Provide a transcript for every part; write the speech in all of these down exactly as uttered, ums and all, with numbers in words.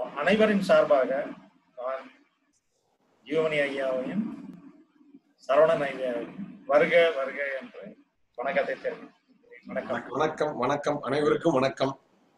அனைவரின் சார்பாக நான் ஜீவமணி ஐயாவையும் சரவணன் ஐயாவையும் வருக வருக என்று வணக்கத்தை தெரிவிக்கிறேன். வணக்கம் வணக்கம் வணக்கம் அனைவருக்கும் வணக்கம்.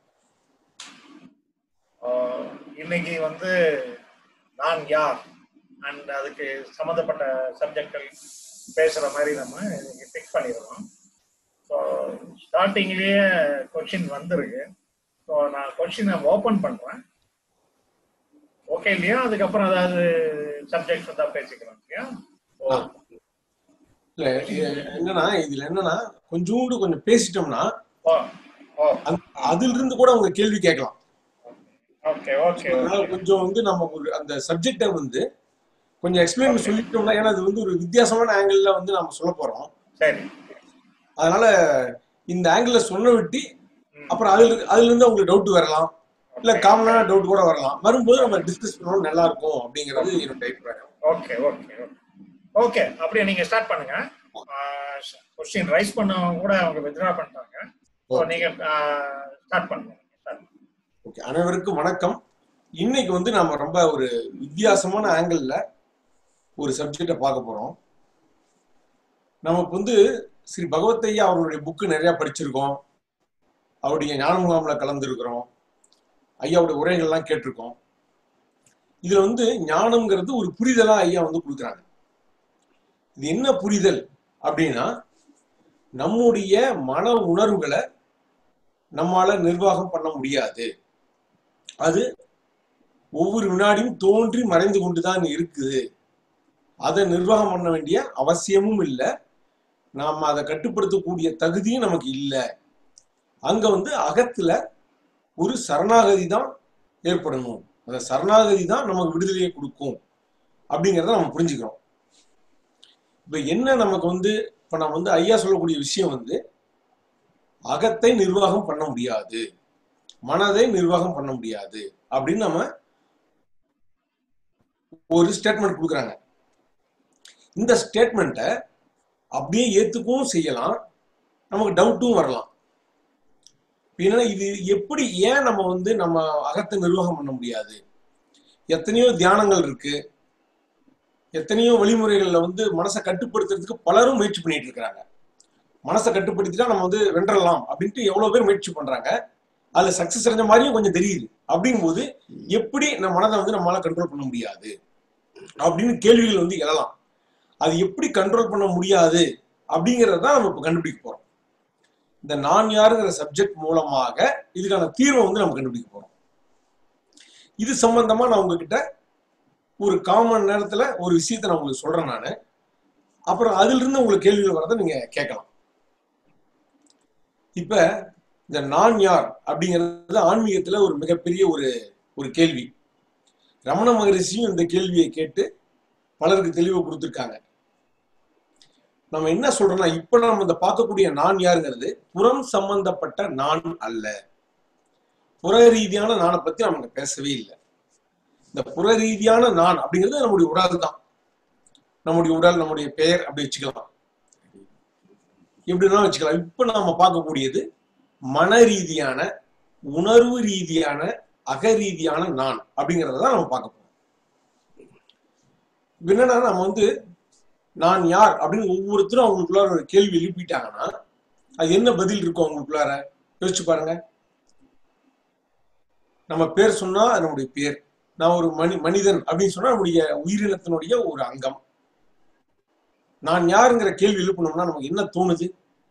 இன்னைக்கு வந்து நான் யார் அண்ட் அதுக்கு சம்மந்தப்பட்ட சப்ஜெக்ட்கள் பேசுற மாதிரி நம்ம இன்னைக்கு பிக் பண்ணிடுறோம். ஸோ ஸ்டார்டிங்லேயே கொஸ்டின் வந்திருக்கு. ஸோ நான் கொஸ்டினை ஓப்பன் பண்றேன். ஓகே இல்லையா? அதுக்கப்புறம் அதாவது சப்ஜெக்ட் வந்தா பேசிக்கலாம் இல்லையா? இல்ல என்னன்னா இதுல என்னன்னா கொஞ்சோண்டு கொஞ்சம் பேசிட்டோம்னா அதுல இருந்து கூட அவங்க கேள்வி கேட்கலாம். ஓகே ஓகே கொஞ்சம் வந்து நம்ம ஒரு அந்த சப்ஜெக்டை வந்து கொஞ்சம் எக்ஸ்பிளைன் சொல்லிட்டோம்னா, ஏன்னா அது வந்து ஒரு வித்தியாசமான ஆங்கிள் வந்து நம்ம சொல்ல போறோம். சரி, அதனால இந்த ஆங்கிள் சொன்ன விட்டு அப்புறம் அதுல அதுல இருந்து உங்களுக்கு டவுட் வரலாம், இல்ல காமனான டவுட் கூட வரலாம். வரும்போது நம்ம டிஸ்கஸ் பண்ணணும், நல்லா இருக்கும் அப்படிங்கிறது என்னோட அபிப்பிராயம். ஓகே ஓகே ஓகே அப்படியே நீங்க ஸ்டார்ட் பண்ணுங்க. क्वेश्चन ரைஸ் பண்ணவங்க கூட அவங்க வித்ட்ரா பண்ணிட்டாங்க. சோ நீங்க ஸ்டார்ட் பண்ணுங்க. ஓகே, அனைவருக்கும் வணக்கம். இன்னைக்கு வந்து நாம ரொம்ப ஒரு வித்தியாசமான ஆங்கிள் ஒரு சப்ஜெக்டை பார்க்க போறோம். நமக்கு வந்து ஸ்ரீ பகவத் ஐயா அவருடைய புக்கு நிறைய படிச்சிருக்கோம், அவருடைய ஞான முகாம்ல கலந்துருக்கிறோம், ஐயாவுடைய உரைகள்லாம் கேட்டிருக்கோம். இதுல வந்து ஞானம்ங்கிறது ஒரு புரிதலா ஐயா வந்து கொடுக்குறாங்க. இது என்ன புரிதல் அப்படின்னா, நம்முடைய மன உணர்வுகளை நம்மால நிர்வாகம் பண்ண முடியாது. அது ஒவ்வொரு வினாடியும் தோன்றி மறைந்து கொண்டுதான் இருக்குது. அதை நிர்வாகம் பண்ண வேண்டிய அவசியமும் இல்லை, நாம அதை கட்டுப்படுத்தக்கூடிய தகுதியும் நமக்கு இல்லை. அங்க வந்து அகத்துல ஒரு சரணாகதி தான் ஏற்படணும். அந்த சரணாகதி தான் நமக்கு விடுதலையை கொடுக்கும் அப்படிங்கிறத நம்ம புரிஞ்சுக்கிறோம். இப்ப என்ன நமக்கு வந்து இப்ப நம்ம வந்து ஐயா சொல்லக்கூடிய விஷயம் வந்து அகத்தை நிர்வாகம் பண்ண முடியாது, மனதை நிர்வாகம் பண்ண முடியாது அப்படின்னு நம்ம ஒரு ஸ்டேட்மெண்ட் கொடுக்குறாங்க. இந்த ஸ்டேட்மெண்ட்டை அப்படியே ஏத்துக்கவும் செய்யலாம், நமக்கு டவுட்டும் வரலாம். ஏன்னா இது எப்படி, ஏன் நம்ம வந்து நம்ம அகத்தை நிர்வாகம் பண்ண முடியாது? எத்தனையோ தியானங்கள் இருக்கு, எத்தனையோ வழிமுறைகள்ல வந்து மனசை கட்டுப்படுத்துறதுக்கு பலரும் முயற்சி பண்ணிட்டு இருக்கிறாங்க. மனசை கட்டுப்படுத்திட்டா நம்ம வந்து வென்றலாம் அப்படின்ட்டு எவ்வளவு பேர் முயற்சி பண்றாங்க. அதுல சக்சஸ் அடைஞ்ச மாதிரியும் கொஞ்சம் தெரியுது. அப்படிங்கும் போது எப்படி நம்ம மனதை வந்து நம்மளால கண்ட்ரோல் பண்ண முடியாது அப்படின்னு கேள்விகள் வந்து எழலாம். அது எப்படி கண்ட்ரோல் பண்ண முடியாது அப்படிங்கறதான் நம்ம இப்ப கண்டுபிடிக்க போறோம். இந்த நான் யாருங்கிற சப்ஜெக்ட் மூலமாக இதுக்கான தீர்வை வந்து நம்ம கண்டுபிடிக்க போறோம். இது சம்பந்தமா நான் உங்ககிட்ட ஒரு காமன் நேரத்துல ஒரு விஷயத்த நான் உங்களுக்கு சொல்றேன் நானு. அப்புறம் அதுல இருந்து உங்களுக்கு கேள்விகள் வரதை நீங்க கேட்கலாம். இப்ப இந்த நான் யார் அப்படிங்கிறது ஆன்மீகத்துல ஒரு மிகப்பெரிய ஒரு ஒரு கேள்வி. ரமண மகரிஷியும் இந்த கேள்வியை கேட்டு பலருக்கு தெளிவு கொடுத்திருக்காங்க. நம்ம என்ன சொல்றோம்னா, இப்ப நம்ம இந்த பார்க்கக்கூடிய நான் யாருங்கிறது புறம் சம்பந்தப்பட்ட நான் அல்ல. புற ரீதியான நானை பத்தி நம்ம பேசவே இல்லை. இந்த புற ரீதியான நான் அப்படிங்கிறது நம்முடைய உடல் தான். நம்முடைய உடல், நம்முடைய பெயர் அப்படி வச்சுக்கலாம், எப்படின்னா வச்சுக்கலாம். இப்ப நாம பார்க்கக்கூடியது மன ரீதியான, உணர்வு ரீதியான, அக ரீதியான நான் அப்படிங்கிறதான் நம்ம பார்க்க போறோம். என்னன்னா, நம்ம வந்து நான் யார் அப்படின்னு ஒவ்வொருத்தரும் அவங்களுக்குள்ளார ஒரு கேள்வி எழுப்பிட்டாங்கன்னா அது என்ன பதில் இருக்கும் அவங்களுக்குள்ளார யோசிச்சு பாருங்க. நம்ம பேர் சொன்னா நம்முடைய பேர், நான் ஒரு மனி மனிதன் அப்படின்னு சொன்னா நம்முடைய உயிரினத்தினுடைய ஒரு அங்கம். நான் யாருங்கிற கேள்வி எழுப்பணும்னா நமக்கு என்ன தோணுது?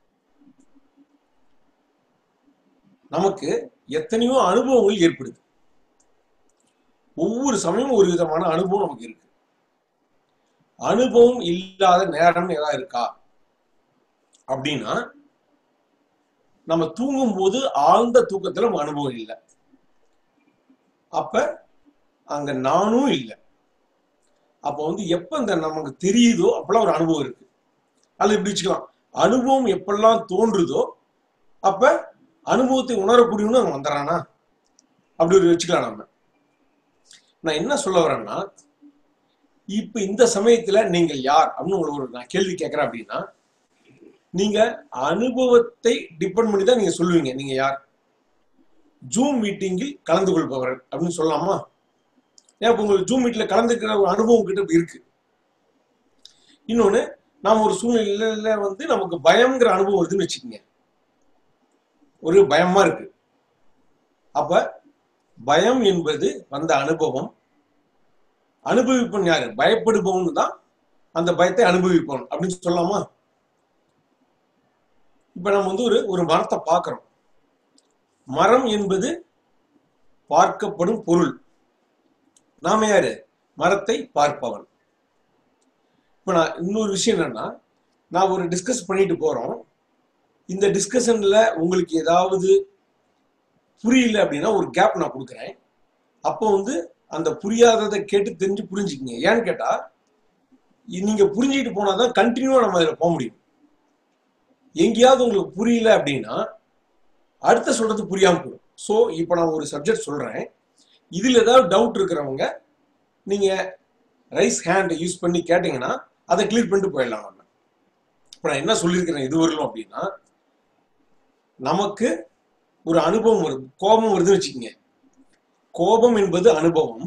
நமக்கு எத்தனையோ அனுபவங்கள் ஏற்படுது. ஒவ்வொரு சமயமும் ஒரு விதமான அனுபவம் நமக்கு இருக்கு. அனுபவம் இல்லாத நேரம் ஏதாவது இருக்கா அப்படின்னா, நம்ம தூங்கும் போது ஆழ்ந்த தூக்கத்துல நமக்கு அனுபவம் இல்லை. அப்ப அங்க நானும் இல்லை. அப்ப வந்து எப்ப இந்த நமக்கு தெரியுதோ அப்பெல்லாம் ஒரு அனுபவம் இருக்கு. அது எப்படி வச்சுக்கலாம், அனுபவம் எப்பெல்லாம் தோன்றுதோ அப்ப அனுபவத்தை உணரக்கூடியவனு அவன் வந்துடுறானா அப்படி ஒரு வச்சுக்கலாம். நம்ம நான் என்ன சொல்ல வரேன்னா, இப்ப இந்த சமயத்துல நீங்கள் யார் அப்படின்னு உங்களுக்கு ஒரு நான் கேள்வி கேட்கிறேன் அப்படின்னா, நீங்க அனுபவத்தை டிபெண்ட் பண்ணி தான் நீங்க சொல்லுவீங்க நீங்க யார். ஜூம் மீட்டிங்கில் கலந்து கொள்பவர் அப்படின்னு சொல்லலாமா? ஏன் இப்போ உங்களுக்கு ஜூம் மீட்ல கலந்துக்கிற ஒரு அனுபவம் கிட்ட இருக்கு. இன்னொன்னு, நாம ஒரு சூழ்நிலையில வந்து நமக்கு பயம்ங்கிற அனுபவம் வருதுன்னு வச்சுக்கோங்க, ஒரு பயமா இருக்கு. அப்ப பயம் என்பது வந்த அனுபவம். அனுபவிப்பவன் யாரு? பயப்படுபவன் தான் அந்த பயத்தை அனுபவிப்பவன் அப்படின்னு சொல்லலாமா? இப்ப நம்ம வந்து ஒரு ஒரு மரத்தை பார்க்கிறோம். மரம் என்பது பார்க்கப்படும் பொருள். நாம யாரு? மரத்தை பார்ப்பவன். இப்ப நான் இன்னொரு விஷயம் என்னன்னா, நான் ஒரு டிஸ்கஸ் பண்ணிட்டு போறோம். இந்த டிஸ்கஷன்ல உங்களுக்கு ஏதாவது புரியல அப்படின்னா ஒரு கேப் நான் கொடுக்குறேன். அப்போ வந்து அந்த புரியாததை கேட்டு தெரிஞ்சு புரிஞ்சுக்கிங்க. ஏன்னு கேட்டா, நீங்க புரிஞ்சுக்கிட்டு போனாதான் கண்டினியூவா நம்ம அதில் போக முடியும். எங்கேயாவது உங்களுக்கு புரியல அப்படின்னா அடுத்த சொல்றது புரியாம போடும். ஸோ இப்போ நான் ஒரு சப்ஜெக்ட் சொல்றேன். இதுல ஏதாவது டவுட் இருக்கிறவங்க நீங்க ரைஸ் ஹேண்ட் யூஸ் பண்ணி கேட்டீங்கன்னா அதை கிளியர் பண்ணிட்டு போயிடலாம். நம்ம இப்போ நான் என்ன சொல்லியிருக்கிறேன் இதுவரையிலும் அப்படின்னா, நமக்கு ஒரு அனுபவம் வருது, கோபம் வருதுன்னு வச்சுக்கோங்க. கோபம் என்பது அனுபவம்.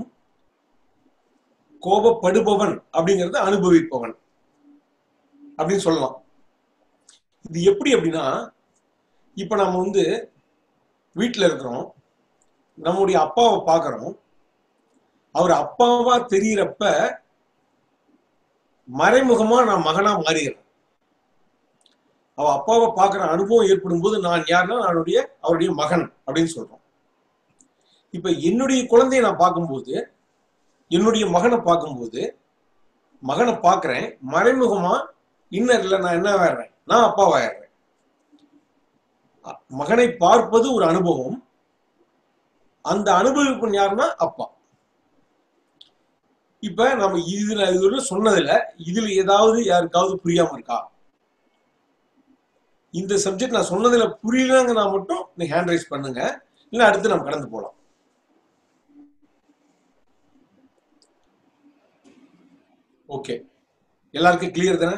கோபப்படுபவன் அப்படிங்கிறது அனுபவிப்பவன் அப்படின்னு சொல்லலாம். இது எப்படி அப்படின்னா, இப்ப நம்ம வந்து வீட்டில் இருக்கிறோம், நம்முடைய அப்பாவை பார்க்கிறோம். அவர் அப்பாவா தெரிகிறப்ப மறைமுகமா நான் மகனா மாறுகிறேன். அவ அப்பாவை பார்க்கிற அனுபவம் ஏற்படும் போது நான் யாருன்னா அவருடைய அவருடைய மகன் அப்படின்னு சொல்றோம். இப்ப என்னுடைய குழந்தைய நான் பார்க்கும்போது, என்னுடைய மகனை பார்க்கும்போது, மகனை பார்க்கிறேன், மறைமுகமா இன்னர்ல நான் என்ன ஆயிடுறேன்? நான் அப்பாவாயிடுறேன். மகனை பார்ப்பது ஒரு அனுபவம். அந்த அனுபவிப்பு யாருன்னா அப்பா. இப்ப நம்ம இதுல இதுல சொன்னதுல இதுல ஏதாவது யாருக்காவது புரியாம இருக்கா? இந்த சப்ஜெக்ட் நான் சொன்னதுல புரியலங்கன்னா மட்டும் நீ ஹேண்ட் ரைஸ் பண்ணுங்க, இல்ல அடுத்து நம்ம கடந்து போலாம். ஓகே, எல்லாருக்கும் கிளியர் தானே?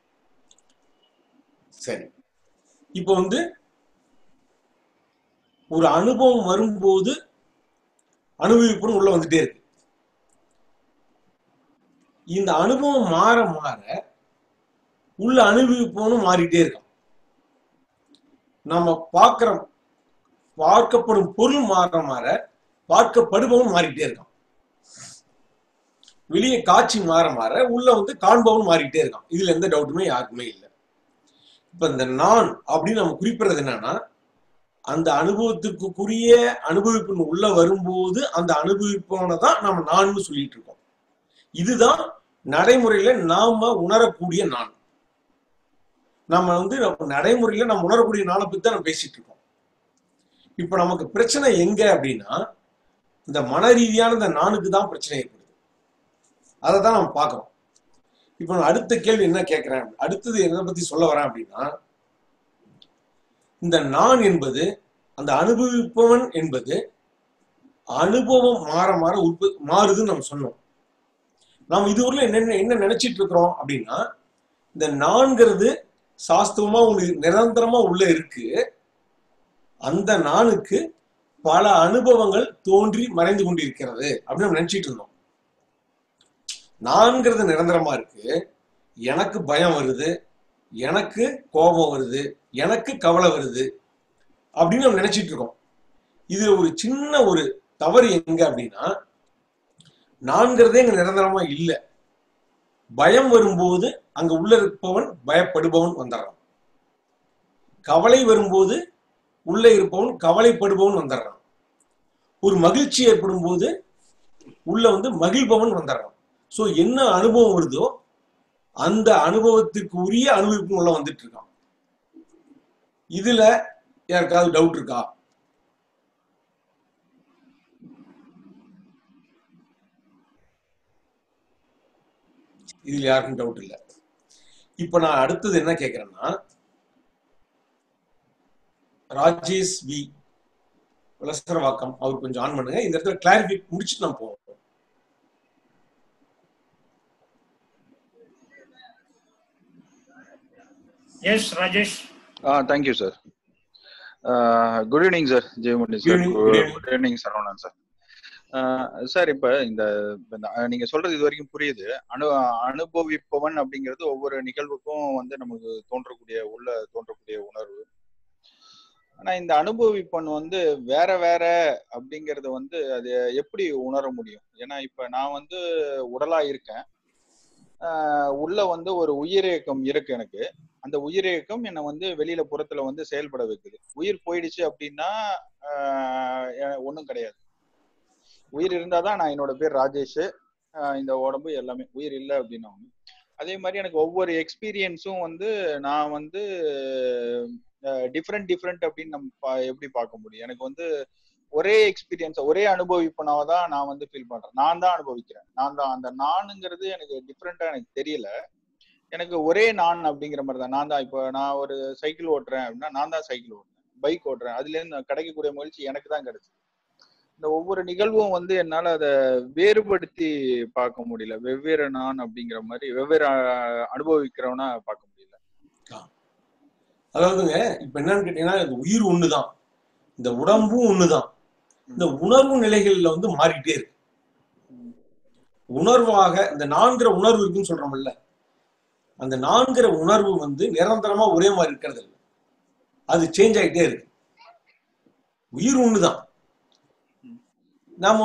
சரி, இப்போ வந்து ஒரு அனுபவம் வரும்போது அனுபவிப்புன்னு உள்ள வந்துட்டே இருக்கு. இந்த அனுபவம் மாற மாற உள்ள அனுபவிப்பவனும் மாறிட்டே இருக்கான். நம்ம பார்க்கிற பார்க்கப்படும் பொருள் மாற மாற பார்க்கப்படுபவன் மாறிட்டே இருக்கான். வெளியே காட்சி மாற மாற உள்ள வந்து காண்பவன் மாறிட்டே இருக்கான். இதுல எந்த டவுட்டுமே யாருக்குமே இல்லை. இப்ப இந்த நான் அப்படின்னு நம்ம குறிப்பிடுறது என்னன்னா, அந்த அனுபவத்துக்குரிய அனுபவிப்பு உள்ள வரும்போது அந்த அனுபவிப்பவனை தான் நம்ம நான்னு சொல்லிட்டு இருக்கோம். இதுதான் நடைமுறையில நாம உணரக்கூடிய நான். நம்ம வந்து நடைமுறையில நம்ம உணரக்கூடிய நானை பத்தி தான் நம்ம பேசிட்டு இருக்கோம். இப்ப நமக்கு பிரச்சனை எங்க அப்படின்னா, இந்த மன ரீதியான இந்த நானுக்கு தான் பிரச்சனை ஏற்படுது. அதை தான் நம்ம பார்க்கிறோம். இப்ப நான் அடுத்த கேள்வி என்ன கேட்கிறேன், அடுத்தது எதை பத்தி சொல்ல வரேன் அப்படின்னா, இந்த நான் என்பது, அந்த அனுபவிப்பவன் என்பது அனுபவம் மாற மாற உற்ப மாறுதுன்னு நம்ம சொன்னோம். நாம் இதுவரையில என்ன என்ன நினைச்சிட்டு இருக்கிறோம் அப்படின்னா, இந்த நான்கிறது சாஸ்திரமா உங்களுக்கு நிரந்தரமா உள்ள இருக்கு. அந்த நானுக்கு பல அனுபவங்கள் தோன்றி மறைந்து கொண்டிருக்கிறது அப்படின்னு நம்ம நினைச்சிட்டு இருந்தோம். நான்கிறது நிரந்தரமா இருக்கு. எனக்கு பயம் வருது, எனக்கு கோபம் வருது, எனக்கு கவலை வருது அப்படின்னு நம்ம நினைச்சிட்டு இருக்கோம். இது ஒரு சின்ன ஒரு தவறு எங்க அப்படின்னா, நான்கிறதே இங்க நிரந்தரமா இல்லை. பயம் வரும்போது அங்க உள்ள இருப்பவன் பயப்படுபவன் வந்துடுறான். கவலை வரும்போது உள்ள இருப்பவன் கவலைப்படுபவன் வந்துடுறான். ஒரு மகிழ்ச்சி ஏற்படும் போது உள்ள வந்து மகிழ்பவன் வந்துடுறான். சோ என்ன அனுபவம் வருதோ அந்த அனுபவத்திற்கு உரிய அனுபவிப்பு உள்ள வந்துட்டு இருக்கான். இதுல யாருக்காவது டவுட் இருக்கா? இதுல யாருக்கும் டவுட் இல்லை. இப்ப நான் அடுத்தது என்ன கேட்கிறேன்னா, ராஜேஷ் வி வலசரவாக்கம் அவர் கொஞ்சம் ஆன் பண்ணுங்க. இந்த இடத்துல கிளாரிஃபை முடிச்சுட்டு நம்ம போவோம். Yes, Rajesh. Ah, thank you, sir. Uh, good evening, sir. Jay Mundi, sir. Good evening. Good, good evening, Saravanan, sir. Sir இப்ப இந்த நீங்க சொல்றது இது வரைக்கும் புரியுது. அனு அனுபவிப்பவன் அப்படிங்கிறது ஒவ்வொரு நிகழ்வுக்கும் வந்து நமக்கு தோன்றக்கூடிய உள்ள தோன்றக்கூடிய உணர்வு. ஆனா இந்த அனுபவிப்பன் வந்து வேற வேற அப்படிங்கறது வந்து அது எப்படி உணர முடியும்? ஏன்னா இப்ப நான் வந்து உடலா இருக்கேன், ஆஹ் உள்ள வந்து ஒரு உயிரியக்கம் இருக்கு எனக்கு. அந்த உயிரியக்கம் என்னை வந்து வெளியில புறத்துல வந்து செயல்பட வைக்குது. உயிர் போயிடுச்சு அப்படின்னா ஆஹ் ஒண்ணும் கிடையாது. உயிர் இருந்தாதான் நான் என்னோட பேர் ராஜேஷ், இந்த உடம்பு எல்லாமே. உயிர் இல்லை அப்படின்னா அதே மாதிரி எனக்கு ஒவ்வொரு எக்ஸ்பீரியன்ஸும் வந்து நான் வந்து டிஃப்ரெண்ட் டிஃப்ரெண்ட் அப்படின்னு நம்ம எப்படி பார்க்க முடியும்? எனக்கு வந்து ஒரே எக்ஸ்பீரியன்ஸ் ஒரே அனுபவிப்பனாவ தான் நான் வந்து ஃபீல் பண்றேன். நான் தான் அனுபவிக்கிறேன். நான் தான் அந்த நானுங்கிறது எனக்கு டிஃப்ரெண்டா எனக்கு தெரியல. எனக்கு ஒரே நான் அப்படிங்கிற மாதிரி தான். நான் தான் இப்போ நான் ஒரு சைக்கிள் ஓட்டுறேன் அப்படின்னா நான் தான் சைக்கிள் ஓட்டுறேன், பைக் ஓட்டுறேன். அதுல இருந்து கிடைக்கக்கூடிய மகிழ்ச்சி எனக்கு தான் கிடைச்சு. இந்த ஒவ்வொரு நிகழ்வும் வந்து என்னால அதை வேறுபடுத்தி பார்க்க முடியல. வெவ்வேறு நான் அப்படிங்கிற மாதிரி வெவ்வேறு அனுபவிக்கிறவனா பார்க்க முடியல. அதாவதுங்க இப்ப என்னன்னு கேட்டீங்கன்னா உயிர் ஒண்ணுதான், இந்த உடம்பும் ஒண்ணுதான். இந்த உணர்வு நிலைகள்ல வந்து மாறிட்டே இருக்கு. உணர்வாக இந்த நான்கிற உணர்வு இருக்குன்னு சொல்றோம்ல, அந்த நான்கிற உணர்வு வந்து நிரந்தரமா ஒரே மாதிரி இருக்கிறது இல்லை, அது சேஞ்ச் ஆகிட்டே இருக்கு. உயிர் ஒண்ணுதான். நாம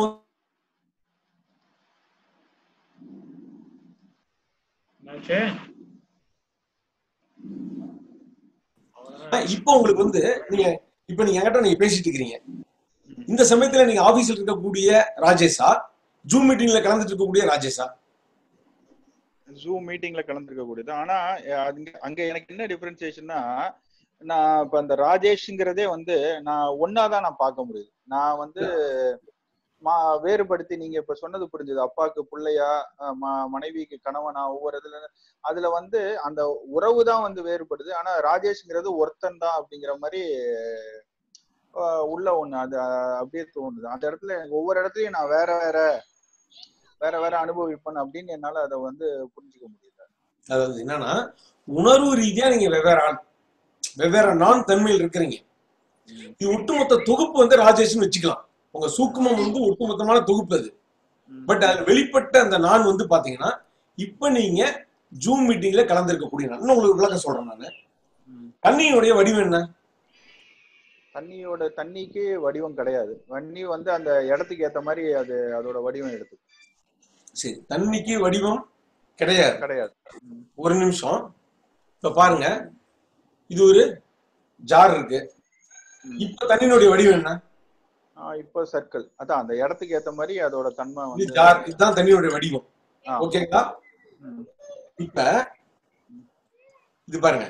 இப்ப உங்களுக்கு வந்து நீங்க இப்ப நீங்க என்கிட்ட நீங்க பேசிட்டு இருக்கிறீங்க, இந்த சமயத்துல நீங்க ஆபீஸ்ல இருக்கக்கூடிய ராஜேஷா, ஜூம் மீட்டிங்ல கலந்துட்டு இருக்கக்கூடிய ராஜேஷா? ஜூம் மீட்டிங்ல கலந்துருக்க கூடியது. ஆனா அங்க எனக்கு என்ன டிஃபரன்சியேஷன்னா, நான் இப்ப அந்த ராஜேஷ்ங்கிறதே வந்து நான் ஒன்னாதான் நான் பார்க்க முடியுது. நான் வந்து மா வேறுபடுத்தி நீங்க இப்ப சொன்னது புரிஞ்சது. அப்பாவுக்கு பிள்ளையா, மனைவிக்கு கணவனா, ஒவ்வொரு இதுல அதுல வந்து அந்த உறவு தான் வந்து வேறுபடுது. ஆனா ராஜேஷ்ங்கிறது ஒருத்தன் தான் அப்படிங்கிற மாதிரி உள்ள ஒண்ணு அது அப்படியே தோணுது. அந்த இடத்துல ஒவ்வொரு இடத்துலயும் நான் வேற வேற வேற வேற அனுபவிப்பேன் அப்படின்னு என்னால அதை வந்து புரிஞ்சுக்க முடியல. அதாவது என்னன்னா உணர்வு ரீதியா நீங்க வெவ்வேறு வெவ்வேறு நான் தன்மையில் இருக்கிறீங்க. இது ஒட்டுமொத்த தொகுப்பு வந்து ராஜேஷ்னு வச்சுக்கலாம். உங்க சூக்குமம் வந்து ஒட்டுமொத்தமான தொகுப்பு அது. பட் அதுல வெளிப்பட்ட அந்த நான் வந்து பாத்தீங்கன்னா இப்ப நீங்க ஜூம் மீட்டிங்ல கலந்துருக்கக்கூடிய நான். உங்களுக்கு விளக்கம் சொல்றேன் நானு. தண்ணியுடைய வடிவம் என்ன? தண்ணியோட தண்ணிக்கு வடிவம் கிடையாது. தண்ணி வந்து அந்த இடத்துக்கு ஏத்த மாதிரி அது அதோட வடிவம் எடுத்து. சரி, தண்ணிக்கு வடிவம் கிடையாது கிடையாது. ஒரு நிமிஷம். இப்ப பாருங்க, இது ஒரு ஜார் இருக்கு. இப்ப தண்ணியினுடைய வடிவம் என்ன? இப்ப சர்க்கிள். அதான் அந்த இடத்துக்கு ஏத்த மாதிரி அதோட தன்மை வந்து ஜார். இதுதான் தண்ணியோட வடிவம். ஓகேங்களா? இப்ப இது பாருங்க,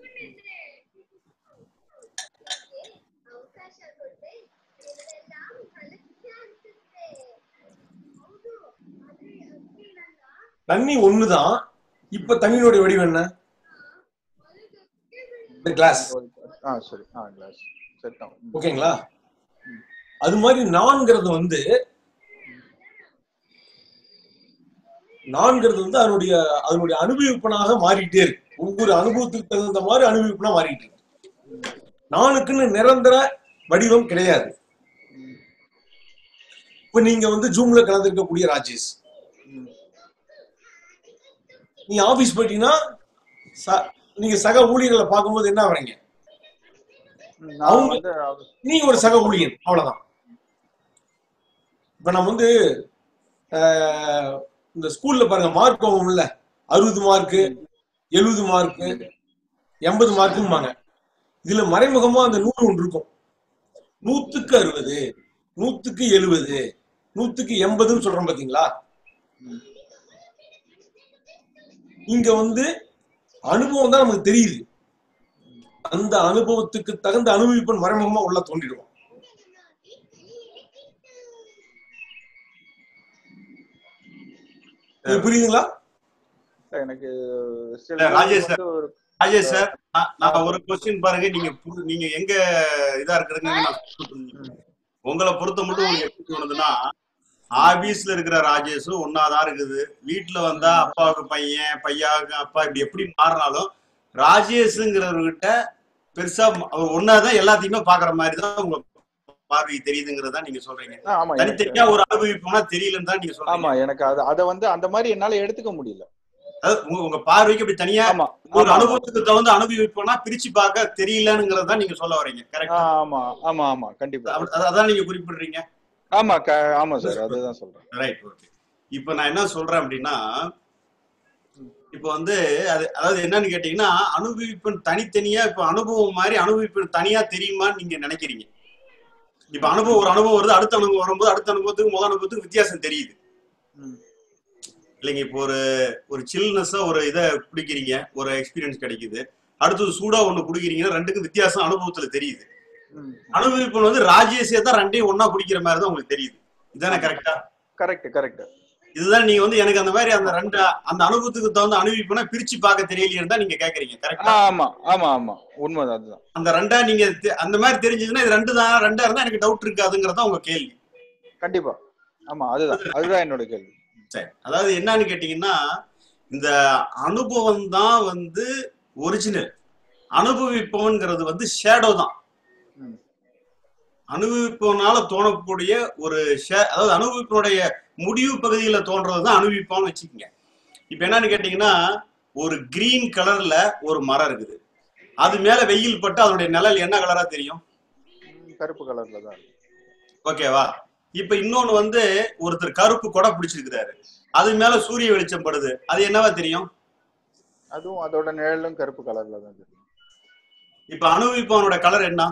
தண்ணி ஒண்ணுதான். இப்ப தண்ணியோட வடிவம் என்ன? கிளாஸ். ஓகேங்களா? அது மாதிரி நான்கிறது வந்து நான்கிறது வந்து அதனுடைய அதனுடைய அனுபவிப்பனாக மாறிட்டே இருக்கு. ஒவ்வொரு அனுபவத்துக்கு தகுந்த மாதிரி அனுபவிப்பனா மாறிட்டு இருக்கு. நானுக்குன்னு நிரந்தர வடிவம் கிடையாது. இப்ப நீங்க வந்து ஜூம்ல கலந்துருக்கக்கூடிய ராஜேஷ், நீங்க ஆபீஸ் போயிட்டீங்கன்னா நீங்க சக ஊழியர்களை பார்க்கும்போது என்ன வரீங்க? அவங்க நீங்க ஒரு சக ஊழியர், அவ்வளவுதான். இப்ப நம்ம வந்து இந்த ஸ்கூல்ல பாருங்க மார்க் வாங்கும்ல, அறுபது மார்க்கு, எழுபது மார்க்கு, எண்பது மார்க்கும்பாங்க. இதுல மறைமுகமா அந்த நூறு ஒன்று இருக்கும். நூத்துக்கு அறுபது, நூத்துக்கு எழுபது, நூத்துக்கு எண்பதுன்னு சொல்றோம் பாத்தீங்களா? இங்க வந்து அனுபவம் தான் நமக்கு தெரியுது. அந்த அனுபவத்துக்கு தகுந்த அனுபவிப்பன் மறைமுகமா உள்ள தோன்றிடுவோம். புரியுதுங்களா? எனக்கு ராஜேஷ் சார், ராஜேஷ் சார், நான் ஒரு கொஸ்டின் பாருங்க. நீங்க நீங்க எங்க இதா இருக்கிறீங்க, உங்களை பொறுத்த மட்டும் உங்களுக்கு எப்படி தோணுதுன்னா, ஆபீஸ்ல இருக்கிற ராஜேஷும் ஒன்னாதான் இருக்குது. வீட்டுல வந்தா அப்பாவுக்கு பையன், பையாவுக்கு அப்பா, இப்படி எப்படி மாறினாலும் ராஜேஷுங்கிறவர்கிட்ட பெருசா அவர் ஒன்னாதான் எல்லாத்தையுமே பாக்குற மாதிரிதான் உங்களை பார்வை தெரியுதுங்கிறதா நீங்க சொல்றீங்க. ஆ, ஆமா எனக்கு தனித்தனியா ஒரு அனுபவிப்போம்னா தெரியலன்னு தான் நீங்க சொல்றீங்க. ஆமா எனக்கு அது அதை வந்து அந்த மாதிரி என்னால எடுத்துக்க முடியல. அதாவது உங்க உங்க பார்வைக்கு அப்படி தனியா ஆமா ஒரு ஆமா ஆமா அனுபவத்துக்கு தகுந்த அனுபவிப்போம்னா பிரிச்சு பார்க்க தெரியலங்கிறதா நீங்க சொல்ல வரீங்க. ஆ, கரெக்டா? ஆமா ஆமா ஆமா கண்டிப்பா அத- அதான் நீங்க குறிப்பிடுறீங்க. ஆமா க ஆமா சார் அதுதான் சொல்றேன். Right, okay. இப்ப நான் என்ன சொல்றேன் அப்படின்னா, இப்ப வந்து அது அதாவது என்னன்னு கேட்டீங்கன்னா, அனுபவிப்பு தனித்தனியா இப்ப அனுபவம் மாதிரி அனுபவிப்பு தனியா தெரியுமான்னு நீங்க நினைக்கிறீங்க. இப்ப அனுபவம் ஒரு அனுபவம் வருது, அடுத்த அனுபவம் வரும்போது அடுத்த அனுபவத்துக்கு முதல் அனுபவத்துக்கு வித்தியாசம் தெரியுது ம். இல்லைங்க. இப்போ ஒரு ஒரு சில்னஸா ஒரு இதை குடிக்கிறீங்க, ஒரு எக்ஸ்பீரியன்ஸ் கிடைக்குது. அடுத்தது சூடா ஒண்ணு குடிக்கிறீங்கன்னா ரெண்டுக்கும் வித்தியாசம் அனுபவத்துல தெரியுது. ம். அனுபவிப்பு வந்து ராஜேஷே தான் ரெண்டையும் ஒன்னா குடிக்கிற மாதிரி தான் உங்களுக்கு தெரியுது. இதானே கரெக்டா? Correct correct. இதுதான் நீங்க வந்து எனக்கு அந்த மாதிரி அந்த ரெண்டு அந்த அனுபவத்துக்கு தகுந்த அனுபவிப்புனா பிரிச்சு பார்க்க தெரியலையேன்னு தான் நீங்க கேக்குறீங்க. ஆ, கரெக்டா? ஆமா ஆமா ஆமா உண்மைதான் அதுதான். அந்த ரெண்டா நீங்க தெ- அந்த மாதிரி தெரிஞ்சதுன்னா இது ரெண்டு தான் ரெண்டா இருந்தா எனக்கு டவுட் இருக்காதுங்கிறதா உங்க கேள்வி. கண்டிப்பா ஆமா அதுதான் அதுதான் என்னோட கேள்வி. சரி, அதாவது என்னன்னு கேட்டீங்கன்னா, இந்த அனுபவம் தான் வந்து ஒரிஜினல், அனுபவிப்பவன்கிறது வந்து ஷேடோ தான். ம். அனுபவிப்பவனால தோணக்கூடிய ஒரு ஷே- அதாவது அனுபவிப்பனுடைய முடிவு பகுதியில தோன்றதுதான் அனுபவிப்பான்னு வச்சுக்கோங்க. இப்ப என்னன்னு கேட்டீங்கன்னா, ஒரு கிரீன் கலர்ல ஒரு மரம் இருக்குது, அது மேல வெயில் பட்டு அதனுடைய நிழல் என்ன கலரா தெரியும்? ம், கருப்பு கலர்ல தான் இருக்கு. ஓகேவா? இப்ப இன்னொன்னு வந்து ஒருத்தர் கருப்பு கொடை பிடிச்சிருக்கிறாரு, அது மேல சூரிய வெளிச்சம் படுது, அது என்னவா தெரியும்? அதுவும் அதோட நிழலும் கருப்பு கலர்ல தான் இருக்கு. இப்ப அனுபவிப்பவனோட கலர் என்ன?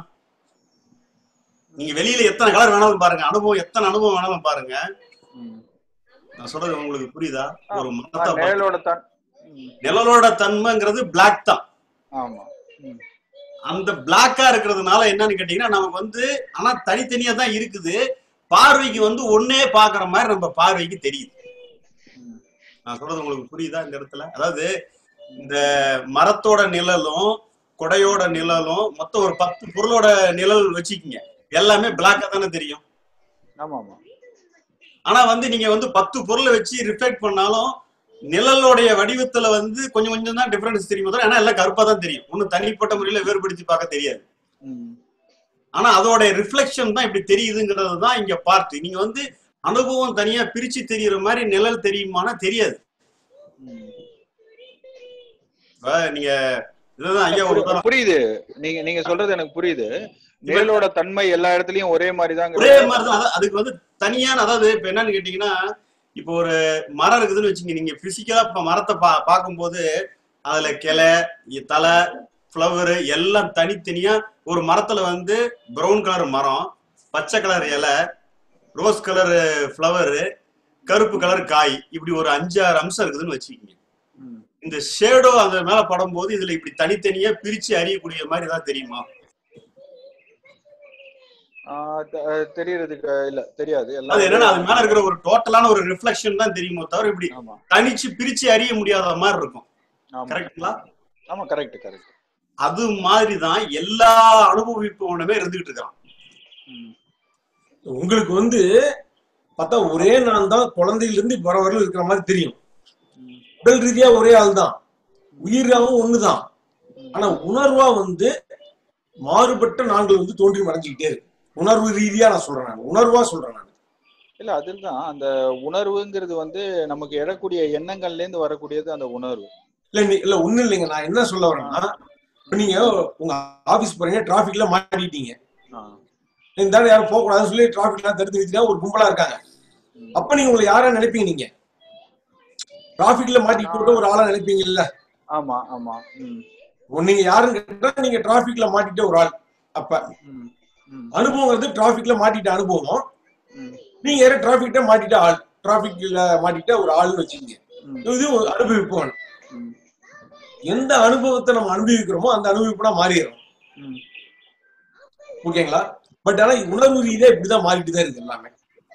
நீங்க வெளியில எத்தனை கலர் வேணாலும் பாருங்க, அனுபவம் எத்தனை அனுபவம் வேணாலும் பாருங்க, ம். நான் சொல்றது உங்களுக்கு புரியுதா? ஆ, ஒரு ஆ, மரத்தை நிழலோட தான். ம். நிழலோட தன்மைங்கிறது பிளாக் தான். ஆமா. ம். அந்த பிளாக்கா இருக்கிறதுனால என்னன்னு கேட்டீங்கன்னா, நமக்கு வந்து ஆனா தனித்தனியா தான் இருக்குது, பார்வைக்கு வந்து ஒன்னே பாக்குற மாதிரி நம்ம பார்வைக்கு தெரியுது. ம். நான் சொல்றது உங்களுக்கு புரியுதா இந்த இடத்துல? அதாவது இந்த மரத்தோட நிழலும் கொடையோட நிழலும் மொத்தம் ஒரு பத்து பொருளோட நிழல் வச்சுக்கிங்க, எல்லாமே பிளாக்கா தானே தெரியும். ஆமா ஆமா ஆனா வந்து நீங்க வந்து பத்து பொருளை வச்சு ரிஃப்ளெக்ட் பண்ணாலும் நிழலோடைய வடிவத்துல வந்து கொஞ்சம் கொஞ்சம் தான் டிஃபரன்ஸ் தெரியும் தவிர, ஆனா எல்லாம் கருப்பா தான் தெரியும், ஒன்னும் தனிப்பட்ட முறையில வேறுபடுத்தி பார்க்க தெரியாது. ம். ஆனா அதோட ரிஃப்ளெக்ஷன் தான் இப்படி தெரியுதுங்கிறது தான் இங்க பார்த்து. நீங்க வந்து அனுபவம் தனியா பிரிச்சு தெரியற மாதிரி நிழல் தெரியுமானா தெரியாது. ம். இப்ப நீங்க இதுதான் ஐயா ஒரு புரி- உதாரணம். புரியுது நீங்க நீங்க சொல்றது எனக்கு புரியுது. நிழலோட தன்மை எல்லா இடத்துலயும் ஒரே மாதிரி ஒரே தான். மாதிரிதான். அதான் அதுக்கு வந்து தனியான, அதாவது இப்ப என்னன்னு கேட்டீங்கன்னா, இப்போ ஒரு மரம் இருக்குதுன்னு வச்சுங்க, நீங்க பிசிக்கலா இப்ப மரத்தை பா பார்க்கும்போது அதுல கிளை, தலை, ஃப்ளவரு எல்லாம் தனித்தனியா. ஒரு மரத்துல வந்து பிரவுன் கலர் மரம், பச்சை கலர் இலை, ரோஸ் கலர் ஃப்ளவரு, கருப்பு கலர் காய், இப்படி ஒரு அஞ்சாறு அம்சம் இருக்குதுன்னு வச்சுக்கோங்க. ம். இந்த ஷேடோ அந்த மேல படும் போது இதுல இப்படி தனித்தனியா பிரிச்சு அறியக்கூடிய மாதிரி தான் தெரியுமா? ஆ, த- தெரியறதுக்கு இல்ல தெரியாது. அது எல்லாம் என்னன்னா அது மேல இருக்கிற ஒரு டோட்டலான ஒரு ரிஃப்ளெக்ஷன் தான் தெரியுமோ தவிர இப்படி ஆமா தனிச்சு பிரிச்சு அறிய முடியாத மாதிரி இருக்கும். ஆமா கரெக்டுங்களா? ஆமா கரெக்ட் கரெக்ட். அது மாதிரிதான் எல்லா அனுபவிப்பவனுமே இருந்துகிட்டு இருக்கான். ம். உங்களுக்கு வந்து பார்த்தா ஒரே நான் தான் குழந்தையில இருந்து இப்ப வர வரல இருக்கிற மாதிரி தெரியும். ம். உடல் ரீதியா ஒரே ஆள் தான், உயிராவும் ஒண்ணுதான். ஆனா உணர்வா வந்து மாறுபட்ட நாங்கள் வந்து தோன்றி மறைஞ்சுக்கிட்டே இருக்கு. உணர்வு ரீதியா நான் சொல்றேன், நான் உணர்வா சொல்றேன் நான். இல்ல அதுதான் அந்த உணர்வுங்கிறது வந்து நமக்கு எழக்கூடிய எண்ணங்கள்ல இருந்து வரக்கூடியது அந்த உணர்வு. இல்ல நீ- இல்ல ஒண்ணு இல்லைங்க, நான் என்ன சொல்ல வரேன்னா, இப்ப நீங்க உங்க ஆபீஸ் போறீங்க, டிராபிக்ல மாட்டிட்டீங்க, ஆ. இந்த தடவை யாரும் போக கூடாதுன்னு சொல்லி டிராபிக்ல தடுத்து நிறுத்தினா ஒரு கும்பலா இருக்காங்க. ம். அப்ப நீங்க உங்களை யாரா நினைப்பீங்க? நீங்க டிராபிக்ல மாட்டிட்டு போட்டு ஒரு ஆளா நினைப்பீங்கல்ல? ஆமா ஆமா. ம். நீங்க யாருன்னு கேட்டா நீங்க டிராபிக்ல மாட்டிட்ட ஒரு ஆள். அப்ப ம். ம். அனுபவங்கிறது டிராபிக்ல மாட்டிட்ட அனுபவம், ம். நீங்க யாரும் டிராபிக்ல மாட்டிட்ட ஆள், டிராபிக்ல மாட்டிட்ட ஒரு ஆள்னு வச்சுக்கீங்க. ம். இது ஒரு அனுபவிப்பவன். ம். எந்த அனுபவத்தை நம்ம அனுபவிக்கிறோமோ அந்த அனுபவிப்பா மாறிடும். ம். ஓகேங்களா? பட் ஆனா உணர்வு ரீதியா இப்படிதான் மாறிட்டு தான் இருக்கு எல்லாமே.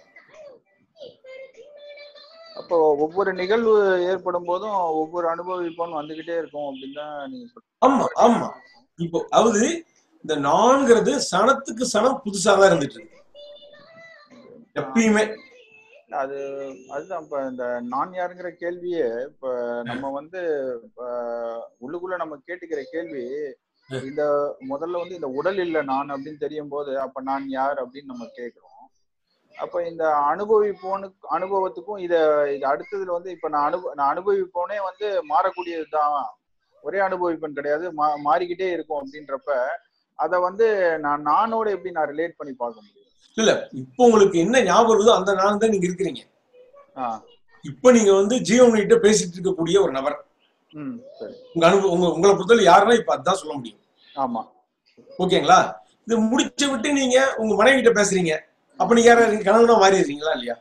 அப்போ ஒவ்வொரு நிகழ்வு ஏற்படும் போதும் ஒவ்வொரு அனுபவிப்போன்னு வந்துகிட்டே இருக்கும் அப்படின்னு தான் நீங்க சொல்றீங்க. ஆமா ஆமா. இப்போ அதாவது இந்த நான்கிறது சனத்துக்கு சனம் புதுசா தான் இருந்துட்டு இருக்கு எப்பயுமே. அது அதுதான் இப்ப இந்த நான் யாருங்கிற கேள்வியே இப்ப நம்ம வந்து இப்ப உள்ளுக்குள்ள நம்ம கேட்டுக்கிற கேள்வி இந்த முதல்ல வந்து இந்த உடல் இல்ல நான் அப்படின்னு தெரியும் போது அப்ப நான் யார் அப்படின்னு நம்ம கேட்கிறோம். அப்ப இந்த அனுபவிப்போனுக்கு அனுபவத்துக்கும் இத இது அடுத்ததுல வந்து இப்ப நான் அனுபவ நான் அனுபவிப்போனே வந்து மாறக்கூடியதுதான், ஒரே அனுபவிப்பன் கிடையாது, மா மாறிக்கிட்டே இருக்கும் அப்படின்றப்ப அத வந்து நான் நானோட எப்படி நான் ரிலேட் பண்ணி பார்க்க முடியும்? இல்ல இப்ப உங்களுக்கு என்ன ஞாபகம் இருக்குதோ அந்த நாள் தான் நீங்க இருக்கிறீங்க. இப்ப நீங்க வந்து ஜீவன் கிட்ட பேசிட்டு இருக்கக்கூடிய ஒரு நபர். உங்க அனுபவம் உங்க உங்களை பொறுத்தவரை யாருன்னா இப்ப அதான் சொல்ல முடியும். ஆமா, ஓகேங்களா? இது முடிச்சு விட்டு நீங்க உங்க மனைவி கிட்ட பேசுறீங்க, அப்ப நீங்க யாரா கணவனா மாறிடுறீங்களா இல்லையா?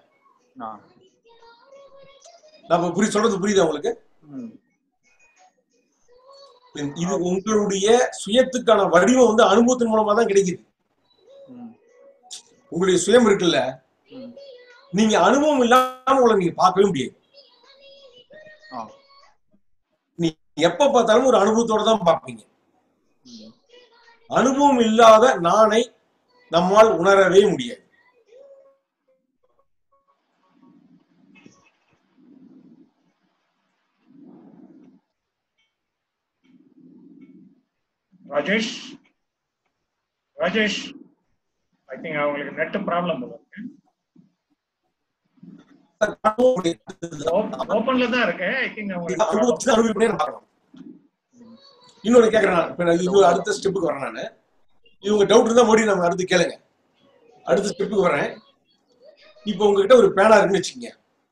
நம்ம புரிய சொல்றது புரியுதா உங்களுக்கு? இது உங்களுடைய சுயத்துக்கான வடிவம் வந்து அனுபவத்தின் மூலமா தான் கிடைக்குது. உங்களுடைய சுயம் இருக்குல்ல, நீங்க அனுபவம் இல்லாம உங்களை நீங்க பார்க்கவே முடியாது. நீ எப்ப பார்த்தாலும் ஒரு அனுபவத்தோட தான் பார்ப்பீங்க. அனுபவம் இல்லாத நானை நம்மால் உணரவே முடியாது. ராஜேஷ் ராஜேஷ் ஐ திங்க் அவங்களுக்கு நெட் ப்ராப்ளம் போல இருக்கு. ஓபன்ல தான் இருக்கு. ஐ திங்க் அவங்க இன்னொரு கேக்குறேன். இப்ப நான் இது அடுத்த ஸ்டெப்புக்கு வரேன். நானு இவங்க டவுட் இருந்தா மோடி நம்ம அடுத்து கேளுங்க. அடுத்த ஸ்டெப்புக்கு வரேன். இப்ப உங்ககிட்ட ஒரு பேனா இருக்குன்னு வச்சுக்கோங்க.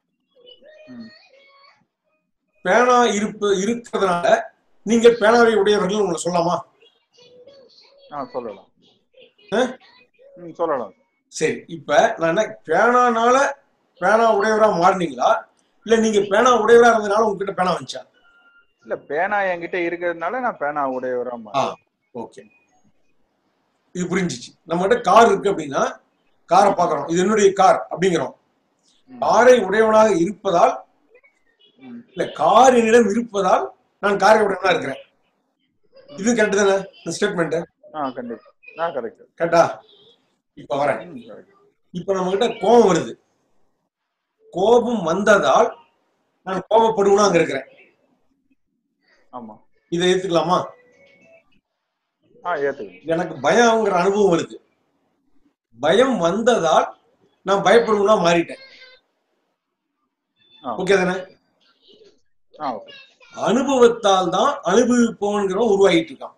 பேனா இருப்பு இருக்கிறதுனால நீங்க பேனாவை உடையவர்கள் உங்களை சொல்லலாமா? சொல்லலாம் சொல்லலாம். சரி, இப்ப நான் என்ன பேனானால பேனா உடையவரா மாறினீங்களா இல்ல நீங்க பேனா உடையவரா இருந்ததுனால உங்ககிட்ட பேனா வந்துச்சா? இல்ல, பேனா என்கிட்ட இருக்கிறதுனால நான் பேனா உடையவரா மாறேன். ஓகே, இது புரிஞ்சிச்சு. நம்ம கிட்ட கார் இருக்கு அப்படின்னா காரை பாக்குறோம், இது என்னுடைய கார் அப்படிங்கிறோம். காரை உடையவனாக இருப்பதால் இல்ல கார் என்னிடம் இருப்பதால் நான் காரை உடையவனா இருக்கிறேன். இது கரெக்ட் தானே ஸ்டேட்மெண்ட்? கண்டிப்பா கரெக்ட். கரெக்டா? இப்ப வரேன். இப்ப நம்ம கிட்ட கோபம் வருது. கோபம் வந்ததால் நான் கோபப்படுவனா அங்க இருக்கிறேன். ஆமா, இதை ஏத்துக்கலாமா? எனக்கு பயம்ங்கிற அனுபவம் வருது. பயம் வந்ததால் நான் பயப்படுவனா மாறிட்டேன். ஓகே தானே? அனுபவத்தால் தான் அனுபவிப்போங்கிறவன் உருவாகிட்டு இருக்கான்.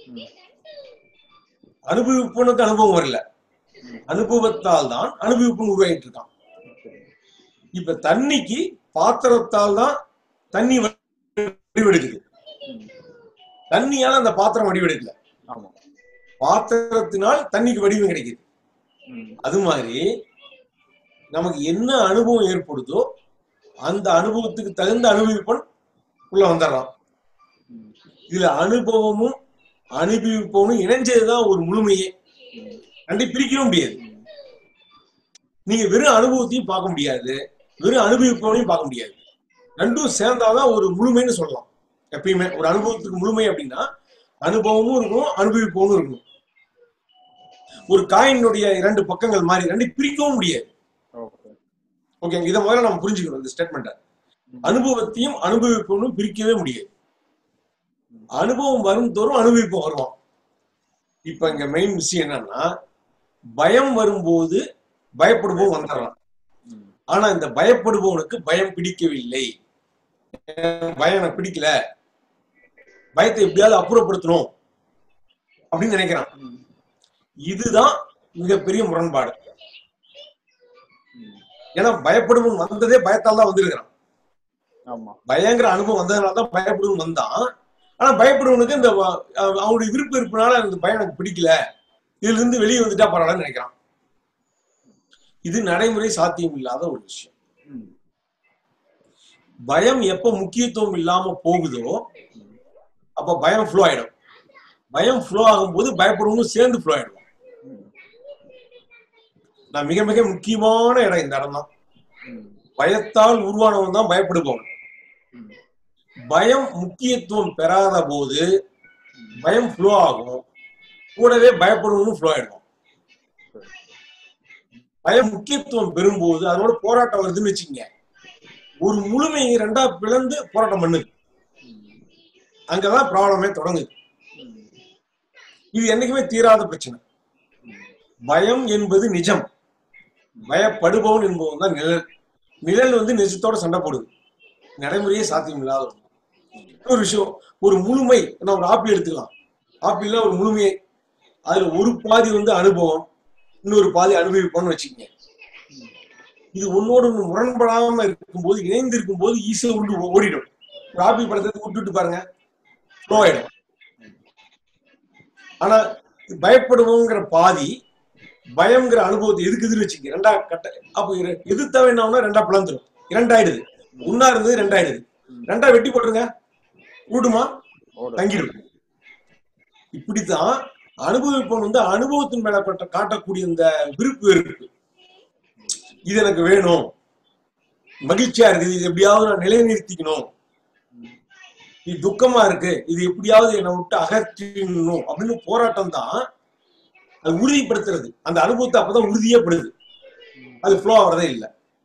அனுபவிப்போனுக்கு அனுபவம் வரல, அனுபவத்தால் தான் அனுபவிப்போன் உருவாகிட்டு இருக்கான். இப்ப தண்ணிக்கு பாத்திரத்தால் தான் தண்ணி வடிவெடுக்குது, தண்ணியால அந்த பாத்திரம் வடிவெடுக்கல. பாத்திரத்தினால் தண்ணிக்கு வடிவம் கிடைக்குது. அது மாதிரி நமக்கு என்ன அனுபவம் ஏற்படுதோ அந்த அனுபவத்துக்கு தகுந்த அனுபவிப்பன் உள்ள வந்துடுறான். இதுல அனுபவமும் அனுபவிப்பவனும் இணைஞ்சதுதான் ஒரு முழுமையே. ரெண்டை பிரிக்கவும் முடியாது. நீங்க வெறும் அனுபவத்தையும் பார்க்க முடியாது, வெறும் அனுபவிப்பவனையும் பார்க்க முடியாது. ரெண்டும் சேர்ந்தாதான் ஒரு முழுமைன்னு சொல்லலாம். எப்பயுமே ஒரு அனுபவத்துக்கு முழுமை அப்படின்னா அனுபவமும் இருக்கணும், அனுபவிப்பவனும் இருக்கணும். ஒரு காயினுடைய இரண்டு பக்கங்கள் மாதிரி ரெண்டு பிரிக்கவும் முடியாது. ஓகே, இதை முதல்ல நம்ம புரிஞ்சுக்கணும் இந்த ஸ்டேட்மெண்ட்டை. அனுபவத்தையும் அனுபவிப்பவனும் பிரிக்கவே முடியாது. அனுபவம் வரும் தோறும் அனுபவிப்போம் வருவான். இப்ப இங்க மெயின் விஷயம் என்னன்னா, பயம் வரும்போது பயப்படுவோம் வந்துடலாம். ஆனா இந்த பயப்படுபவனுக்கு பயம் பிடிக்கவில்லை. பயம் எனக்கு பிடிக்கல, பயத்தை எப்படியாவது அப்புறப்படுத்தணும் அப்படின்னு நினைக்கிறான். இதுதான் மிகப்பெரிய முரண்பாடு. ஏன்னா பயப்படுவன் வந்ததே பயத்தால் தான் வந்திருக்கிறான். பயங்கர அனுபவம் வந்ததுனாலதான் பயப்படுவன் வந்தான். ஆனா பயப்படுவனுக்கு இந்த அவனுடைய விருப்ப இருப்பினால அந்த பயம் எனக்கு பிடிக்கல, இதுல இருந்து வெளியே வந்துட்டா பரவாயில்லன்னு நினைக்கிறான். இது நடைமுறை சாத்தியம் இல்லாத ஒரு விஷயம். பயம் எப்ப முக்கியத்துவம் இல்லாம போகுதோ அப்ப பயம் ஃப்ளோ ஆயிடும். பயம் ஃப்ளோ ஆகும்போது பயப்படுவனும் சேர்ந்து ஃப்ளோ ஆயிடும். நான் மிக மிக முக்கியமான இடம் இந்த இடம் தான். பயத்தால் உருவானவன் தான் பயப்படுபவன். பயம் முக்கியத்துவம் பெறாத போது பயம் ஃப்ளோ ஆகும், கூடவே பயப்படுவனும் ஃப்ளோ ஆயிடும். பயம் முக்கியத்துவம் பெறும்போது அதோட போராட்டம் வருதுன்னு வச்சுக்கங்க, ஒரு முழுமையை ரெண்டா பிளந்து போராட்டம் பண்ணுது. அங்கதான் ப்ராப்ளமே தொடங்குது. இது என்னைக்குமே தீராத பிரச்சனை. பயம் என்பது நிஜம், பயப்படுபவன் என்பவன் தான் நிழல். நிழல் வந்து நிஜத்தோட சண்டை போடுது, நடைமுறையே சாத்தியம் இல்லாத ஒரு விஷயம். ஒரு முழுமை, நான் ஒரு ஆப்பிள் எடுத்துக்கலாம், ஆப்பிள்ல ஒரு முழுமையை, அதுல ஒரு பாதி வந்து அனுபவம், இன்னொரு பாதி அனுபவிப்போம்னு வச்சுக்கோங்க. இது ஒன்னோடு ஒண்ணு முரண்படாம இருக்கும்போது, இணைந்து இருக்கும் போது ஈஸியா உண்டு ஓடிடும். ஒரு ஆப்பிள் படத்தை விட்டுட்டு பாருங்க, ஸ்லோ ஆயிடும். ஆனா பயப்படுவோங்கிற பாதி பயம்ங்கிற அனுபவத்தை எதுக்கு எதிர் வச்சுக்க ரெண்டா கட்ட, அப்ப எதிர்த்தா என்ன ரெண்டா பிளந்துடும், இரண்டாயிடுது. ஒன்னா இருந்தது ரெண்டாயிடுது, ரெண்டா வெட்டி போட்டுருங்க, கூடுமா தங்கிடும். இப்படித்தான் அனுபவிப்பவன் வந்து அனுபவத்தின் மேல பட்ட காட்டக்கூடிய இந்த விருப்பு வெறுப்பு, இது எனக்கு வேணும், மகிழ்ச்சியா இருக்குது, இது எப்படியாவது நான் நிலைநிறுத்திக்கணும், இது துக்கமா இருக்கு, இது எப்படியாவது என்னை விட்டு அகற்றிடணும் அப்படின்னு போராட்டம் தான் அது உறுதிப்படுத்துறது. அந்த அனுபவத்தை அப்பதான் உறுதியப்படுது, அது ஃப்ளோ ஆகிறதே இல்லை.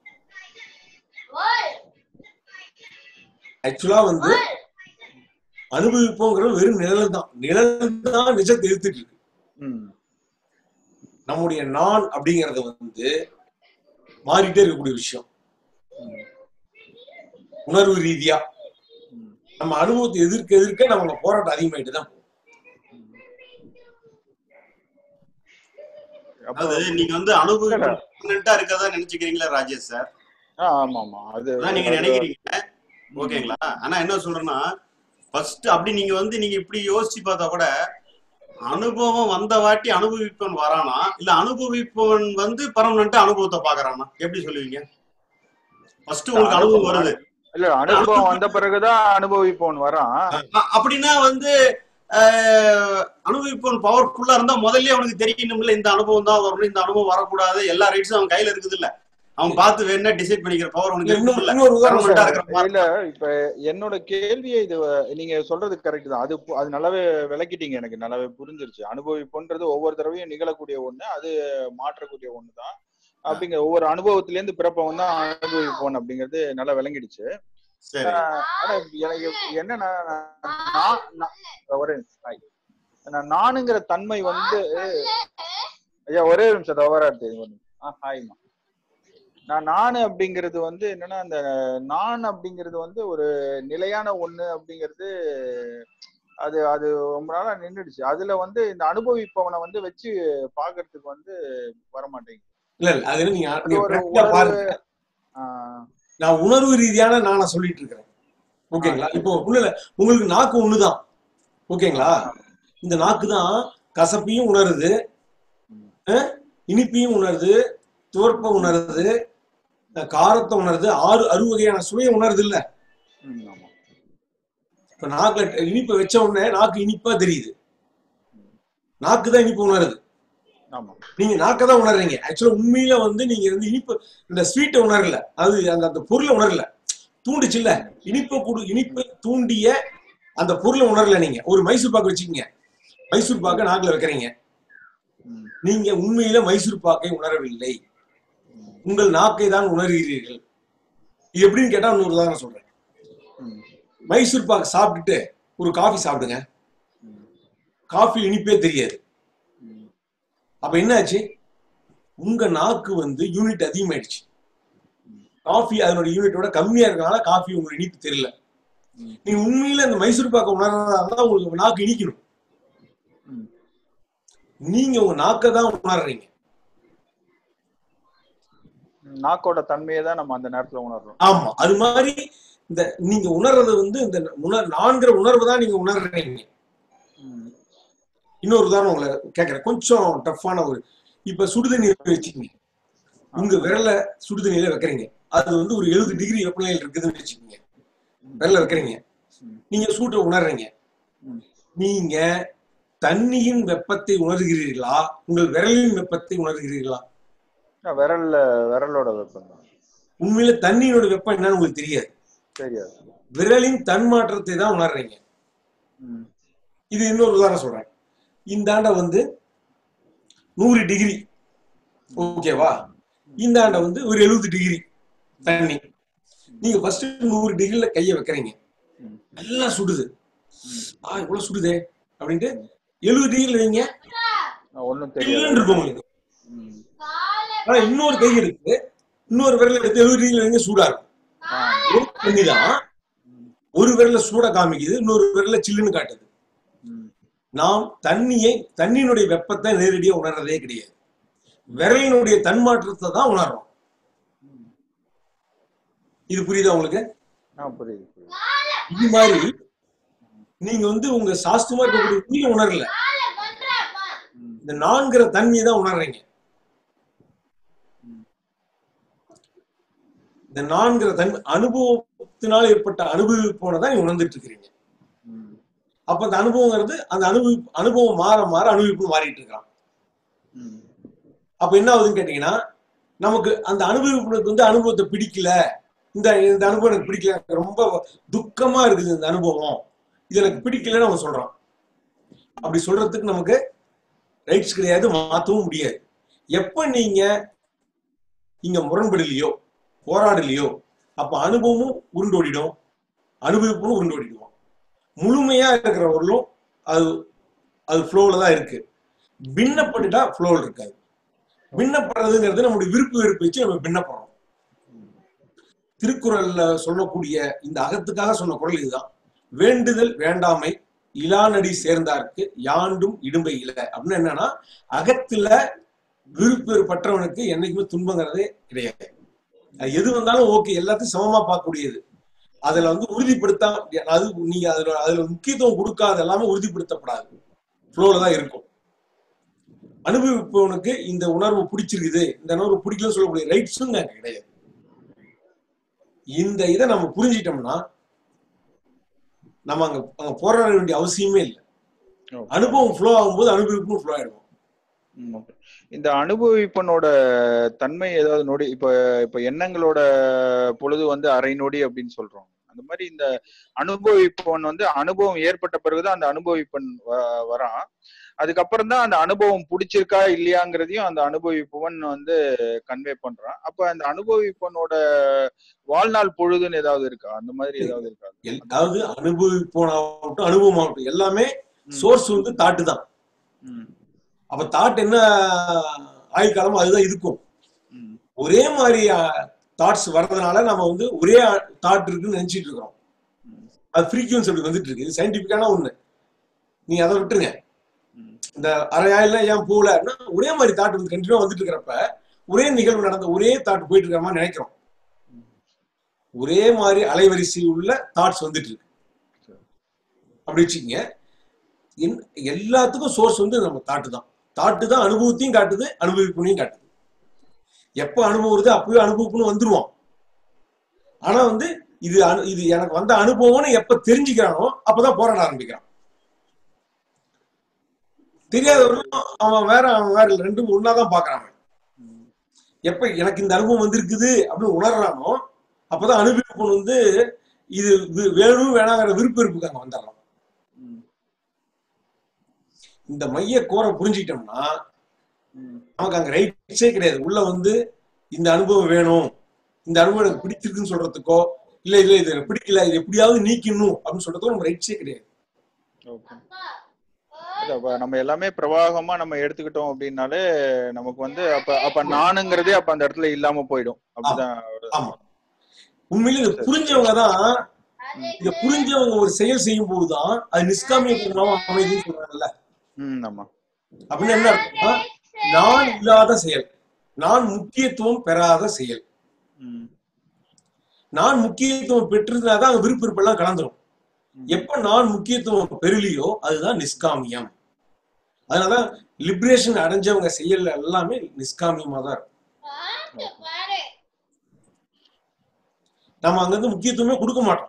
ஆக்சுவலா வந்து அனுபவிப்போங்கிறது வெறும் நிழல் தான், நிழல் தான் நிஜத்தை எடுத்துட்டு இருக்கு. நம்முடைய நான் அப்படிங்கறது வந்து மாறிட்டே இருக்கக்கூடிய விஷயம். உணர்வு ரீதியா நம்ம அனுபவத்தை எதிர்க்க எதிர்க்க நம்ம போராட்டம் அதிகமாயிட்டு தான். அது நீங்க வந்து அனுபவிக்கா இருக்கதா நினைச்சுக்கிறீங்களா ராஜேஷ் சார்? ஆமா ஆமா, அதுதான் நீங்க நினைக்கிறீங்க, ஓகேங்களா? ஆனா என்ன சொல்றேன்னா, ஃபர்ஸ்ட் அப்படி நீங்க வந்து நீங்க இப்படி யோசிச்சு பார்த்தா கூட, அனுபவம் வந்த வாட்டி அனுபவிப்பவன் வரானா, இல்ல அனுபவிப்பவன் வந்து பர்மனண்டா அனுபவத்தை பாக்குறானா, எப்படி சொல்லுவீங்க? ஃபர்ஸ்ட் உங்களுக்கு அனுபவம் வருது இல்ல, அனுபவம் வந்த பிறகுதான் அனுபவிப்பவன் வரான். அப்படின்னா வந்து அனுபவிப்பவன் பவர்ஃபுல்லா இருந்தா முதல்ல அவனுக்கு தெரியணும்ல, இந்த அனுபவம் தான் வரணும், இந்த அனுபவம் வரக்கூடாது, எல்லா ரைட்ஸும் அவன் கையில இருக்குது இல்ல, அவன் பார்த்து வேணா டிசைட் பண்ணிக்கிற பவர் அவனுக்கு இல்ல. இப்ப என்னோட கேள்வியை இது நீங்க சொல்றது கரெக்ட் தான், அது அது நல்லாவே விளக்கிட்டீங்க, எனக்கு நல்லாவே புரிஞ்சிருச்சு. அனுபவிப்புன்றது ஒவ்வொரு தடவையும் நிகழக்கூடிய ஒண்ணு, அது மாற்றக்கூடிய ஒண்ணுதான் அப்படிங்கிற ஒவ்வொரு அனுபவத்தில இருந்து பிறப்பவன் தான் அனுபவிப்போன் அப்படிங்கிறது நல்லா விளங்கிடுச்சு. ஆனா எனக்கு என்னன்னா, ஒரே நானுங்கிற தன்மை வந்து, ஐயா ஒரே நிமிஷம் தவறா தெரியும். ஆஹ் ஹாய்மா, நான் நானு அப்படிங்கிறது வந்து என்னன்னா, அந்த நான் அப்படிங்கிறது வந்து ஒரு நிலையான ஒண்ணு அப்படிங்கிறது, அது அது ரொம்ப நாளா நின்றுடுச்சு. அதுல வந்து இந்த அனுபவிப்பவனை வந்து வச்சு பாக்குறதுக்கு வந்து வரமாட்டேங்குது. இல்ல இல்ல, அது நீங்க பாருங்க, நான் உணர்வு ரீதியான நானா சொல்லிட்டு இருக்கிறேன், ஓகேங்களா? இப்போ ஒண்ணு இல்ல, உங்களுக்கு நாக்கு ஒண்ணுதான், ஓகேங்களா? இந்த நாக்கு தான் கசப்பையும் உணருது, இனிப்பையும் உணருது, துவர்ப்ப உணருது, காரத்தை உணருது, ஆறு அறு வகையான சுவையை உணருது இல்ல. இப்ப நாக்குல இனிப்பை வச்ச உடனே நாக்கு இனிப்பா தெரியுது, நாக்கு தான் இனிப்பு உணருது, நீங்க நாக்கதான் உணர்றீங்க. ஆக்சுவலா உண்மையில வந்து நீங்க வந்து இனிப்பு, இந்த ஸ்வீட்டை உணரல, அது அந்த அந்த பொருளை உணரல, தூண்டுச்சு இல்ல, இனிப்பை கூடு இனிப்பை தூண்டிய அந்த பொருளை உணரல. நீங்க ஒரு மைசூர் பாக்கு வச்சுக்கீங்க, மைசூர் பாக்கை நாக்குல வைக்கிறீங்க, நீங்க உண்மையில மைசூர் பாக்கை உணரவில்லை, உங்கள் நாக்கை தான் உணர்கிறீர்கள். இது எப்படின்னு கேட்டா இன்னொரு உதாரணம் சொல்றேன். மைசூர் பாக்கு சாப்பிட்டுட்டு ஒரு காஃபி சாப்பிடுங்க, காஃபி இனிப்பே தெரியாது. அப்ப என்ன ஆச்சு, உங்க நாக்கு வந்து யூனிட் அதிகமாயிடுச்சு, காஃபி அதனோட யூனிட்டோட கம்மியா இருக்கனால காஃபி உங்களுக்கு இனிப்பு தெரியல. நீங்க உண்மையில அந்த மைசூர் பாக்க உணர்றதா உங்களுக்கு நாக்கு இனிக்கணும், நீங்க உங்க நாக்க தான் உணர்றீங்க, நாக்கோட தன்மையை தான் நம்ம அந்த நேரத்துல உணர்றோம். ஆமா, அது மாதிரி இந்த நீங்க உணர்றது வந்து இந்த உணர் நான்கிற உணர்வு தான் நீங்க உணர்றீங்க. இன்னொரு உதாரணம் உங்களை கேட்கறேன், கொஞ்சம் டஃப்பான ஒரு, இப்ப சுடுதண்ணி வச்சுக்கீங்க, உங்க விரல சுடுதண்ணியில வைக்கிறீங்க, அது வந்து ஒரு எழுபது டிகிரி வெப்பநிலையில் இருக்குதுன்னு வச்சுக்கீங்க, விரல வைக்கிறீங்க, நீங்க சூட்டை உணர்றீங்க. நீங்க தண்ணியின் வெப்பத்தை உணர்கிறீர்களா, உங்கள் விரலின் வெப்பத்தை உணர்கிறீர்களா? விரல்ல விரலோட வெப்பம் தான். உண்மையில தண்ணியோட வெப்பம் என்னன்னு உங்களுக்கு தெரியாது, தெரியாது, விரலின் தன்மாற்றத்தை தான் உணர்றீங்க. இது இன்னொரு உதாரணம் சொல்றேன். இந்த ஆண்டை வந்து நூறு டிகிரி, ஓகேவா? இந்த ஆண்டை வந்து ஒரு எழுபது டிகிரி தண்ணி, நீங்க ஃபர்ஸ்ட் நூறு டிகிரில கைய வைக்கிறீங்க, நல்லா சுடுது, ஆஹ் இவ்வளவு சுடுதே அப்படின்ட்டு எழுபது டிகிரில வைங்க, ஒன்னும் சில்லுன்னு தெரியாது. இருக்கும் உங்களுக்கு. ம். ஆனா இன்னொரு கை இருக்கு, இன்னொரு விரல எடுத்து எழுபது டிகிரில வைங்க, சூடா இருக்கும். ஆ. ஒரே தண்ணி தான், ஒரு விரல சூட காமிக்குது, இன்னொரு விரல சில்லுன்னு காட்டுது. ம். நாம் தண்ணியை தண்ணியினுடைய வெப்பத்தை நேரடியா உணர்றதே கிடையாது, விரலினுடைய தன்மாற்றத்தை தான் உணர்றோம். இது புரியுதா உங்களுக்கு? ஆ, புரியுது புரியுது. இது மாதிரி நீங்க வந்து உங்க சாஸ்திரமா இருக்கக்கூடிய உயிரை உணரல, ம். இந்த நான்கிற தன்மையை தான் உணர்றீங்க. இந்த நான்கிற தன்மை அனுபவத்தினால் ஏற்பட்ட அனுபவிப்போனதான் நீங்க உணர்ந்துட்டு இருக்கிறீங்க. ம். அப்ப அந்த அனுபவங்கிறது அந்த அனுபவி அனுபவம் மாற மாற அனுபவிப்பு மாறிட்டு இருக்கான். ம். அப்ப என்ன ஆகுதுன்னு கேட்டீங்கன்னா, நமக்கு அந்த அனுபவிப்புக்கு வந்து அனுபவத்தை பிடிக்கல, இந்த இந்த அனுபவம் எனக்கு பிடிக்கல, எனக்கு ரொம்ப துக்கமா இருக்குது இந்த அனுபவம், இது எனக்கு பிடிக்கலன்னு அவன் சொல்றான். அப்படி சொல்றதுக்கு நமக்கு ரைட்ஸ் கிடையாது, மாற்றவும் முடியாது. எப்ப நீங்க இங்க முரண்படலையோ போராடலையோ அப்ப அனுபவமும் உருண்டோடிடும், அனுபவிப்பும் உருண்டோடிடுவோம். முழுமையா இருக்கிறவர்களும் அது அது ஃப்ளோல தான் இருக்கு. பின்னப்பட்டுட்டா ஃப்ளோல் இருக்காது. பின்னப்படுறதுங்கிறது நம்முடைய விருப்பு வெறுப்பு வச்சு நம்ம பின்னப்படுறோம். திருக்குறள்ல சொல்லக்கூடிய இந்த அகத்துக்காக சொன்ன குறள் இதுதான், வேண்டுதல் வேண்டாமை இலானடி சேர்ந்தார்க்கு யாண்டும் இடும்பை இல்லை. அப்படின்னு என்னன்னா, அகத்துல விருப்பு வெறுப்பற்றவனுக்கு என்னைக்குமே துன்பங்கிறதே கிடையாது. எது வந்தாலும் ஓகே, எல்லாத்தையும் சமமா பார்க்கக்கூடியது. அதுல வந்து உறுதிப்படுத்தா, அது நீங்க அதுல அதுல முக்கியத்துவம் கொடுக்காத எல்லாமே உறுதிப்படுத்தப்படாது, ஃப்ளோல தான் இருக்கும். அனுபவிப்பவனுக்கு இந்த உணர்வு பிடிச்சிருக்குது, இந்த உணர்வு பிடிக்கலன்னு சொல்லக்கூடிய ரைட்ஸும் கிடையாது. இந்த இதை நம்ம புரிஞ்சிட்டோம்னா நம்ம அங்க அங்க போராட வேண்டிய அவசியமே இல்லை. அனுபவம் ஃப்ளோ ஆகும்போது அனுபவிப்பும் ஃப்ளோ ஆயிடும். இந்த அனுபவிப்பனோட தன்மை ஏதாவது நொடி, இப்ப இப்ப எண்ணங்களோட பொழுது வந்து அரை நொடி அப்படின்னு சொல்றோம். அந்த மாதிரி இந்த அனுபவிப்பவன் வந்து அனுபவம் ஏற்பட்ட பிறகுதான் அந்த அனுபவிப்பன் வரான். அதுக்கப்புறம் தான் அந்த அனுபவம் பிடிச்சிருக்கா இல்லையாங்கிறதையும் அந்த அனுபவிப்பவன் வந்து கன்வே பண்றான். அப்ப அந்த அனுபவிப்பவனோட வாழ்நாள் பொழுதுன்னு ஏதாவது இருக்கா? அந்த மாதிரி ஏதாவது இருக்கா? அதாவது அனுபவிப்பவனாகட்டும் அனுபவம் ஆகட்டும் எல்லாமே சோர்ஸ் வந்து தாட்டு தான். அப்ப தாட் என்ன ஆயுள் காலமோ அதுதான் இருக்கும். ஒரே மாதிரி தாட்ஸ் வர்றதுனால நம்ம வந்து ஒரே தாட் இருக்குன்னு நினைச்சிட்டு இருக்கிறோம். அது ஃப்ரீக்வன்சி அப்படி வந்துட்டு இருக்கு. இது சயின்டிபிக்கான ஒண்ணு. நீங்க அதை விட்டுருங்க. இந்த அரை ஆயில ஏன் போகல, ஒரே மாதிரி தாட் வந்து கண்டினியூவா வந்துட்டு இருக்கிறப்ப ஒரே நிகழ்வு நடந்த ஒரே தாட் போயிட்டு இருக்கிற மாதிரி நினைக்கிறோம். ஒரே மாதிரி அலைவரிசை உள்ள தாட்ஸ் வந்துட்டு இருக்கு அப்படி வச்சுக்கீங்க. எல்லாத்துக்கும் சோர்ஸ் வந்து நம்ம தாட்டு தான். தாட்டு தான் அனுபவத்தையும் காட்டுது, அனுபவிப்புனையும் காட்டுது. எப்ப அனுபவம் வருது அப்பவே அனுபவிப்புன்னு வந்துருவோம். ஆனா வந்து இது இது எனக்கு வந்த அனுபவம்னு எப்ப தெரிஞ்சுக்கிறானோ அப்பதான் போராட ஆரம்பிக்கிறான். தெரியாதவர்களும் அவன் வேற அவன் வேற ரெண்டும் ஒன்னாதான் பாக்குறான். எப்ப எனக்கு இந்த அனுபவம் வந்திருக்குது அப்படின்னு உணர்றானோ அப்பதான் அனுபவிப்பு வந்து இது வேணும் வேணாங்கிற விருப்ப வெறுப்புக்கு அங்க வந்துடுறான். இந்த மைய கோரை புரிஞ்சுக்கிட்டோம்னா நமக்கு அங்க ரைட்ஸே கிடையாது. உள்ள வந்து இந்த அனுபவம் வேணும், இந்த அனுபவம் எனக்கு பிடிச்சிருக்குன்னு சொல்றதுக்கோ இல்ல இல்ல இது எனக்கு பிடிக்கல இது எப்படியாவது நீக்கணும் அப்படின்னு சொல்றதுக்கோ நம்ம ரைட்ஸே கிடையாது. நம்ம எல்லாமே பிரவாகமா நம்ம எடுத்துக்கிட்டோம் அப்படின்னாலே நமக்கு வந்து அப்ப அப்ப நானுங்கிறதே அப்ப அந்த இடத்துல இல்லாம போயிடும். அப்படிதான். ஆமா, உண்மையில இது புரிஞ்சவங்கதான், இத புரிஞ்சவங்க ஒரு செயல் செய்யும் போதுதான் அது நிஷ்காமிய அமைதின்னு சொல்றாங்கல்ல. அப்படின்னு என்ன அர்த்தம்னா, நான் இல்லாத செயல், நான் முக்கியத்துவம் பெறாத செயல். நான் முக்கியத்துவம் பெற்றிருந்தாதான் அங்க விருப்ப வெறுப்பெல்லாம் கலந்துரும். எப்ப நான் முக்கியத்துவம் பெறலையோ அதுதான் நிஷ்காமியம். அதனாலதான் லிபரேஷன் அடைஞ்சவங்க செயல் எல்லாமே நிஷ்காமியமா தான் இருக்கும். நம்ம அங்க இருந்து முக்கியத்துவமே கொடுக்க மாட்டோம்.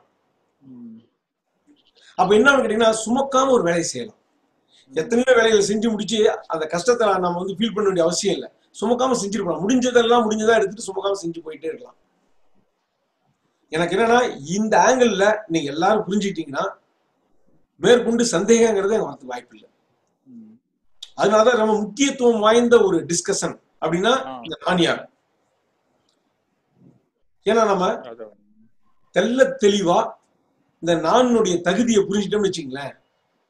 அப்ப என்னன்னு கேட்டீங்கன்னா, சுமக்காம ஒரு வேலையை செய்யலாம். எத்தனையோ வேலைகளை செஞ்சு முடிச்சு அந்த கஷ்டத்தை நம்ம வந்து ஃபீல் பண்ண வேண்டிய அவசியம் இல்லை. சுமக்காம செஞ்சிருக்கலாம். முடிஞ்சதெல்லாம் முடிஞ்சதா எடுத்துட்டு சுமக்காம செஞ்சு போயிட்டே இருக்கலாம். எனக்கு என்னன்னா, இந்த ஆங்கிள் நீங்க எல்லாரும் புரிஞ்சுக்கிட்டீங்கன்னா மேற்கொண்டு சந்தேகங்கிறது எனக்கு வரது வாய்ப்பு இல்லை. அதனாலதான் நம்ம முக்கியத்துவம் வாய்ந்த ஒரு டிஸ்கஷன் அப்படின்னா இந்த நான் யார். ஏன்னா நம்ம தெல்ல தெளிவா இந்த நானுடைய தகுதியை புரிஞ்சுட்டோம்னு வச்சுங்களேன்,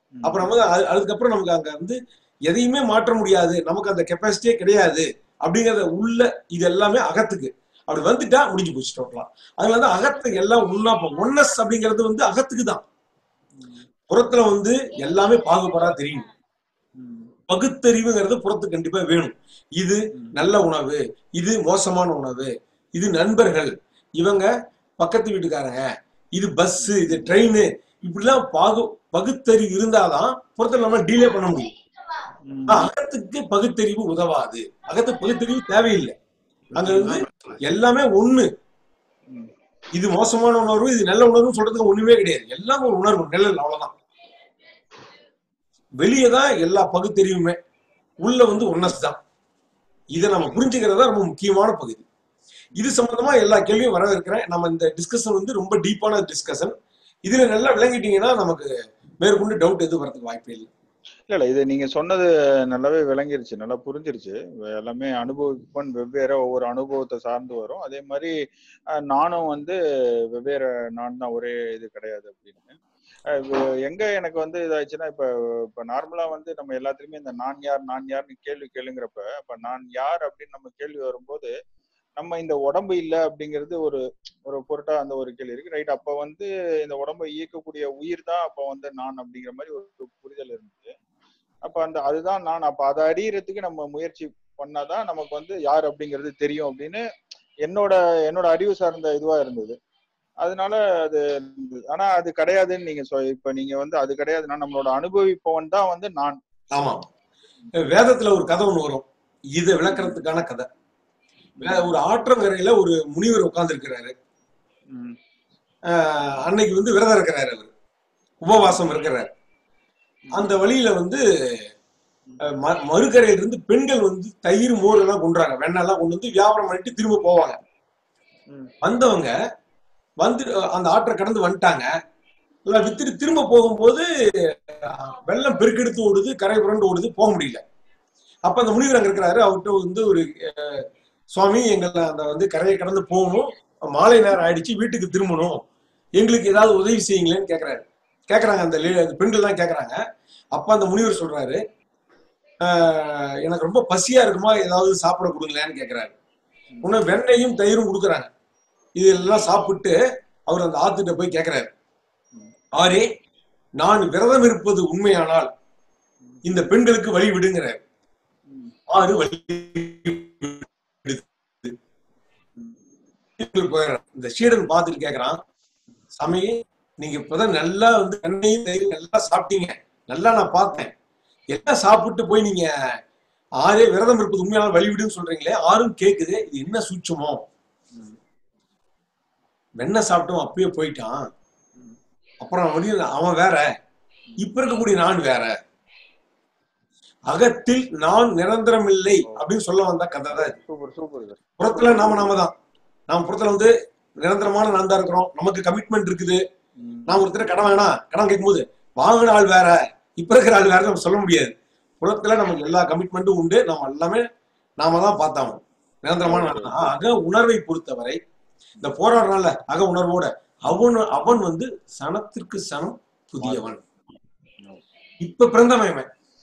அப்புறம் வந்து அதுக்கப்புறம் நமக்கு அங்க வந்து எதையுமே மாற்ற முடியாது, நமக்கு அந்த கெப்பாசிட்டியே கிடையாது அப்படிங்கறத உள்ள, இது எல்லாமே அகத்துக்கு அப்படி வந்துட்டா முடிஞ்சு போச்சு டோட்டலா. அதுல வந்து அகத்துக்கு எல்லாம் ஒன்னா ஒன்னஸ் அப்படிங்கிறது வந்து அகத்துக்கு தான். புறத்துல வந்து எல்லாமே பாகுபாடா தெரியும். பகுத்தறிவுங்கிறது புறத்துக்கு கண்டிப்பா வேணும். இது நல்ல உணவு, இது மோசமான உணவு, இது நண்பர்கள், இவங்க பக்கத்து வீட்டுக்காரங்க, இது பஸ், இது ட்ரெயின், இப்படிலாம் பாகு பகுத்தறிவு இருந்தாதான் புறத்துல நம்ம டீலே பண்ண முடியும். அகத்துக்கு பகுத்தறிவு உதவாது, அகத்துக்கு பகுத்தறிவு தேவையில்லை. அங்க வந்து எல்லாமே ஒண்ணு. இது மோசமான உணர்வு, இது நல்ல உணர்வு சொல்றதுக்கு ஒண்ணுமே கிடையாது. எல்லாம் ஒரு உணர்வு, நல்லது, அவ்வளவுதான். வெளியேதான் எல்லா பகுத்தறிவுமே, உள்ள வந்து ஒன்னஸ் தான். இதை நம்ம புரிஞ்சுக்கிறதா ரொம்ப முக்கியமான பகுதி. இது சம்பந்தமா எல்லா கேள்வியும் வரவேற்கிறேன். நம்ம இந்த டிஸ்கஷன் வந்து ரொம்ப டீப்பான டிஸ்கஷன். இதுல நல்லா விளங்கிட்டீங்கன்னா நமக்கு மேற்கொண்டு டவுட் எதுவும் வரதுக்கு வாய்ப்பே இல்லை. இல்ல இல்ல இது நீங்க சொன்னது நல்லாவே விளங்கிருச்சு, நல்லா புரிஞ்சிருச்சு. எல்லாமே அனுபவிப்பன் வெவ்வேறு ஒவ்வொரு அனுபவத்தை சார்ந்து வரும். அதே மாதிரி நானும் வந்து வெவ்வேறு நான் தான், ஒரே இது கிடையாது அப்படின்னு. எங்க எனக்கு வந்து இதாச்சுன்னா, இப்ப இப்ப நார்மலா வந்து நம்ம எல்லாத்துலயுமே இந்த நான் யார் நான் யார்னு கேள்வி கேளுங்கிறப்ப, அப்ப நான் யார் அப்படின்னு நம்ம கேள்வி வரும்போது, நம்ம இந்த உடம்பு இல்லை அப்படிங்கிறது ஒரு ஒரு பொருட்டா அந்த ஒரு கேள்வி இருக்கு, ரைட்? அப்ப வந்து இந்த உடம்பை இயக்கக்கூடிய உயிர் தான் அப்ப வந்து நான் அப்படிங்கிற மாதிரி ஒரு புரிதல் இருந்தது. அப்ப அந்த அதுதான் நான். அப்ப அதை அறியறதுக்கு நம்ம முயற்சி பண்ணாதான் நமக்கு வந்து யார் அப்படிங்கிறது தெரியும் அப்படின்னு என்னோட என்னோட அறிவு சார்ந்த இதுவா இருந்தது. அதனால அது, ஆனா அது கிடையாதுன்னு நீங்க சொ இப்ப நீங்க வந்து அது கிடையாதுன்னா நம்மளோட அனுபவிப்பவன் தான் வந்து நான். ஆமா, வேதத்துல ஒரு கதை ஒண்ணு வரும், இதை விளக்குறதுக்கான கதை. ஒரு ஆற்றங்கரையில ஒரு முனிவர் உட்கார்ந்து இருக்கிறாரு. அன்னைக்கு வந்து விரதம் இருக்கிறாரு, அவர் உபவாசம் இருக்கிறார். அந்த வழியில வந்து மறுக்கரையில இருந்து பெண்கள் வந்து தயிர் மோர் எல்லாம் கொண்டுறாங்க, வெண்ணெல்லாம் கொண்டு வந்து வியாபாரம் பண்ணிட்டு திரும்ப போவாங்க. வந்தவங்க வந்து அந்த ஆற்றை கடந்து வந்துட்டாங்க, வித்துட்டு திரும்ப போகும்போது வெள்ளம் பெருக்கெடுத்து ஓடுது, கரை புரண்டு ஓடுது, போக முடியல. அப்ப அந்த முனிவர் அங்க இருக்கிறாரு. அவர்கிட்ட வந்து ஒரு சுவாமி, எங்களை அந்த வந்து கரையை கடந்து போகணும், மாலை நேரம் ஆயிடுச்சு, வீட்டுக்கு திரும்பணும், எங்களுக்கு ஏதாவது உதவி செய்யுங்களேன்னு கேட்கறாரு. கேட்கறாங்க அந்த பெண்கள் தான் கேட்கறாங்க. அப்ப அந்த முனிவர் சொல்றாரு, ஆஹ் எனக்கு ரொம்ப பசியா இருக்குமா, ஏதாவது சாப்பிட கொடுங்களேன்னு கேட்கிறாரு. உன்ன வெண்ணையும் தயிரும் கொடுக்குறாங்க. இதெல்லாம் சாப்பிட்டு அவர் அந்த ஆத்துட்ட போய் கேட்கிறாரு, ஆரே, நான் விரதம் இருப்பது உண்மையானால் இந்த பெண்களுக்கு வழி விடுங்கிறார். ஆறு வழி இந்த சீடன் பார்த்துட்டு கேட்கிறான், சாமி, நீங்க இப்பதான் நல்லா வந்து வெண்ணையும் தயிரும் நல்லா சாப்பிட்டீங்க, நல்லா நான் பார்த்தேன், எல்லாம் சாப்பிட்டு போய் நீங்க ஆரே விரதம் இருப்பது உண்மையான வழிவிடுன்னு சொல்றீங்களே, ஆறும் கேக்குது, இது என்ன சூட்சமோ? வெண்ணெய் சாப்பிட்டோம், அப்பயே போயிட்டான், அப்புறம் அவன் வேற, இப்ப இருக்கக்கூடிய நான் வேற, அகத்தில் நான் நிரந்தரம் இல்லை அப்படின்னு சொல்ல வந்த கதை தான். புறத்துல நாம நாம தான், நாம புறத்துல வந்து நிரந்தரமான நான் தான் இருக்கிறோம், நமக்கு கமிட்மெண்ட் இருக்குது. நான் ஒருத்தர் கடன் வேணா, கடன் கேட்கும் போது வாங்கின ஆள் வேற, இப்ப இருக்கிற ஆள் வேற நம்ம சொல்ல முடியாது. புறத்துல நமக்கு எல்லா கமிட்மெண்ட்டும் உண்டு, நம்ம எல்லாமே நாம தான் பார்த்தாங்க. நிரந்தரமான அக உணர்வை பொறுத்தவரை இந்த போராடுறான்ல அக உணர்வோட, அவன் அவன் வந்து சனத்திற்கு சனம் புதியவன், இப்ப பிறந்தவன்.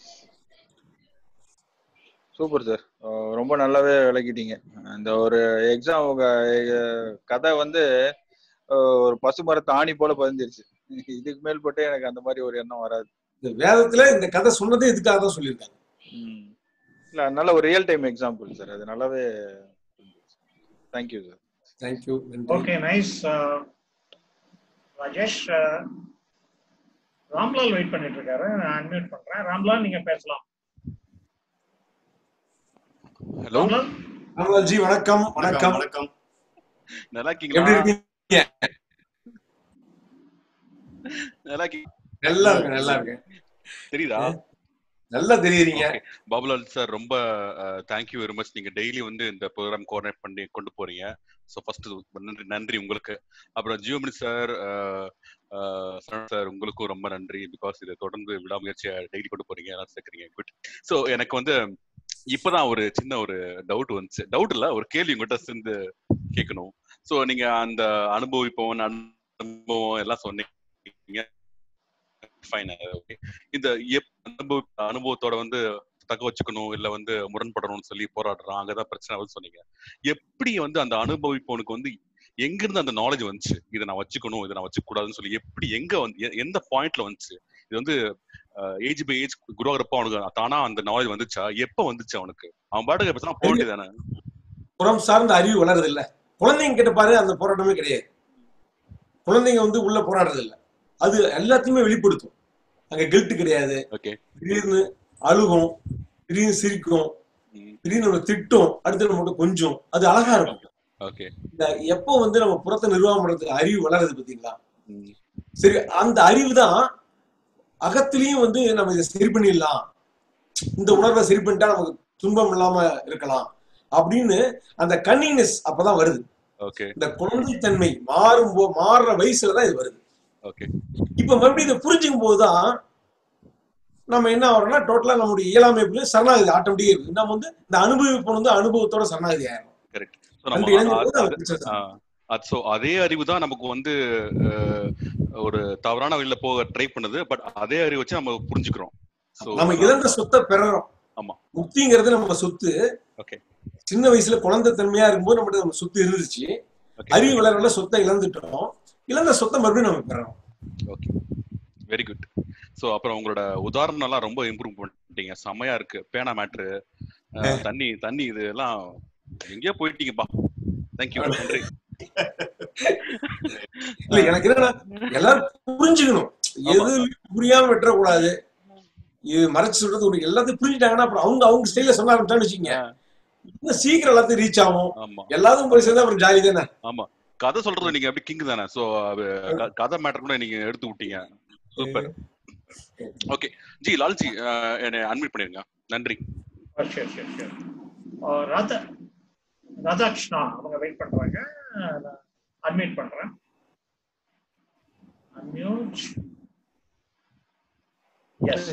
சூப்பர் சார், ரொம்ப நல்லாவே விளக்கிட்டீங்க. இந்த ஒரு எக்ஸாம் கதை வந்து ஒரு பசுமரத்தை ஆணி போல பதிஞ்சிருச்சு. இதுக்கு மேல்பட்டு எனக்கு அந்த மாதிரி ஒரு எண்ணம் வராது. வேதத்துல இந்த கதை சொன்னதே இதுக்காக தான் சொல்லியிருக்காங்க. இல்ல, நல்ல ஒரு ரியல் டைம் எக்ஸாம்பிள் சார், அது நல்லாவே. Thank you sir. Thank you. Okay, nice. Rajesh, Ramlal wait பண்ணிட்டு இருக்காரு, நான் அன்மியூட் பண்றேன். ராம்லால், நீங்க பேசலாம். ஹலோ ராம்லால் ஜி, வணக்கம். வணக்கம் வணக்கம். நல்லா இருக்கீங்களா? எப்படி இருக்கீங்க? நல்லா இருக்கீங்க? நல்லா இருக்கு, நல்லா இருக்கு. தெரியுதா? நல்லா தெரியுறீங்க. பாபுலால் சார், ரொம்ப தேங்க்யூ வெரி மச். நீங்க டெய்லி வந்து இந்த ப்ரோக்ராம் கோஆர்டினேட் பண்ணி கொண்டு போறீங்க. ஸோ ஃபர்ஸ்ட் நன்றி நன்றி உங்களுக்கு. அப்புறம் ஜியோமணி சார், சார், உங்களுக்கும் ரொம்ப நன்றி. பிகாஸ் இதை தொடர்ந்து விடாமுயற்சியை டெய்லி கொண்டு போறீங்க, எல்லாம் சேர்க்குறீங்க. குட். ஸோ எனக்கு வந்து இப்பதான் ஒரு சின்ன ஒரு டவுட் வந்துச்சு. டவுட் இல்ல, ஒரு கேள்வி உங்கள்கிட்ட சேர்ந்து கேட்கணும். ஸோ நீங்க அந்த அனுபவிப்பவன் அனுபவம் எல்லாம் சொன்னீங்க. ஃபைன். ஓகே, இந்த அனுபவ அனுபவத்தோட வந்து தக்க வச்சுக்கணும் இல்ல வந்து முரண்படணும்னு சொல்லி போராடுறான், அங்கதான் பிரச்சனை வந்து சொன்னீங்க. எப்படி வந்து அந்த அனுபவிப்பவனுக்கு வந்து எங்க இருந்து அந்த நாலேஜ் வந்துச்சு, இதை நான் வச்சுக்கணும் இதை நான் வச்சுக்க கூடாதுன்னு சொல்லி, எப்படி எங்க வந்து எந்த பாயிண்ட்ல வந்துச்சு? இது வந்து ஏஜ் பை ஏஜ் குரோ ஆகிறப்ப அவனுக்கு தானா அந்த நாலேஜ் வந்துச்சா? எப்ப வந்துச்சு அவனுக்கு? அவன் பாட்டுக்கு பேசினா போயிட்டு தானே. புறம் சார்ந்த அறிவு வளருது இல்ல. குழந்தைங்க கிட்ட பாரு, அந்த போராட்டமே கிடையாது. குழந்தைங்க வந்து உள்ள போராடுறது இல்லை, அது எல்லாத்தையுமே வெளிப்படுத்தும். அங்க கில்ட் கிடையாது. திடீர்னு அழுகும், திடீர்னு சிரிக்கும், திடீர்னு நம்ம திட்டும், அடுத்து நம்ம மட்டும் கொஞ்சம், அது அழகா இருக்கும். இந்த எப்போ வந்து நம்ம புறத்தை நிர்வாகம் பண்றதுக்கு அறிவு வளருது பாத்தீங்களா? சரி, அந்த அறிவு தான் அகத்திலையும் வந்து நம்ம இதை சரி பண்ணிடலாம், இந்த உணர்வை சரி பண்ணிட்டா நமக்கு துன்பம் இல்லாம இருக்கலாம் அப்படின்னு அந்த கன்னிங்னஸ் அப்பதான் வருது. இந்த குழந்தைத்தன்மை மாறும் போ மாறுற வயசுலதான் இது வருது. இப்ப மறுபடியும் இதை புரிஞ்சுக்கும் போதுதான் நம்ம என்ன ஆகிறோம்னா, டோட்டலா நம்மளுடைய இயலாமை சரணாகதி ஆட்டோமேட்டிக்கா இருக்கு. நம்ம வந்து இந்த அனுபவிப்பு வந்து அனுபவத்தோட சரணாகதி ஆயிரும். அதே அறிவு தான் நமக்கு வந்து ஒரு தவறான வழியில போக ட்ரை பண்ணுது. பட் அதே அறிவு வச்சு நம்ம புரிஞ்சுக்கிறோம். நம்ம இழந்த சொத்தை பெறறோம். ஆமா, முக்திங்கிறது நம்ம சொத்து. சின்ன வயசுல குழந்தை தன்மையா இருக்கும்போது நம்ம நம்ம சொத்து இருந்துச்சு. அறிவு வளரல சொத்தை இழந்துட்டோம். இழந்த சொத்தை மறுபடியும் நம்ம பெறறோம். Okay, very good. சோ அப்புறம் உங்களோட உதாரணம் எல்லாம் ரொம்ப இம்ப்ரூவ் பண்ணிட்டீங்க, செமையா இருக்கு. பேனா மேட்ரு, தண்ணி தண்ணி இது எல்லாம் எங்கேயோ போயிட்டீங்கப்பா. தேங்க்யூ, நன்றி. இல்ல, எனக்கு என்னன்னா எல்லாரும் புரிஞ்சுக்கணும், எது புரியாம வெட்டக்கூடாது. இது மறைச்சு சொல்றது உனக்கு எல்லாத்தையும் புரிஞ்சுட்டாங்கன்னா அப்புறம் அவங்க அவங்க ஸ்டைல சொன்ன ஆரம்பிச்சான்னு வச்சுக்கோங்க, இன்னும் சீக்கிரம் எல்லாத்தையும் ரீச் ஆகும். எல்லாத்தையும் போய் சேர்ந்தா அப்புறம் ஜாலி தானே. ஆமா, கதை சொல்றது நீங்க அப்படி கிங் தானே. சோ கதை மேட்டர் கூட நீங்க எடுத்து விட்டீங்க. சூப்பர். ஓகே ஜி, லால்ஜி என்னை அன்மியூட் பண்ணிருங்க. நன்றி. சரி சரி சரி. ராதா ராதாகிருஷ்ணா அவங்க வெயிட் பண்றாங்க, அன்மியூட் பண்றேன். அன்மியூட். எஸ்.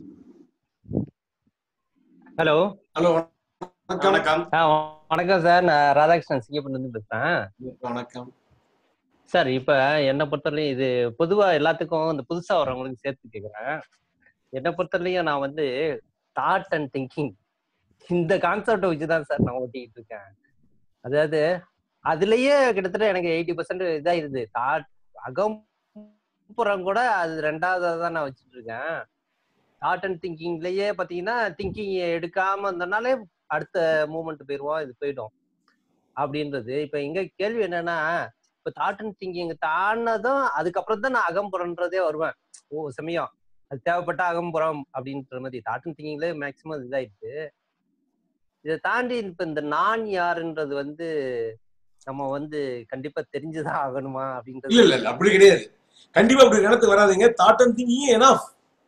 ஹலோ ஹலோ, வணக்கம். வணக்கம் சார், நான் ராதாகிருஷ்ணன் சிங்கப்பூர்ல இருந்து பேசுறேன். வணக்கம் சார். இப்ப என்ன பொறுத்தவரையும் இது பொதுவா எல்லாத்துக்கும் இந்த புதுசா வரவங்களுக்கு சேர்த்து கேக்குறேன். என்னை பொறுத்தவரையும் நான் வந்து தாட் அண்ட் திங்கிங் இந்த கான்செப்டை வச்சுதான் சார் நான் ஓட்டிக்கிட்டு இருக்கேன். அதாவது அதுலயே கிட்டத்தட்ட எனக்கு எயிட்டி பர்சன்ட் இதாயிருது. தாட் அகம்புறம் கூட அது ரெண்டாவதா தான் நான் வச்சுட்டு இருக்கேன். தாட் அண்ட் திங்கிங்லயே பாத்தீங்கன்னா திங்கிங் எடுக்காம இருந்தனாலே அடுத்த மூமெண்ட் போயிடுவோம், இது போயிடும் அப்படின்றது. இப்ப எங்க கேள்வி என்னன்னா, இப்ப தாட் அண்ட் திங்கிங் தானதும் அதுக்கப்புறம் தான் நான் அகம்புறன்றதே வருவேன். ஓ சமயம் அது தேவைப்பட்ட அகம்புறம் அப்படின்ற மாதிரி தாட் அண்ட் திங்கிங்ல மேக்சிமம் இதாயிடுச்சு. இதை தாண்டி இப்ப இந்த நான் யாருன்றது வந்து நம்ம வந்து கண்டிப்பா தெரிஞ்சுதான் ஆகணுமா அப்படின்றது? இல்ல இல்ல, அப்படி கிடையாது. கண்டிப்பா அப்படி நினைத்து வராதீங்க. Thought and thinking enough.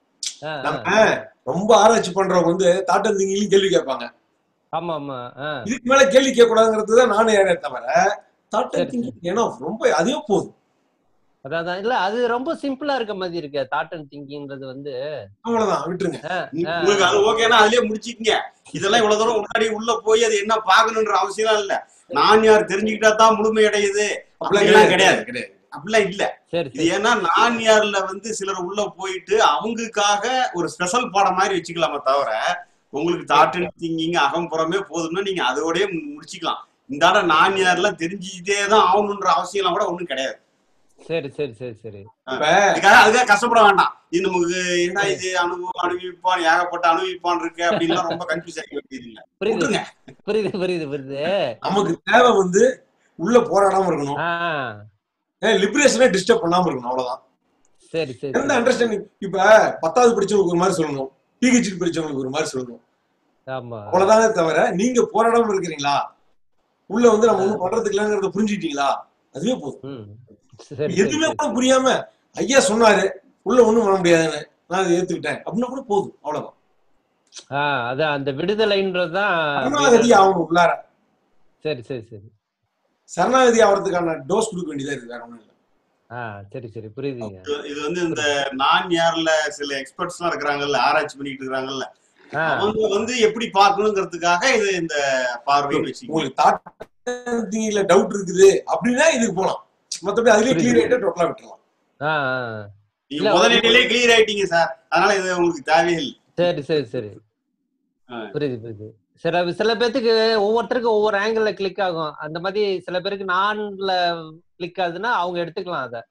ரொம்ப ஆராய்ச்சி பண்றவங்க வந்து தாட் அண்ட் திங்கிங்லயும் கேள்வி கேட்பாங்க. ஆமா ஆமா, இதுக்கு மேல கேள்வி கேட்க கூடாதுங்கிறதுதான் நானே யாரே தவிர தாட் அண்ட் திங்கிங் எனஃப், ரொம்ப அதே போதும். அதான் இல்ல, அது ரொம்ப சிம்பிளா இருக்க மாதிரி இருக்கு. தாட் அண்ட் திங்கிங்ன்றது வந்து அவ்வளவுதான், விட்டுருங்க. உங்களுக்கு அது ஓகேனா அதுலயே முடிச்சிக்கங்க. இதெல்லாம் இவ்வளவு தூரம் முன்னாடி உள்ள போய் அது என்ன பாக்கணும்ன்ற அவசியம் இல்ல. நான் யார் தெரிஞ்சுக்கிட்டா தான் முழுமை அடையுது அப்படிலாம் கிடையாது கிடையாது அப்படிலாம் இல்ல. இது ஏன்னா நான் யார்ல வந்து சிலர் உள்ள போயிட்டு அவங்களுக்காக ஒரு ஸ்பெஷல் பாடம் மாதிரி வச்சுக்கலாமே தவிர, உங்களுக்கு தாட் அண்ட் திங்கிங் அகம்புறமே போதும்னா நீங்க அதோடய முடிச்சுக்கலாம். இந்த ஆட நான் யாரெல்லாம் தெரிஞ்சுக்கிட்டே தான் ஆகணுன்ற அவசியம் எல்லாம் கூட ஒண்ணும் கிடையாது. சரி சரி சரி சரி. அதுக்காக கஷ்டப்பட வேண்டாம். இது நமக்கு என்ன இது அனுபவம் அனுபவிப்பான் ஏகப்பட்ட அனுபவிப்பான் இருக்கு அப்படின்லாம் ரொம்ப கன்ஃபியூஸ் ஆகி வேண்டியது இல்ல. புரியுது புரியுது புரியுது புரியுது. நமக்கு தேவை வந்து உள்ள போராடாம இருக்கணும், லிபரேஷனை டிஸ்டர்ப் பண்ணாம இருக்கணும், அவ்வளவுதான். சரி சரி. எந்த அண்டர்ஸ்டாண்டிங். இப்ப பத்தாவது படிச்சவங்களுக்கு ஒரு மாதிரி சொல்லணும், பிஹெச்டி படிச்சவங்களுக்கு ஒரு மாதிரி சொல்லணும், அவ்வளவுதானே தவிர நீங்க போராடாம இருக்கிறீங்களா, உள்ள வந்து நம்ம ஒண்ணும் பண்றதுக்கு இல்லைங்கிறத புரிஞ்சுக்கிட்டீங்களா, அதுவே போதும். எதுவுமே கூட புரியாம ஐயா சொன்னாரு உள்ள ஒண்ணும் பண்ண முடியாதுன்னு நான் அதை ஏத்துக்கிட்டேன் அப்படின்னா கூட போதும், அவ்வளவுதான். அதான் அந்த விடுதலைன்றதுதான் சரணாகதி ஆகணும் உள்ளார. சரி சரி சரி. சரணாகதி ஆகிறதுக்கான டோஸ் கொடுக்க வேண்டியதா இருக்கு, வேற ஒண்ணும் இல்ல. சரி சரி புரியுதுங்க. இது வந்து இந்த நான் யார்ல சில எக்ஸ்பர்ட்ஸ் எல்லாம் இருக்கிறாங்கல்ல, ஆராய்ச்சி பண்ணிட்டு இருக்காங்கல்ல, அவங்க வந்து எப்படி பாக்கணுங்கிறதுக்காக இது இந்த பார்வையை வச்சு உங்களுக்கு தாட் டவுட் இருக்குது அப்படின்னா இதுக்கு போலாம். மத்தபடி அதுலயே கிளியர் ஆயிட்டா டோட்டலா விட்டுறலாம். நீங்க முதலிலே கிளியர் ஆயிட்டீங்க சார், அதனால இது உங்களுக்கு தேவையில்லை. சரி சரி சரி புரியுது புரியுது. சில சில பேருக்கு ஒவ்வொருத்தருக்கும் ஒவ்வொரு ஆங்கிள் கிளிக் ஆகும். அந்த மாதிரி சில பேருக்கு நான்ல கிளிக் ஆகுதுன்னா அவங்க எடுத்துக்கலாம் அத.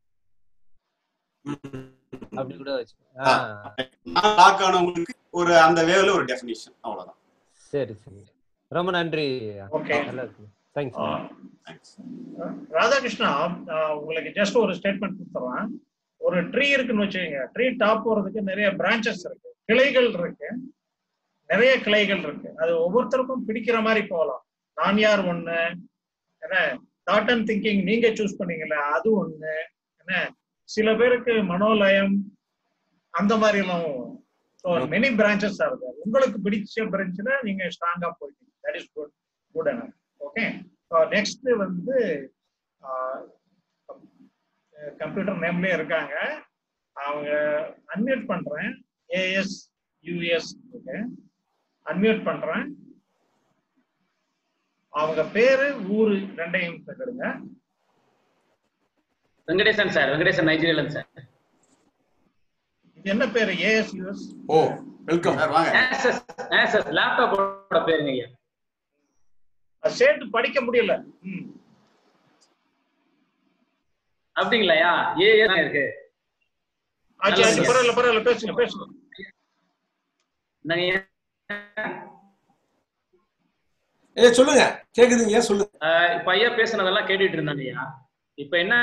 அப்படி கூட வச்சு லாக் ஆனவங்களுக்கு ஒரு அந்த வேவ்ல ஒரு டெஃபினிஷன் அவ்வளவுதான். சரி சரி ரொம்ப நன்றி. ஓகே நல்லா இருக்கு. தேங்க்ஸ். ராதாகிருஷ்ணா, உங்களுக்கு ஜஸ்ட் ஒரு ஸ்டேட்மெண்ட் கொடுத்துறேன். ஒரு ட்ரீ இருக்குன்னு வச்சுக்கோங்க. ட்ரீ டாப் போறதுக்கு நிறைய பிரான்ச்சஸ் இருக்கு, கிளைகள் இருக்கு, நிறைய கிளைகள் இருக்கு. அது ஒவ்வொருத்தருக்கும் பிடிக்கிற மாதிரி போகலாம். நான் யார் ஒண்ணு, என்ன தாட் அண்ட் திங்கிங் நீங்க சூஸ் பண்ணீங்கல்ல அது ஒண்ணு, என்ன சில பேருக்கு மனோலயம் அந்த மாதிரி எல்லாம் மெனி பிரான்ச்சஸ் இருக்கு. உங்களுக்கு பிடிச்ச பிரான்ச்ல நீங்க ஸ்ட்ராங்கா போயிட்டீங்க. தட் இஸ் குட் குட் என்ன. ஓகே, நெக்ஸ்ட் வந்து கம்ப்யூட்டர் நேம்லயே இருக்காங்க, அவங்க அன்மியூட் பண்றேன். ஏஎஸ் யூஎஸ் அன்மியூட் பண்றேன். அவங்க பேரு ஊரு ரெண்டையும் கேளுங்க. Venkatesan sir, Venkatesan Nigerian sir. இது என்ன பேரு? AS US. Oh welcome sir, வாங்க. ஆக்சஸ் ஆக்சஸ் லேப்டாப்போட பேருங்க ஐயா. சேர்த்து படிக்க முடியல. ம் அப்படிங்களாயா? ஏஎஸ் இருக்கு. ஆச்சு ஆச்சு, பரவாயில்ல பரவாயில்ல, பேசுங்க பேசுங்க. ஏ சொல்லுங்க, கேக்குதுங்க, சொல்லுங்க. இப்ப ஐயா பேசுனதெல்லாம் கேட்டுட்டு இருந்தாங்க ஐயா. இப்ப என்ன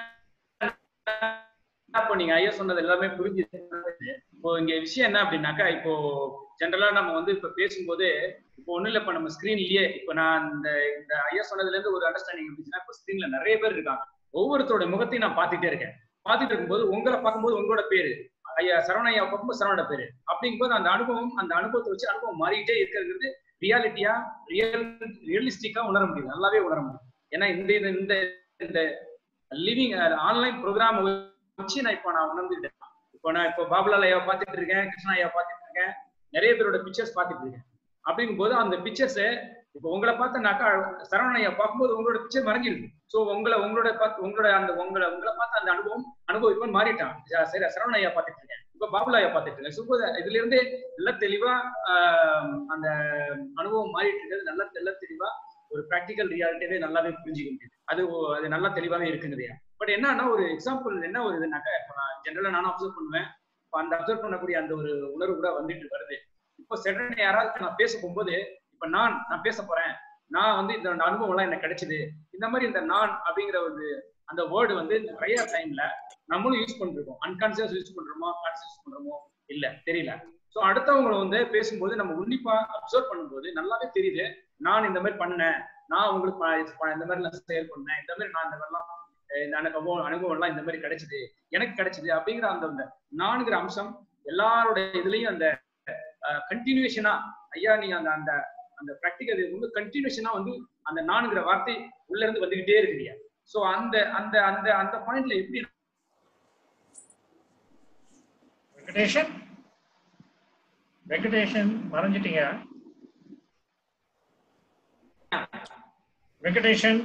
நீங்க ஐயா சொன்னது எல்லாமே புரிஞ்சுது. இப்போ இங்க விஷயம் என்ன அப்படின்னாக்கா, இப்போ ஜென்ரலா நம்ம வந்து இப்ப பேசும்போது இப்போ ஒண்ணு இல்ல, இப்ப நம்ம ஸ்கிரீன்லயே இப்ப நான் இந்த இந்த ஐயா சொன்னதுல இருந்து ஒரு அண்டர்ஸ்டாண்டிங் இருந்துச்சுன்னா, இப்ப ஸ்கிரீன்ல நிறைய பேர் இருக்காங்க. ஒவ்வொருத்தரோட முகத்தையும் நான் பாத்துட்டே இருக்கேன். பாத்துட்டு இருக்கும்போது உங்களை பார்க்கும்போது உங்களோட பேரு, ஐயா சரவண ஐயா பார்க்கும்போது சரவணோட பேரு, அப்படிங்கும்போது அந்த அனுபவம் அந்த அனுபவத்தை வச்சு அனுபவம் மாறிக்கிட்டே இருக்கிறது ரியாலிட்டியா ரியல் ரியலிஸ்டிக்கா உணர முடியும், நல்லாவே உணர முடியும். ஏன்னா இந்த இந்த இந்த லிவிங் ஆன்லைன் ப்ரோக்ராம் வச்சு நான் இப்போ நான் உணர்ந்துட்டேன். இப்போ நான் இப்போ பாபுலால் ஐயா பார்த்துட்டு இருக்கேன், கிருஷ்ணா ஐயா பார்த்துட்டு இருக்கேன், நிறைய பேரோட பிக்சர்ஸ் பார்த்துட்டு இருக்கேன். அப்படிங்கும் போது அந்த பிக்சர்ஸ் இப்போ உங்களை பார்த்தனாக்கா சரவண ஐயா பார்க்கும்போது உங்களோட பிக்சர் மறைஞ்சிருக்கு. ஸோ உங்களை உங்களோட பார்த்து உங்களோட அந்த உங்களை உங்களை பார்த்து அந்த அனுபவம் அனுபவிப்போம் மாறிட்டான். சரி, சரவண ஐயா பார்த்துட்டு இருக்கேன், இப்போ பாபுலா ஐயா பார்த்துட்டு இருக்கேன். ஸோ இதுல இருந்து நல்ல தெளிவா அந்த அனுபவம் மாறிட்டு இருக்கிறது நல்ல நல்ல தெளிவா ஒரு ப்ராக்டிக்கல் ரியாலிட்டியே நல்லாவே புரிஞ்சுக்க முடியுது. அது அது நல்லா தெளிவாவே இருக்குங்க. பட் என்னன்னா ஒரு எக்ஸாம்பிள் என்ன ஒரு இதுனாக்கா, இப்போ நான் ஜென்ரலா நானும் அப்சர்வ் பண்ணுவேன். இப்போ அந்த அப்சர்வ் பண்ணக்கூடிய அந்த ஒரு உணர்வு கூட வந்துட்டு வருது. இப்போ சடனா யாராவது நான் பேச போகும்போது, இப்ப நான் நான் பேச போறேன், நான் வந்து இந்த அனுபவம் எல்லாம் எனக்கு கிடைச்சது, இந்த மாதிரி இந்த நான் அப்படிங்கிற ஒரு அந்த வேர்டு வந்து நிறைய டைம்ல நம்மளும் யூஸ் பண்ணிருக்கோம். அன்கான்சியஸ் யூஸ் பண்றோமோ கான்சியஸ் யூஸ் பண்றோமோ இல்ல தெரியல. ஸோ அடுத்தவங்களை வந்து பேசும்போது நம்ம உன்னிப்பா அப்சர்வ் பண்ணும்போது நல்லாவே தெரியுது, நான் இந்த மாதிரி பண்ணேன், நான் உங்களுக்கு இந்த மாதிரி எல்லாம் செயல் பண்ணேன், இந்த மாதிரி நான் இந்த மாதிரிலாம் அனுபவம் அனுபவம் எல்லாம் இந்த மாதிரி கிடைச்சது, எனக்கு கிடைச்சது அப்படிங்கிற அந்த நான்கிற அம்சம் எல்லாருடைய இதுலயும் அந்த கண்டினியூஷனா ஐயா நீங்க அந்த அந்த அந்த பிராக்டிகல் வந்து கண்டினியூஷனா வந்து அந்த நான்கிற வார்த்தை உள்ள இருந்து வந்துகிட்டே இருக்குறியா. சோ அந்த அந்த அந்த அந்த பாயிண்ட்ல எப்படி வெங்கடேஷன் வெங்கடேஷன் மறைஞ்சிட்டீங்க. வெங்கடேஷன்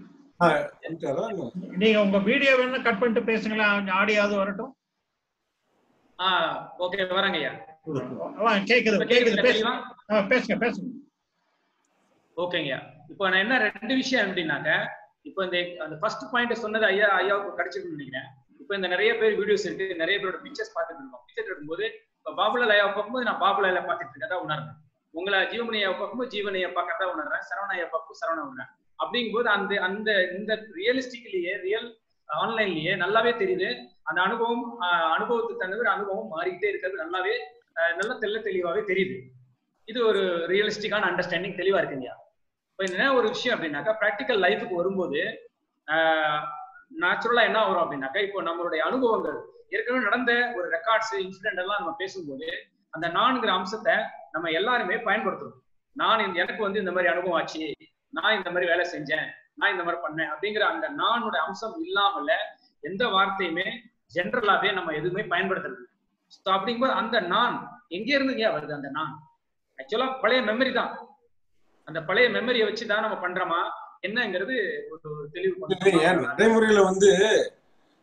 நீங்க உங்க வீடியோ வேணா கட் பண்ணிட்டு பேசுங்களா, ஆடியாவது வரட்டும். ஆஹ் ஓகே வரங்க ஐயா. கேக்குது கேக்குது, பேசுங்க பேசுங்க. ஓகேங்க. இப்போ நான் என்ன ரெண்டு விஷயம் அப்படின்னாக்க, இப்போ இந்த அந்த ஃபர்ஸ்ட் பாயிண்ட் சொன்னது ஐயா ஐயாவுக்கு கிடைச்சிருக்குன்னு நினைக்கிறேன். இப்போ இந்த நிறைய பேர் வீடியோஸ் இருக்கு, நிறைய பேரோட பிக்சர்ஸ் பார்த்துட்டு இருக்கோம். பிக்சர் எடுக்கும்போது இப்போ பாபுலால் ஐயாவை பார்க்கும்போது நான் பாபுலால் ஐயா பார்த்துட்டு இருக்கதான் உணர்றேன். உங்களை ஜீவமணி ஐயாவை பார்க்கும்போது ஜீவன் ஐயா பார்க்கறதா உணர்றேன். சரவண ஐயா பார்க்கும்போது சரவண உணர்றேன். அப்படிங்கும்போது அந்த அந்த இந்த ரியலிஸ்டிக்லயே ரியல் ஆன்லைன்லயே நல்லாவே தெரியுது அந்த அனுபவம் அனுபவத்துக்கு தகுந்த அனுபவம் மாறிக்கிட்டே இருக்கிறது நல்லாவே நல்ல தெல்ல தெளிவாவே தெரியுது. இது ஒரு ரியலிஸ்டிக்கான அண்டர்ஸ்டாண்டிங் தெளிவா இருக்குங்க. இப்போ என்ன ஒரு விஷயம் அப்படின்னாக்கா, ப்ராக்டிக்கல் லைஃபுக்கு வரும்போது நேச்சுரலா என்ன வரும் அப்படின்னாக்கா, இப்போ நம்மளுடைய அனுபவங்கள் ஏற்கனவே நடந்த ஒரு ரெக்கார்ட்ஸ் இன்சிடென்ட் எல்லாம் நம்ம பேசும்போது அந்த நான்கிற அம்சத்தை நம்ம எல்லாருமே பயன்படுத்தணும். நான் எனக்கு வந்து இந்த மாதிரி அனுபவம் ஆச்சு, நான் இந்த மாதிரி வேலை செஞ்சேன், நான் இந்த மாதிரி பண்ணேன் அப்படிங்கிற அந்த நானோட அம்சம் இல்லாமல எந்த வார்த்தையுமே ஜென்ரலாவே நம்ம எதுவுமே பயன்படுத்துறது. ஸோ அப்படிங்கும்போது அந்த நான் எங்க இருந்துங்க வருது? அந்த நான் ஆக்சுவலா பழைய மெமரி தான். அந்த பழைய மெமரியை வச்சுதான் நம்ம பண்றோமா என்னங்கிறது ஒரு தெளிவு. நடைமுறையில வந்து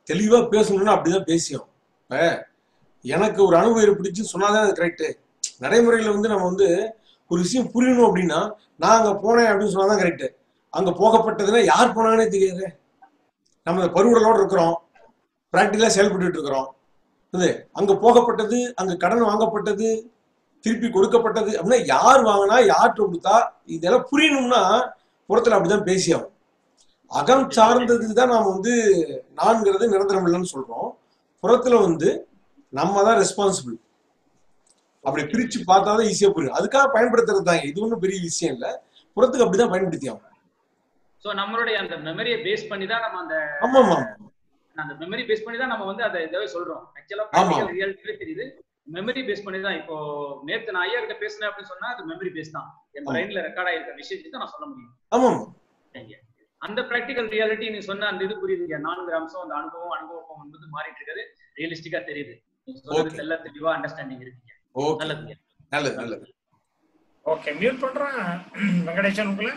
தெளிவா பேசணும்னா அப்படிதான் பேசியும். இப்ப எனக்கு ஒரு அனுபவம் ஏற்படுச்சு சொன்னாதான் அது கரெக்டு. நடைமுறையில வந்து நம்ம வந்து ஒரு விஷயம் புரியணும் அப்படின்னா நான் அங்க போனேன் அப்படின்னு சொன்னாதான் கரெக்டு. அங்க போகப்பட்டதுன்னா யார் போனாங்கன்னே தெரியாது. நம்ம பருவடலோடு இருக்கிறோம், பிராக்டிகலா செயல்பட்டு இருக்கிறோம். இது அங்க போகப்பட்டது, அங்க கடன் வாங்கப்பட்டது, திருப்பி கொடுக்கப்பட்டது அப்படின்னா யார் வாங்கினா யார்கிட்ட கொடுத்தா இதெல்லாம் புரியணும்னா புறத்துல அப்படிதான் பேசியாகும். அகம் சார்ந்ததுக்கு தான் நாம வந்து நான்கிறது நிரந்தரம் இல்லைன்னு சொல்றோம். புறத்துல வந்து நம்ம தான் ரெஸ்பான்சிபிள். அப்படி பிரிச்சு பார்த்தாதான் ஈஸியா புரியும். அதுக்காக பயன்படுத்துறது தாங்க, இது ஒன்றும் பெரிய விஷயம் இல்லை. புறத்துக்கு அப்படிதான் பயன்படுத்தி ஆகும். சோ நம்மளுடைய அந்த மெமரியை பேஸ் பண்ணி தான் நம்ம அந்த ஆமா ஆமா அந்த மெமரி பேஸ் பண்ணி தான் நம்ம வந்து அதை இதவே சொல்றோம். ஆக்சுவலா பிராக்டிகல் ரியாலிட்டியே தெரியுது, மெமரி பேஸ் பண்ணி தான். இப்போ நேத்து நான் ஐயா கிட்ட பேசினேன் அப்படின்னு சொன்னா அது மெமரி பேஸ் தான். என் பிரெயின்ல ரெக்கார்ட் ஆயிருக்க விஷயத்தை தான் நான் சொல்ல முடியும். ஆமா அந்த பிராக்டிகல் ரியாலிட்டி நீ சொன்ன அந்த இது புரியுது. நான்கு அம்சம் அந்த அனுபவம் அனுபவம் வந்து மாறிட்டு இருக்காது, ரியலிஸ்டிக்கா தெரியுது. நீங்க சொல்றது எல்லாம் தெளிவா அண்டர்ஸ்டாண்டிங் இருக்கீங்க. நல்லது நல்லது நல்லது. ஓகே, மியூட் பண்றேன் வெங்கடேசன். உங்களை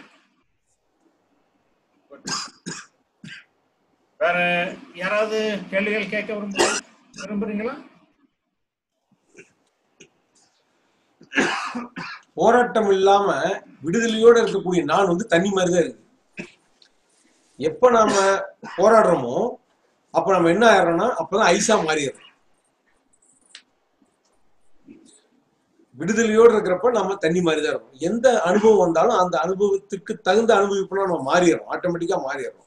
வேற யாராவது கேள்விகள் கேட்க விரும்ப விரும்புறீங்களா? போராட்டம் இல்லாம விடுதலையோட இருக்கக்கூடிய நான் வந்து தண்ணி மாதிரிதான் இருக்கு. எப்ப நாம போராடுறோமோ அப்ப நம்ம என்ன ஆயிடுறோம்னா அப்பதான் ஐஸா மாறிடுறோம். விடுதலையோடு இருக்கிறப்ப நம்ம தண்ணி மாதிரிதான் இருக்கும். எந்த அனுபவம் வந்தாலும் அந்த அனுபவத்துக்கு தகுந்த அனுபவிப்புனா நம்ம மாறிடுறோம், ஆட்டோமேட்டிக்கா மாறிடுறோம்.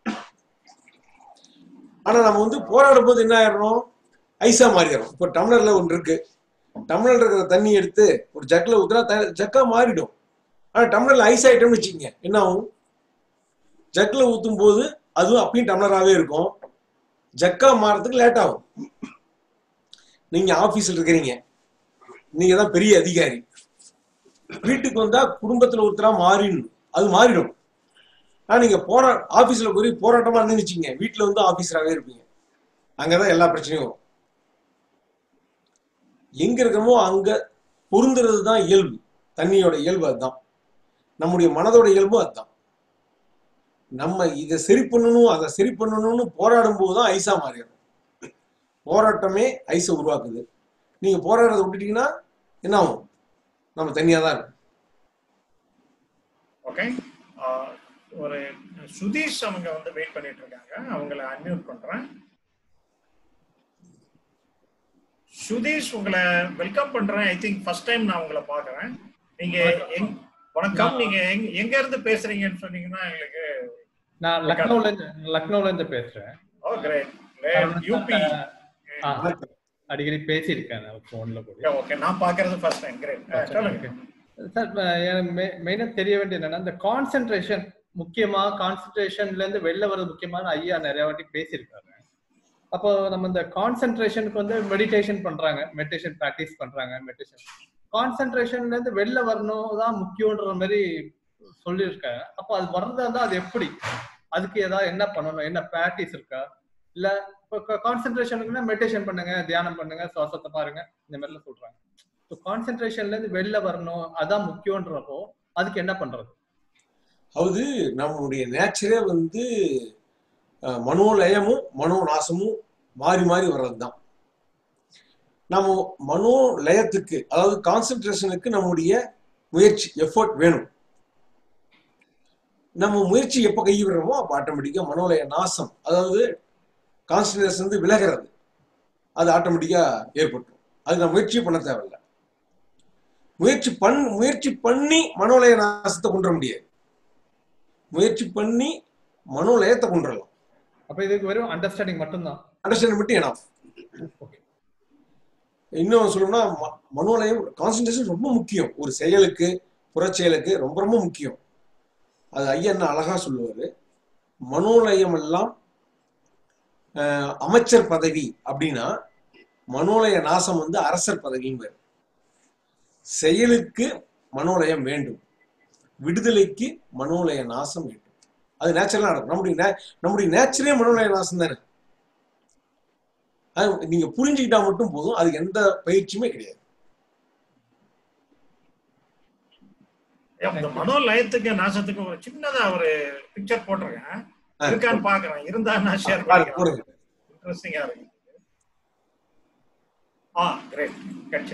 ஆனா நம்ம வந்து போராடும் போது என்ன ஆயிடுறோம், ஐஸா மாறிடுறோம். இப்போ டம்ளர்ல ஒன்று இருக்கு, டம்ளர்ல இருக்கிற தண்ணி எடுத்து ஒரு ஜக்ல ஊத்துனா ஜக்கா மாறிடும். ஆனா டம்ளர்ல ஐஸ் ஆயிட்டோம்னு வச்சுக்கோங்க, என்ன ஆகும், ஜக்ல ஊத்தும் போது அதுவும் அப்பயும் டம்ளராகவே இருக்கும், ஜக்கா மாறதுக்கு லேட் ஆகும். நீங்க ஆபீஸ்ல இருக்கிறீங்க, நீங்க தான் பெரிய அதிகாரி, வீட்டுக்கு வந்தா குடும்பத்துல ஒருத்தரா மாறிடணும், அது மாறிடும். ஆனா நீங்க போரா ஆபீஸ்ல போய் போராட்டமா இருந்துச்சுங்க, வீட்டுல வந்து ஆபீஸராகவே இருப்பீங்க. அங்கதான் எல்லா பிரச்சனையும் வரும். எங்க இருக்கிறோமோ அங்க பொருந்துறது தான் இயல்பு. தண்ணியோட இயல்பு அதுதான், நம்முடைய மனதோட இயல்பும் அதுதான். நம்ம இதை சரி பண்ணணும் அதை சரி பண்ணணும்னு போராடும் போதுதான் ஐஸா மாறிடும். போராட்டமே ஐஸை உருவாக்குது. நீங்க போராடுறதை விட்டுட்டீங்கன்னா என்ன ஆகும், நம்ம தனியா தான் இருக்கும். ஓகே, ஒரு சுதீஷ் அவங்க வந்து வெயிட் பண்ணிட்டு இருக்காங்க, அவங்களை அன்மியூட் பண்றேன். சுதீஷ், உங்களை வெல்கம் பண்றேன். ஐ திங்க் ஃபர்ஸ்ட் டைம் நான் உங்களை பாக்குறேன். நீங்க வணக்கம், நீங்க எங்க இருந்து பேசுறீங்கன்னு சொன்னீங்கன்னா எங்களுக்கு. நான் லக்னோல இருந்து லக்னோல இருந்து பேசுறேன். ஓ கிரேட் கிரேட். யூபி அடிக்கடி பேசியிருக்கேன் போன்ல கூட. ஓகே, நான் பாக்குறது ஃபர்ஸ்ட் டைம். கிரேட். சொல்லுங்க சார். மெயினா தெரிய வேண்டியது என்னன்னா, இந்த கான்சென்ட்ரேஷன் முக்கியமா, கான்சென்ட்ரேஷன்ல இருந்து வெளில வர்றது முக்கியமான ஐயா நிறைய வாட்டி பேசியிருக்காரு. அப்போ நம்ம இந்த கான்சென்ட்ரேஷனுக்கு வந்து மெடிடேஷன் பண்றாங்க, மெடிடேஷன் ப்ராக்டிஸ் பண்றாங்க. மெடிடேஷன் கான்சென்ட்ரேஷன்ல இருந்து வெளில வரணும் தான் முக்கியன்ற மாதிரி சொல்லியிருக்காங்க. அப்போ அது வர்றதா இருந்தா அது எப்படி, அதுக்கு ஏதாவது என்ன பண்ணணும், என்ன ப்ராக்டிஸ் இருக்கா? இல்ல இப்போ கான்சென்ட்ரேஷனுக்குன்னா மெடிடேஷன் பண்ணுங்க, தியானம் பண்ணுங்க, சுவாசத்தை பாருங்க, இந்த மாதிரிலாம் சொல்றாங்க. ஸோ கான்சென்ட்ரேஷன்ல இருந்து வெளில வரணும் அதான் முக்கியன்றப்போ அதுக்கு என்ன பண்றது? அது நம்மளுடைய நேச்சரே வந்து மனோலயமும் மனோநாசமும் மாறி மாறி வர்றதுதான். நம்ம மனோலயத்துக்கு, அதாவது கான்சென்ட்ரேஷனுக்கு நம்முடைய முயற்சி, எஃபர்ட் வேணும். நம்ம முயற்சி எப்ப கை விடுறோமோ அப்ப ஆட்டோமேட்டிக்கா மனோலய நாசம், அதாவது கான்சென்ட்ரேஷன் வந்து விலகிறது, அது ஆட்டோமேட்டிக்கா ஏற்பட்டுரும். அதுக்கு நம்ம முயற்சி பண்ண தேவையில்லை. முயற்சி பண் முயற்சி பண்ணி மனோலய நாசத்தை கொண்டு முடியாது, முயற்சி பண்ணி மனோலயத்தை கொண்டுடலாம். அப்ப இதுக்கு வெறும் அண்டர்ஸ்டாண்டிங் மட்டும்தான், அண்டர்ஸ்டாண்டிங் மட்டும் ஏன்னா. இன்னும் சொல்லணும்னா மனோலயம் கான்சென்ட்ரேஷன் ரொம்ப முக்கியம். ஒரு செயலுக்கு, புறச்செயலுக்கு ரொம்ப ரொம்ப முக்கியம். அது ஐயா என்ன அழகா சொல்லுவாரு, மனோலயம் எல்லாம் அமைச்சர் பதவி அப்படின்னா மனோலய நாசம் வந்து அரசர் பதவியும். செயலுக்கு மனோலயம் வேண்டும், விடுதலைக்கு மனோலய நாசம் வேண்டும். அது நேச்சுரலா நடக்கும். நம்முடைய நம்முடைய நேச்சரே மனோலய நாசம் தானே. அது நீங்க புரிஞ்சுக்கிட்டா மட்டும் போதும், அதுக்கு எந்த பயிற்சியுமே கிடையாது. மனோலயத்துக்கு நாசத்துக்கு ஒரு சின்னதா ஒரு பிக்சர் போட்டிருக்கேன், இருக்கான்னு பாக்குறேன். இருந்தா நான் ஷேர் பண்ணுறேன். இன்ட்ரெஸ்டிங்கா இருக்கு. ஆ கிரேட், கட்சி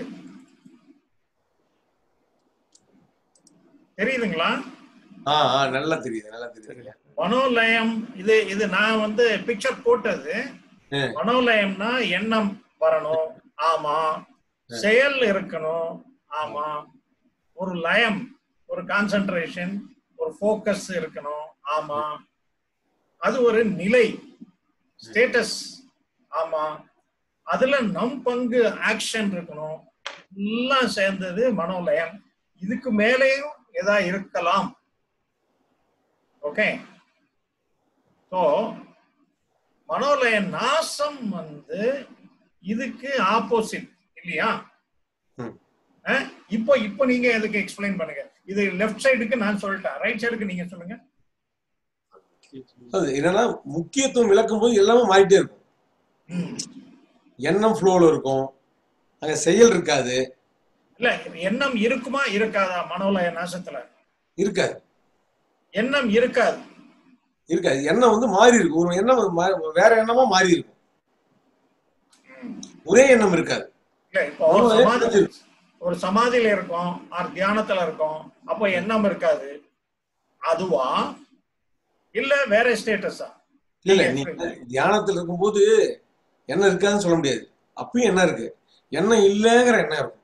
தெரியுதுங்களா? ஆ ஆ நல்லா தெரியுது, நல்லா தெரியுது. மனோலயம் இது இது நான் வந்து பிக்சர் போட்டது. மனோலயம்னா எண்ணம் வரணும், ஆமா. செயல் இருக்கணும், ஆமா. ஒரு லயம், ஒரு கான்சென்ட்ரேஷன், ஒரு ஃபோக்கஸ் இருக்கணும், ஆமா. அது ஒரு நிலை, ஸ்டேட்டஸ், ஆமா. அதுல நம் பங்கு ஆக்ஷன் இருக்கணும், எல்லாம் சேர்ந்தது மனோலயம். இதுக்கு மேலேயும் ஏதா இருக்கலாம். ஓகே, ஸோ மனோலய நாசம் வந்து இதுக்கு ஆப்போசிட் இல்லையா? இப்போ இப்போ நீங்க எதுக்கு எக்ஸ்பிளைன் பண்ணுங்க. இது லெஃப்ட் சைடுக்கு நான் சொல்லிட்டேன், ரைட் சைடுக்கு நீங்க சொல்லுங்க. அது என்னன்னா முக்கியத்துவம் விளக்கும் போது எல்லாமே மாறிட்டே இருக்கும். எண்ணம் ஃப்ளோல இருக்கும், அங்க செயல் இருக்காது. இல்ல எண்ணம் இருக்குமா இருக்காதா? மனோலய நாசத்துல இருக்காது. எண்ணம் இருக்காது, இருக்காது. எண்ணம் வந்து மாறி இருக்கும். ஒரு எண்ணம் வேற எண்ணமா மாறி இருக்கும், ஒரே எண்ணம் இருக்காது. இல்ல இப்போ சமாதி, ஒரு சமாதியில இருக்கும், ஆர் தியானத்துல இருக்கும், அப்போ எண்ணம் இருக்காது. அதுவா இல்ல வேற ஸ்டேட்டஸா? இல்ல நீ தியானத்துல இருக்கும்போது எண்ணம் இருக்காதுன்னு சொல்ல முடியாது. அப்பயும் எண்ணம் இருக்கு, எண்ணம் இல்லங்கிற எண்ணம் இருக்கும்.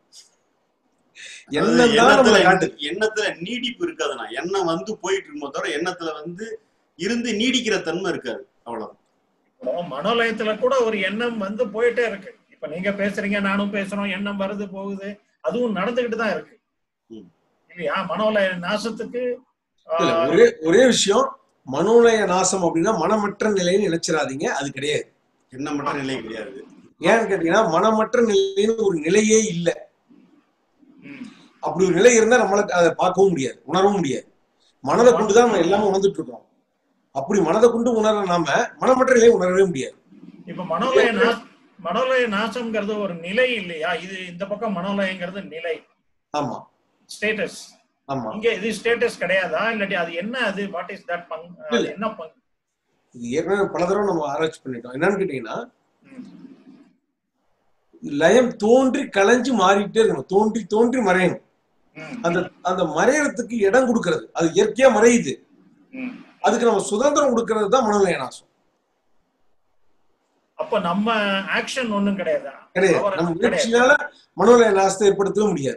எண்ணத்துல நீடிப்பு இருக்காதுண்ணா. எண்ணம் வந்து போயிட்டு இருக்கும் தவிர எண்ணத்துல வந்து இருந்து நீடிக்கிற தன்மை இருக்காது, அவ்வளவு. இப்போ மனோலயத்துல கூட ஒரு எண்ணம் வந்து போயிட்டே இருக்கு. இப்ப நீங்க பேசுறீங்க, நானும் பேசுறோம், எண்ணம் வருது போகுது, அதுவும் நடந்துகிட்டு தான் இருக்கு இல்லையா? மனோலய நாசத்துக்கு ஒரே ஒரே விஷயம், மனோலய நாசம் அப்படின்னா மனமற்ற நிலைன்னு நினைச்சிடாதீங்க, அது கிடையாது. எண்ணமற்ற நிலை கிடையாது. ஏன்னு கேட்டீங்கன்னா மனமற்ற நிலைன்னு ஒரு நிலையே இல்லை. அப்படி ஒரு நிலை இருந்தா நம்மளுக்கு அதை பார்க்கவும் முடியாது, உணரவும் முடியாது. மனதை கொண்டுதான் நம்ம எல்லாமே உணர்ந்துட்டு இருக்கோம். அப்படி மனதை கொண்டு உணர நாம மனமற்ற நிலையை உணரவே முடியாது. இப்ப மனோலய மனோலய நாசம்ங்கிறது ஒரு நிலை இல்லையா? இது இந்த பக்கம் மனோலயங்கிறது நிலை. ஆமா, ஸ்டேட்டஸ். ஆமா, இங்க இது ஸ்டேட்டஸ் கிடையாதா? இல்லாட்டி அது என்ன? அது வாட் இஸ் தட் பங்? என்ன பங்கு? இது ஏற்கனவே பல தடவை நம்ம ஆராய்ச்சி பண்ணிட்டோம். என்னன்னு கேட்டீங்கன்னா லயம் தோன்றி கலைஞ்சு மாறிட்டே இருக்கணும், தோன்றி தோன்றி மறையணும். அந்த அந்த மறையறதுக்கு இடம் கொடுக்கறது, அது இயற்கையா மறையுது, அதுக்கு நம்ம சுதந்திரம் கொடுக்கறது தான் மனோலய நாசம். அப்ப நம்ம ஆக்ஷன் ஒண்ணும் கிடையாதா? கிடையாது. நம்ம முயற்சியால மனோலய நாசத்தை ஏற்படுத்தவே முடியாது.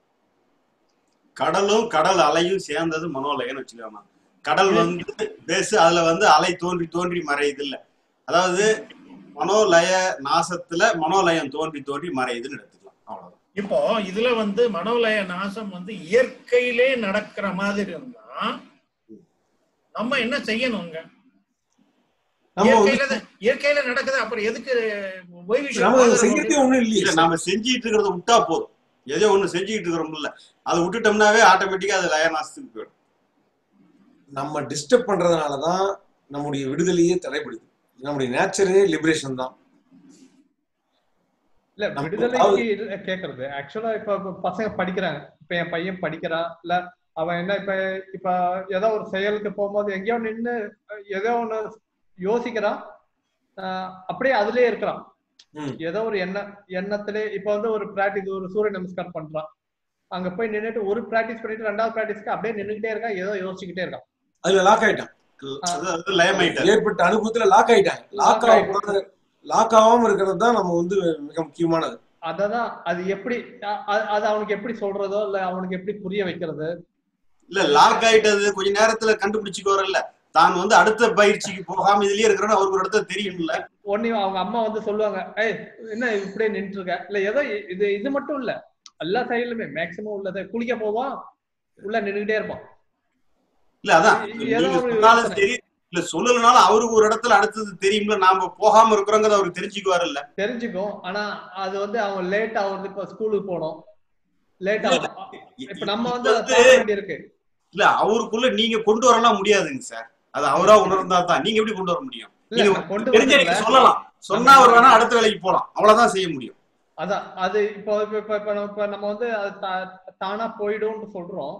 கடலும் கடல் அலையும் சேர்ந்தது மனோலயம்னு வச்சுக்கோங்க. கடல் வந்து பேசு, அதுல வந்து அலை தோன்றி தோன்றி மறையுது இல்ல. அதாவது மனோலய நாசத்துல மனோலயம் தோன்றி தோன்றி மறையுதுன்னு எடுத்துக்கலாம், அவ்வளவுதான். இப்போ இதுல வந்து மனோலய நாசம் வந்து இயற்கையிலே நடக்கிற மாதிரி இருந்தா நம்ம என்ன செய்யணுங்க? இயற்கையில நடக்குது, அப்புறம் எதுக்கு ஒண்ணும் இல்லையா? நாம செஞ்சிட்டு இருக்கிறத விட்டா போதும். ஏதோ ஒண்ணு செஞ்சுக்கிட்டு இருக்கிறோம்ல, அதை விட்டுட்டோம்னாவே ஆட்டோமேட்டிக்கா அது லய நாசத்துக்கு போயிடும். நம்ம டிஸ்டர்ப் பண்றதுனாலதான் நம்முடைய விடுதலையே தடைபடுது. நம்முடைய நேச்சரே லிபரேஷன் தான். இல்ல விடுதலைக்கு கேக்குறது ஆக்சுவலா இப்ப பசங்க படிக்கிறாங்க. இப்ப என் பையன் படிக்கிறான், இல்ல அவன் என்ன இப்ப இப்ப ஏதோ ஒரு செயலுக்கு போகும்போது எங்கேயோ நின்று ஏதோ ஒண்ணு யோசிக்கிறான், அப்படியே அதுலயே இருக்கிறான். ஏதோ ஒரு எண்ண எண்ணத்திலே இப்ப வந்து ஒரு பிராக்டிஸ், ஒரு சூரிய நமஸ்காரம் பண்றான், அங்க போய் நின்றுட்டு ஒரு பிராக்டிஸ் பண்ணிட்டு ரெண்டாவது பிராக்டிஸ்க்கு அப்படியே நின்றுகிட்டே இருக்கான், ஏதோ யோசிச்சுக்கிட்டே இருக்கான். அதுல லாக் ஆயிட்டான், ஏற்பட்ட அனுபவத்துல லாக் ஆயிட்டாங்க. லாக் ஆக லாக் ஆகாம இருக்கிறது தான் நம்ம வந்து மிக முக்கியமானது. அததான் அது எப்படி அது அவனுக்கு எப்படி சொல்றதோ இல்ல அவனுக்கு எப்படி புரிய வைக்கிறது. இல்ல லாக் ஆயிட்டது கொஞ்ச நேரத்துல கண்டுபிடிச்சுக்கு வரல, தான் வந்து அடுத்த பயிற்சிக்கு போகாம இதுலயே இருக்கிறோன்னு அவருக்கு ஒரு இடத்துல தெரியும்ல. உடனே அவங்க அம்மா வந்து சொல்லுவாங்க, ஏய் என்ன இப்படியே நின்று இருக்க, இல்ல ஏதோ இது இது மட்டும் இல்ல எல்லா சைடுலுமே மேக்சிமம் உள்ளதை குளிக்க போவான், உள்ள நின்றுகிட்டே இருப்பான். இல்ல அதான் சரி, இல்ல சொல்லலனாலும் அவருக்கு ஒரு இடத்துல அடுத்தது தெரியும்ல, நாம போகாம இருக்கிறோங்கிறது அவருக்கு தெரிஞ்சுக்குவாரு இல்ல. தெரிஞ்சுக்கும், ஆனா அது வந்து அவன் லேட் ஆகுறது. இப்ப ஸ்கூலுக்கு போனோம், லேட் ஆகும். இப்ப நம்ம வந்து இருக்கு இல்ல அவருக்குள்ள நீங்க கொண்டு வரலாம் முடியாதுங்க சார், அது அவரா உணர்ந்தா தான். நீங்க எப்படி கொண்டு வர முடியும்? நீங்க சொல்லலாம், சொன்னா அவர் வேணா அடுத்த வேலைக்கு போலாம், அவ்வளவுதான் செய்ய முடியும். அதான் அது இப்போ இப்ப நம்ம வந்து தானா போயிடும்னு சொல்றோம்.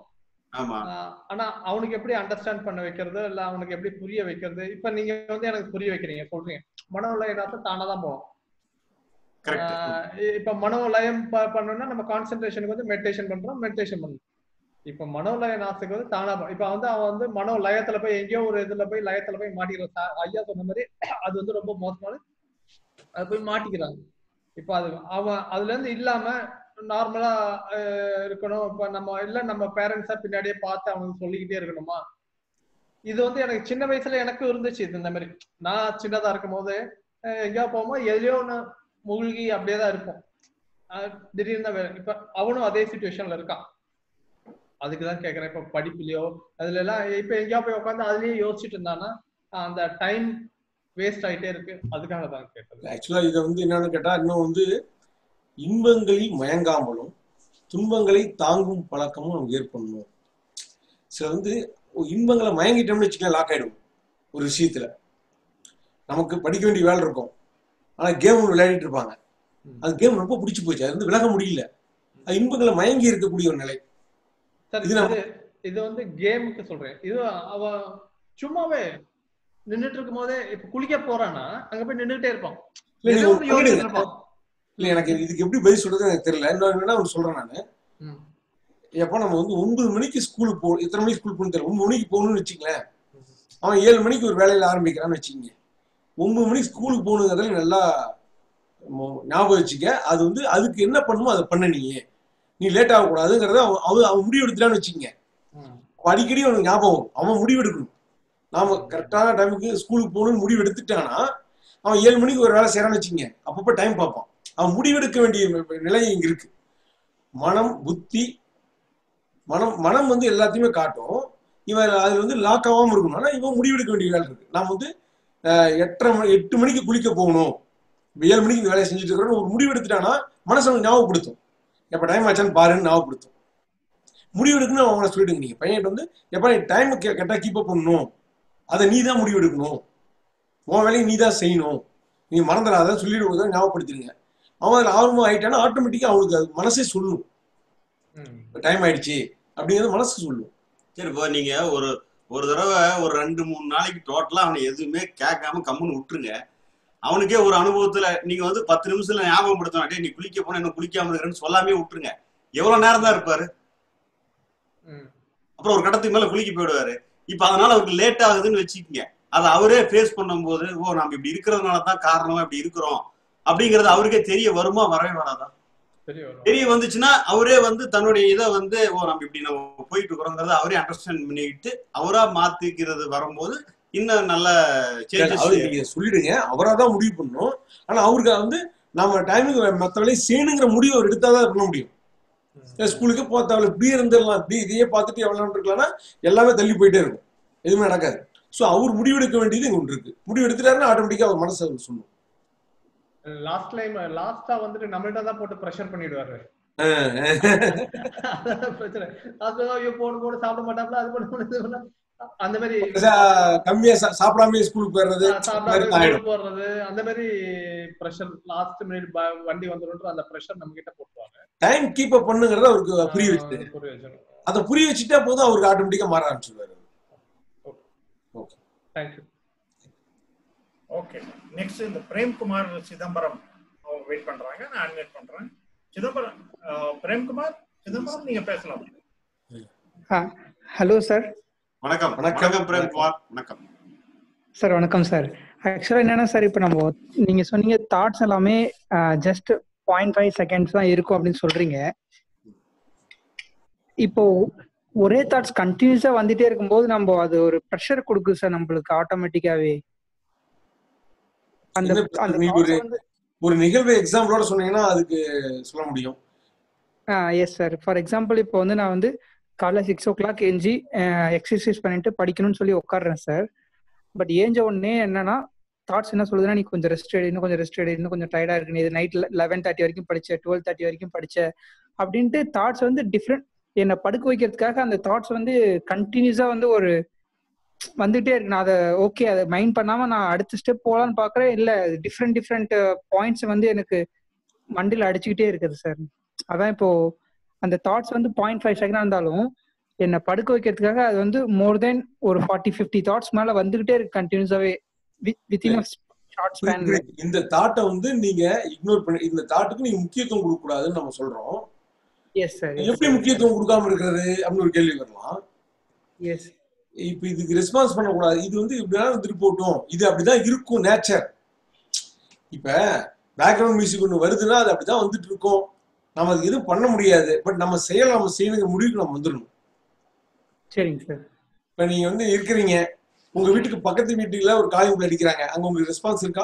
ஆமா. ஆஹ் ஆனா அவனுக்கு எப்படி அண்டர்ஸ்டாண்ட் பண்ண வைக்கிறது இல்ல அவனுக்கு எப்படி புரிய வைக்கிறது? இப்ப நீங்க வந்து எனக்கு புரிய வைக்கிறீங்க, சொல்றீங்க மனோலயத்தை தானாதான் போகும். கரெக்ட். ஆஹ் இப்ப மனோலயம் ப- பண்ணணும்னா நம்ம கான்சென்ட்ரேஷனுக்கு வந்து மெடிடேஷன் பண்றோம், மெடிடேஷன் பண்ணணும். இப்ப மனோலய நாசத்துக்கு வந்து தானா ப- இப்ப வந்து அவன் வந்து மனோ லயத்துல போய் எங்கேயோ ஒரு இதுல போய் லயத்துல போய் மாட்டிக்கிறான். ஐயா சொன்ன மாதிரி அது வந்து ரொம்ப மோசமான, அது போய் மாட்டிக்கிறாங்க. இப்ப அது அவன் அதுல இருந்து இல்லாம நார்மலா இருக்கணும். இப்ப நம்ம இல்ல நம்ம பேரண்ட்ஸா பின்னாடியே பார்த்து அவனுக்கு சொல்லிக்கிட்டே இருக்கணுமா? இது வந்து எனக்கு சின்ன வயசுல எனக்கும் இருந்துச்சு இது. இந்த மாதிரி நான் சின்னதா இருக்கும் போது அஹ் எங்கேயா போகும்போது எதுலயோ ஒண்ணு மூழ்கி அப்படியேதான் இருப்போம். அஹ் திடீர்னு தான் வே- இப்ப அவனும் அதே சுச்சுவேஷன்ல இருக்கான். அதுக்குதான் கேக்குறேன். இப்ப படிப்புலயோ அதுல எல்லாம் இப்ப எங்கேயா போய் உட்காந்து அதுலயே யோசிச்சுட்டு இருந்தானா அந்த டைம் வேஸ்ட் ஆயிட்டே இருக்கு. அதுக்காக தான் கேட்டது. ஆக்சுவலா இதை வந்து என்னன்னு கேட்டா, இன்னும் வந்து இன்பங்களில் மயங்காமலும் துன்பங்களை தாங்கும் பழக்கமும் நமக்கு ஏற்படணும். சில வந்து இன்பங்களை மயங்கிட்டோம்னு வச்சுக்கலாம், லாக் ஆயிடுவோம் ஒரு விஷயத்துல. நமக்கு படிக்க வேண்டிய வேலை இருக்கும், ஆனா கேம் விளையாடிட்டு இருப்பாங்க. அது கேம் ரொம்ப பிடிச்சி போச்சு, அது வந்து விலக முடியல. அது இன்பங்களை மயங்கி இருக்கக்கூடிய ஒரு நிலை. சரி, இது இது நம்ம இது வந்து கேமுக்கு சொல்றேன். இது அவன் சும்மாவே நின்னுட்டு இருக்கும் போதே இப்ப குளிக்க போறான்னா அங்க போய் நின்னுட்டே இருப்பான், இல்ல நீங்க ஏதோ ஒண்ணு ஒண்ணு யோசிச்சுட்டு பண்ணிடுங்க. இருப்பான். இல்ல எனக்கு இதுக்கு எப்படி பதில் சொல்றது எனக்கு தெரியல. இன்னொரு வேணா ஒன்று சொல்றேன் நானு. ம். எப்போ நம்ம வந்து ஒன்பது மணிக்கு ஸ்கூலுக்கு போ எத்தனை மணிக்கு ஸ்கூல் போகணும் தெரியல, ஒன்பது மணிக்கு போகணும்னு வச்சுங்களேன். அவன் ஏழு மணிக்கு ஒரு வேலையில ஆரம்பிக்கிறான்னு வச்சுக்கோங்க. ஒன்பது மணிக்கு ஸ்கூலுக்கு போகணுங்கிறதுல நல்லா மோ- ஞாபகம் வச்சுக்க. அது வந்து அதுக்கு என்ன பண்ணுமோ அதை பண்ண, நீ நீ லேட் ஆகக்கூடாதுங்கிறத அவன் அவன் அவன் முடிவு எடுத்துட்டான்னு வச்சுக்கோங்க. ம். அடிக்கடி அவனுக்கு ஞாபகம் வரும். அவன் முடிவு எடுக்கணும். நாம கரெக்டான டைமுக்கு ஸ்கூலுக்கு போகணும்னு முடிவு எடுத்துட்டானா அவன் ஏழு மணிக்கு ஒரு வேலை செய்யறான்னு வச்சுக்கோங்க. அப்பப்போ டைம் பார்ப்பான். அவன் முடிவெடுக்க வேண்டிய நிலை இங்க இருக்கு. மனம், புத்தி, மனம் மனம் வந்து எல்லாத்தையுமே காட்டும். இவன் அதுல வந்து லாக் ஆகாம இருக்கணும். ஆனா இவன் முடிவெடுக்க வேண்டிய வேலை இருக்கு. நாம் வந்து அஹ், எட்டரை மணி எட்டு மணிக்கு குளிக்க போகணும், ஏழு மணிக்கு இந்த வேலையை செஞ்சுட்டு இருக்கிறோம் ஒரு முடிவு எடுத்துட்டானா மனசு அவனுக்கு ஞாபகப்படுத்தும். எப்ப டைம் ஆச்சான்னு பாருன்னு ஞாபகப்படுத்தும். முடிவு எடுக்கணும் அவங்கள சொல்லிடுங்க. நீங்க பையன் வந்து எப்ப நீ டைம் கரெக்டா கீப் அப் பண்ணணும், அதை நீ தான் முடிவு எடுக்கணும், உன் வேலையை நீ தான் செய்யணும், நீங்க மறந்துடாத சொல்லிடுவதை ஞாபகப்படுத்திடுங்க. அவன் அதில் ஆர்வம் ஆயிட்டானா ஆட்டோமேட்டிக்கா அவனுக்கு அது மனசே சொல்லும், டைம் ஆயிடுச்சு அப்படிங்கிறது மனசு சொல்லும். சரி, இப்போ நீங்க ஒரு ஒரு தடவை ஒரு ரெண்டு மூணு நாளைக்கு டோட்டலா அவனை எதுவுமே கேட்காம கம்முன்னு விட்டுருங்க. அவனுக்கே ஒரு அனுபவத்துல நீங்க வந்து பத்து நிமிஷத்துல ஞாபகப்படுத்தணும், டேய் நீ குளிக்க போன என்ன குளிக்காம இருக்கிறேன்னு சொல்லாமே விட்டுருங்க. எவ்வளவு நேரம் தான் இருப்பாரு? அப்புறம் ஒரு கடத்துக்கு மேல குளிக்க போயிடுவாரு. இப்ப அதனால அவருக்கு லேட் ஆகுதுன்னு வச்சுக்கோங்க. அதை அவரே ஃபேஸ் பண்ணும்போது ஓ நம்ம இப்படி இருக்கிறதுனாலதான் காரணமா இப்படி இருக்கிறோம் அப்படிங்கறது அவருக்கே தெரிய வருமா, வரவே வராதா? தெரிய வந்துச்சுன்னா அவரே வந்து தன்னுடைய இதை வந்து ஓ நம்ம இப்படி நம்ம போயிட்டு இருக்கிறோங்கிறத அவரே அண்டர்ஸ்டாண்ட் பண்ணிக்கிட்டு அவரா மாத்திக்கிறது வரும்போது இன்னும் நல்ல சேஞ்சஸ். அவருக்கு நீங்க சொல்லிடுங்க, அவரா தான் முடிவு பண்ணணும். ஆனா அவருக்கு வந்து நம்ம டைமுக்கு மற்ற வேலையை செய்யணுங்கிற முடிவு அவர் எடுத்தாதான் பண்ண முடியும். ஸ்கூலுக்கு போத்தாவில் இப்படியே இருந்துடலாம், இப்படி இதையே பார்த்துட்டு எவ்வளோ இருக்கலாம்னா எல்லாமே தள்ளி போயிட்டே இருக்கும், எதுவுமே நடக்காது. ஸோ அவர் முடிவெடுக்க வேண்டியது இங்க ஒன்று இருக்கு. முடிவு எடுத்துட்டாருன்னா ஆட்டோமேட்டிக்கா அவர் மனசு அவர் சொல்லும். லாஸ்ட் டைம் லாஸ்டா வந்துட்டு நம்மள்ட்ட தான் போட்டு ப்ரெஷர் பண்ணிடுவாரு. பிரச்சனை ஐயோ போடு போடு சாப்பிட மாட்டாப்ல, அது பண்ண அந்த மாதிரி கம்மியா சாப்பிடாம ஸ்கூலுக்கு போயிடுறது, சாப்பிடாம போடுறது, அந்த மாதிரி ப்ரெஷர் லாஸ்ட் மினிட் வண்டி வந்துடும் அந்த ப்ரெஷர் நம்ம கிட்ட போட்டுருவாங்க. டைம் கீப் அப் பண்ணுங்கிறத அவருக்கு புரிய வச்சுட்டு அதை புரிய வச்சுட்டா போதும், அவருக்கு ஆட்டோமேட்டிக்கா மாற ஆரம்பிச்சிருவாரு. Okay, thank you. ஓகே, நெக்ஸ்ட் இந்த பிரேம்குமார் சிதம்பரம் அவங்க வெயிட் பண்றாங்க, நான் அன்வைட் பண்றேன். சிதம்பரம், பிரேம்குமார் சிதம்பரம் நீங்க பேசலாம். Hello sir. வணக்கம். வணக்கம் பிரேம்குமார். வணக்கம் சார். வணக்கம் சார். ஆக்சுவலா என்னன்னா சார், இப்போ நம்ம நீங்க சொன்னீங்க தாட்ஸ் எல்லாமே ஜஸ்ட் பாயிண்ட் ஃபைவ் செகண்ட்ஸ் தான் இருக்கும் அப்படின்னு சொல்றீங்க. இப்போ ஒரே தாட்ஸ் கண்டினியூஸா வந்துட்டே இருக்கும்போது நம்ம அது ஒரு ப்ரெஷர் கொடுக்குது சார் நம்மளுக்கு ஆட்டோமேட்டிக்காவே. அந்த ஒரு நிகழ்வு எக்ஸாம்பிளோட சொன்னீங்கன்னா அதுக்கு சொல்ல முடியும். Yes sir. ஃபார் எக்ஸாம்பிள் இப்போ வந்து நான் வந்து காலைல சிக்ஸ் ஓ கிளாக் ஏஞ்சி எக்ஸசைஸ் பண்ணிட்டு படிக்கணும்னு சொல்லி உட்காடுறேன் சார். பட் ஏஞ்ச உடனே என்னன்னா தாட்ஸ் என்ன சொல்லுதுன்னா, நீ கொஞ்சம் ரெஸ்ட் எடு, இன்னும் கொஞ்சம் ரெஸ்ட் எடு, இன்னும் கொஞ்சம் டயர்டா இருக்கு, இது நைட் லெவன் தேர்ட்டி வரைக்கும் படிச்ச, டுவெல் தேர்ட்டி வரைக்கும் படிச்ச அப்படின்ட்டு தாட்ஸ் வந்து டிஃப்ரெண்ட் என்னை படுக்க வைக்கிறதுக்காக அந்த தாட்ஸ் வந்து கண்டினியூஸா வந்து ஒரு வந்துட்டே இருக்கு. நான் அதை ஓகே அதை மைண்ட் பண்ணாம நான் அடுத்த ஸ்டெப் போகலான்னு பாக்குறேன். இல்ல டிஃப்ரெண்ட் டிஃப்ரெண்ட் பாயிண்ட்ஸ் வந்து எனக்கு மண்டில அடிச்சுக்கிட்டே இருக்குது சார். அதான் இப்போ அந்த தாட்ஸ் வந்து பாயிண்ட் ஃபைவ் செகண்ட் இருந்தாலும் என்னை படுக்க வைக்கிறதுக்காக அது வந்து மோர் தென் ஒரு ஃபார்ட்டி ஃபிஃப்டி தாட்ஸ் மேல வந்துகிட்டே இருக்கு கண்டினியூஸாவே வித்தின் ஷார்ட் ஸ்பேன்ல. இந்த தாட்டை வந்து நீங்க இக்னோர் பண்ணி இந்த தாட்டுக்கு நீங்க முக்கியத்துவம் கொடுக்க கூடாதுன்னு நம்ம சொல்றோம். Yes sir. எப்படி முக்கியத்துவம் கொடுக்காம இருக்கிறது அப்படின்னு ஒரு கேள்வி வரலாம். எஸ். இப்ப இதுக்கு ரெஸ்பான்ஸ் பண்ணக்கூடாது. இது வந்து இப்படிதான் வந்துட்டு போட்டோம், இது அப்படிதான் இருக்கும் நேச்சர். இப்ப பேக்ரவுண்ட் மியூசிக் ஒன்று வருதுன்னா அது அப்படிதான் வந்துட்டு இருக்கும், நம்ம அதுக்கு எதுவும் பண்ண முடியாது. பட் நம்ம செயல் நம்ம செய்யணுங்கிற முடிவுக்கு நம்ம வந்துடணும். சரிங்க சார். இப்ப நீங்க வந்து இருக்கிறீங்க, உங்க வீட்டுக்கு பக்கத்து வீட்டுல ஒரு காலிங் பெல் அடிக்கிறாங்க, அங்க உங்களுக்கு ரெஸ்பான்ஸ் இருக்கா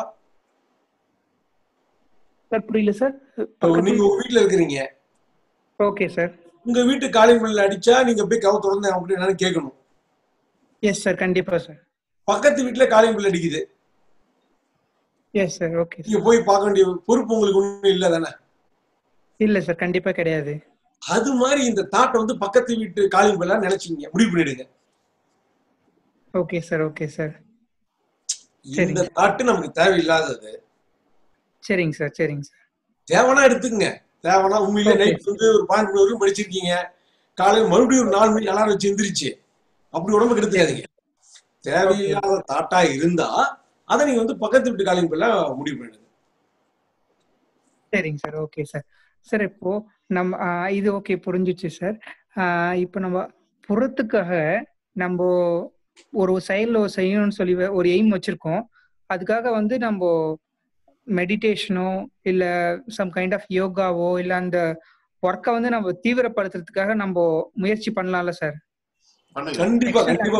சார்? புரியல சார். நீங்க உங்க வீட்டுல இருக்கிறீங்க, ஓகே சார். உங்க வீட்டு காலிங் பெல் அடிச்சா நீங்க போய் கதவு திறந்து அப்படி என்னன்னு கேட்கணும். எஸ் சார், கண்டிப்பா சார். பக்கத்து வீட்டுல காலிங் பெல் அடிக்குது, எஸ் சார், ஓகே. நீங்க போய் பார்க்க வேண்டிய பொறுப்பு உங்களுக்கு ஒண்ணும் இல்ல தானே? இல்ல சார், கண்டிப்பா கிடையாது. அது மாதிரி இந்த தாட்டை வந்து பக்கத்து வீட்டு காலிங் பெல்லா நினைச்சீங்க, முடிவு பண்ணிடுங்க. Okay sir, okay sir. இந்த தாட்டு நமக்கு தேவையில்லாதது. சரிங்க சார், சரிங்க சார். தேவனா எடுத்துக்கங்க. தேவனா உண்மையிலே நைட் வந்து ஒரு பன்னெண்டு மணி வரைக்கும் படிச்சிருக்கீங்க, காலையில் மறுபடியும் ஒரு நாலு மணி அலாரம் வச்சு எந்திரிச்சு அப்படி உடம்பு கெடுத்துக்காதீங்க. தேவையில்லாத தாட்டா இருந்தா அதை நீங்க வந்து பக்கத்து வீட்டு காலிங் பெல்லா முடிவு பண்ணிடுங்க. சரிங்க சார், ஓகே சார். சார் இப்போ நம்ம இது ஓகே புரிஞ்சிச்சு சார். இப்போ நம்ம புறத்துக்காக நம்ம ஒரு செயல் செய்யணும்னு சொல்லி ஒரு எய்ம் வச்சிருக்கோம். அதுக்காக வந்து நம்ம மெடிடேஷனோ இல்ல சம் கைண்ட் ஆஃப் யோகாவோ இல்ல அந்த ஒர்க்கை வந்து நம்ம தீவிரப்படுத்துறதுக்காக நம்ம முயற்சி பண்ணலாம்ல சார்? கண்டிப்பா கண்டிப்பா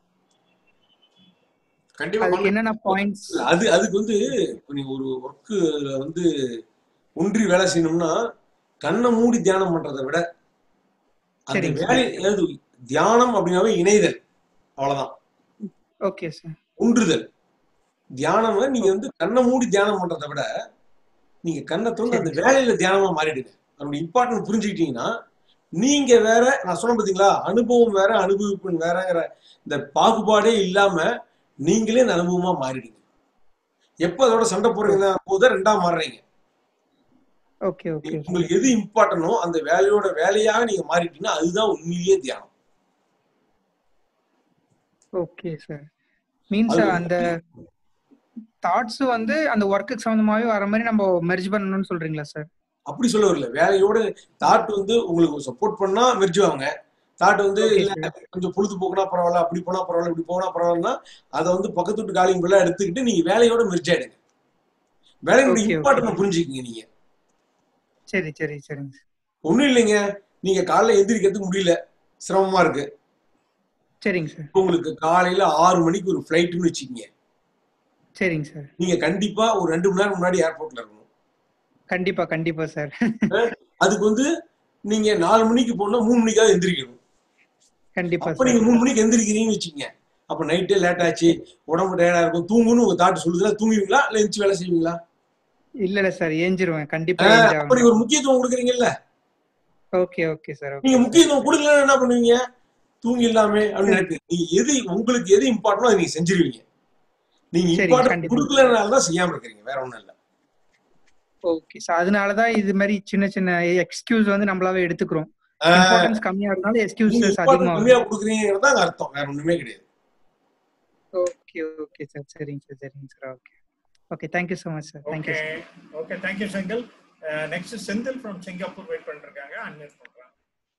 கண்டிப்பா. என்னென்ன பாயிண்ட்ஸ்? அது அதுக்கு வந்து நீங்க ஒரு ஒர்க்கு வந்து ஒன்றி வேலை செய்யணும்னா கண்ணை மூடி தியானம் பண்றதை விட அந்த வேலை ஏதாவது தியானம் அப்படின்னாவே இணைதல், அவ்வளவுதான். Okay sir. ஒன்றுதல் தியானம். நீங்க வந்து கண்ணை மூடி தியானம் பண்றதை விட நீங்க கண்ணை திறந்து அந்த வேலையில தியானமா மாறிடுங்க. அதோட இம்பார்ட்டன்ட் புரிஞ்சுக்கிட்டீங்கன்னா நீங்க வேற, நான் சொல்ல பாத்தீங்களா, அனுபவம் வேற அனுபவிப்பு வேறங்கிற இந்த பாகுபாடே இல்லாம நீங்களே இந்த அனுபவமா மாறிடுங்க. எப்ப அதோட சண்டை போடுறீங்கன்னா போதும் ரெண்டாம் மாறுறீங்க. Okay okay. உங்களுக்கு எது இம்பார்ட்டனோ அந்த வேலையோட வேலையாக நீங்க மாறிட்டீங்கன்னா அதுதான் உண்மையிலேயே தியானம். Okay sir. மீன்ஸ் அந்த தாட்ஸ் வந்து அந்த ஒர்க்குக்கு சம்பந்தமாவே வர மாதிரி நம்ம மெர்ஜ் பண்ணணும்னு சொல்றீங்களா சார்? அப்படி சொல்ல வரல. வேலையோட தாட் வந்து உங்களுக்கு சப்போர்ட் பண்ணா மெர்ஜ் ஆகுங்க. தாட் வந்து இல்ல கொஞ்சம் பொழுது போக்குனா பரவாயில்ல, அப்படி போனா பரவாயில்ல, இப்படி போனா பரவாயில்லன்னா அதை வந்து பக்கத்து வீட்டு காலிங் பெல்லா எடுத்துக்கிட்டு நீங்க வேலையோட மெர்ஜ் ஆயிடுங்க. வேலையோட இம்பார்ட்டன்ட் புரிஞ்சுக்கிங்க நீங்க. சரி சரி சரிங்க. ஒண்ணும் இல்லைங்க, நீங்க காலையில எந்திரிக்கிறதுக்கு முடியல, சிரமமா இருக்கு. சரிங்க சார். உங்களுக்கு காலையில ஆறு மணிக்கு ஒரு ஃபிளைட்னு வச்சுக்கீங்க. சரிங்க சார். நீங்க கண்டிப்பா ஒரு ரெண்டு மணி நேரம் முன்னாடி ஏர்போர்ட்ல இருக்கணும். கண்டிப்பா கண்டிப்பா சார். அதுக்கு வந்து நீங்க நாலு மணிக்கு போனா மூணு மணிக்காவது எந்திரிக்கணும். கண்டிப்பா. அப்ப நீங்க மூணு மணிக்கு எந்திரிக்கிறீங்கன்னு வச்சுக்கீங்க, அப்ப நைட்டே லேட் ஆச்சு, உடம்பு டயர்டா இருக்கும், தூங்கணும் உங்க தாட்டு சொல்லுதுல, தூங்குவீங்களா இல்ல எந்திரிச்சு வேலை செய்வீங்களா? இல்ல இல்ல சார், ஏஞ்சிருவேன் கண்டிப்பா. அப்ப நீங்க ஒரு முக்கியத்துவம் கொடுக்குறீங்கல்ல. Okay okay sir. நீங்க முக்கியத்துவம் கொடுக்கலன்னா என்ன பண்ணுவீங்க? தூங்கி இல்லாமே அப்படின்னு நினைப்பீங்க. நீங்க எது உங்களுக்கு எது இம்பார்ட்டனோ அதை நீங்க செஞ்சிருவீங்க. நீங்க இம்பார்ட்டன்ட் கொடுக்கலனாலதான் செய்யாம இருக்கீங்க, வேற ஒண்ணும் இல்ல. Okay sir. அதனாலதான் இது மாதிரி சின்ன சின்ன எக்ஸ்கியூஸ் வந்து நம்மளாவே எடுத்துக்கிறோம். இம்பார்ட்டன்ஸ் கம்மியா இருந்தாலும் எக்ஸ்கியூசஸ் அதிகமா கம்மியா கொடுக்குறீங்கறது தான் அர்த்தம், வேற ஒண்ணுமே கிடையாது. Okay okay sir. சரிங்க சார், சரிங்க sir. Okay okay, thank you so much sir. Thank you. Okay, thank you Senthil. Next Senthil from Singapore wait பண்ணிட்டு இருக்காங்க, அன்மியூட் பண்றேன்.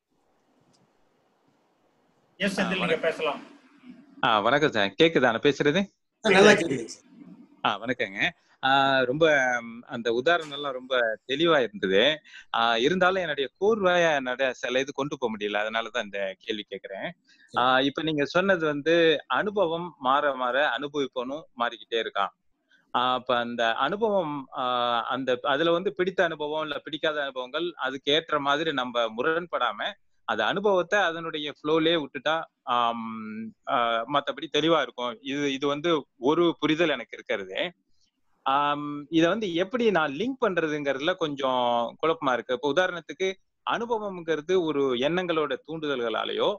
எஸ் செந்தில், நீங்க பேசலாம். ஆ வணக்கம் சார், கேக்குதா நான் பேசுறது? நல்லா கேக்குது. ஆ வணக்கங்க. ரொம்ப அந்த உதாரணம் எல்லாம் ரொம்ப தெளிவா இருந்தது. ஆஹ் இருந்தாலும் என்னுடைய கோர்வையா என்னோட சில இது கொண்டு போக முடியல, அதனாலதான் இந்த கேள்வி கேட்கிறேன். ஆஹ் இப்ப நீங்க சொன்னது வந்து அனுபவம் மாற மாற அனுபவிப்பனும் மாறிக்கிட்டே இருக்கான். ஆஹ் அப்ப அந்த அனுபவம் ஆஹ் அந்த அதுல வந்து பிடித்த அனுபவம் இல்ல பிடிக்காத அனுபவங்கள் அதுக்கு ஏற்ற மாதிரி நம்ம முரண்படாம அந்த அனுபவத்தை அதனுடைய ஃப்ளோலே விட்டுட்டா ஆஹ் ஆஹ் மற்றபடி தெளிவா இருக்கும். இது இது வந்து ஒரு புரிதல் எனக்கு இருக்கிறது. ஆஹ் இதை வந்து எப்படி நான் லிங்க் பண்றதுங்கிறதுல கொஞ்சம் குழப்பமா இருக்கு. இப்போ உதாரணத்துக்கு அனுபவம்ங்கிறது ஒரு எண்ணங்களோட தூண்டுதல்களாலேயோ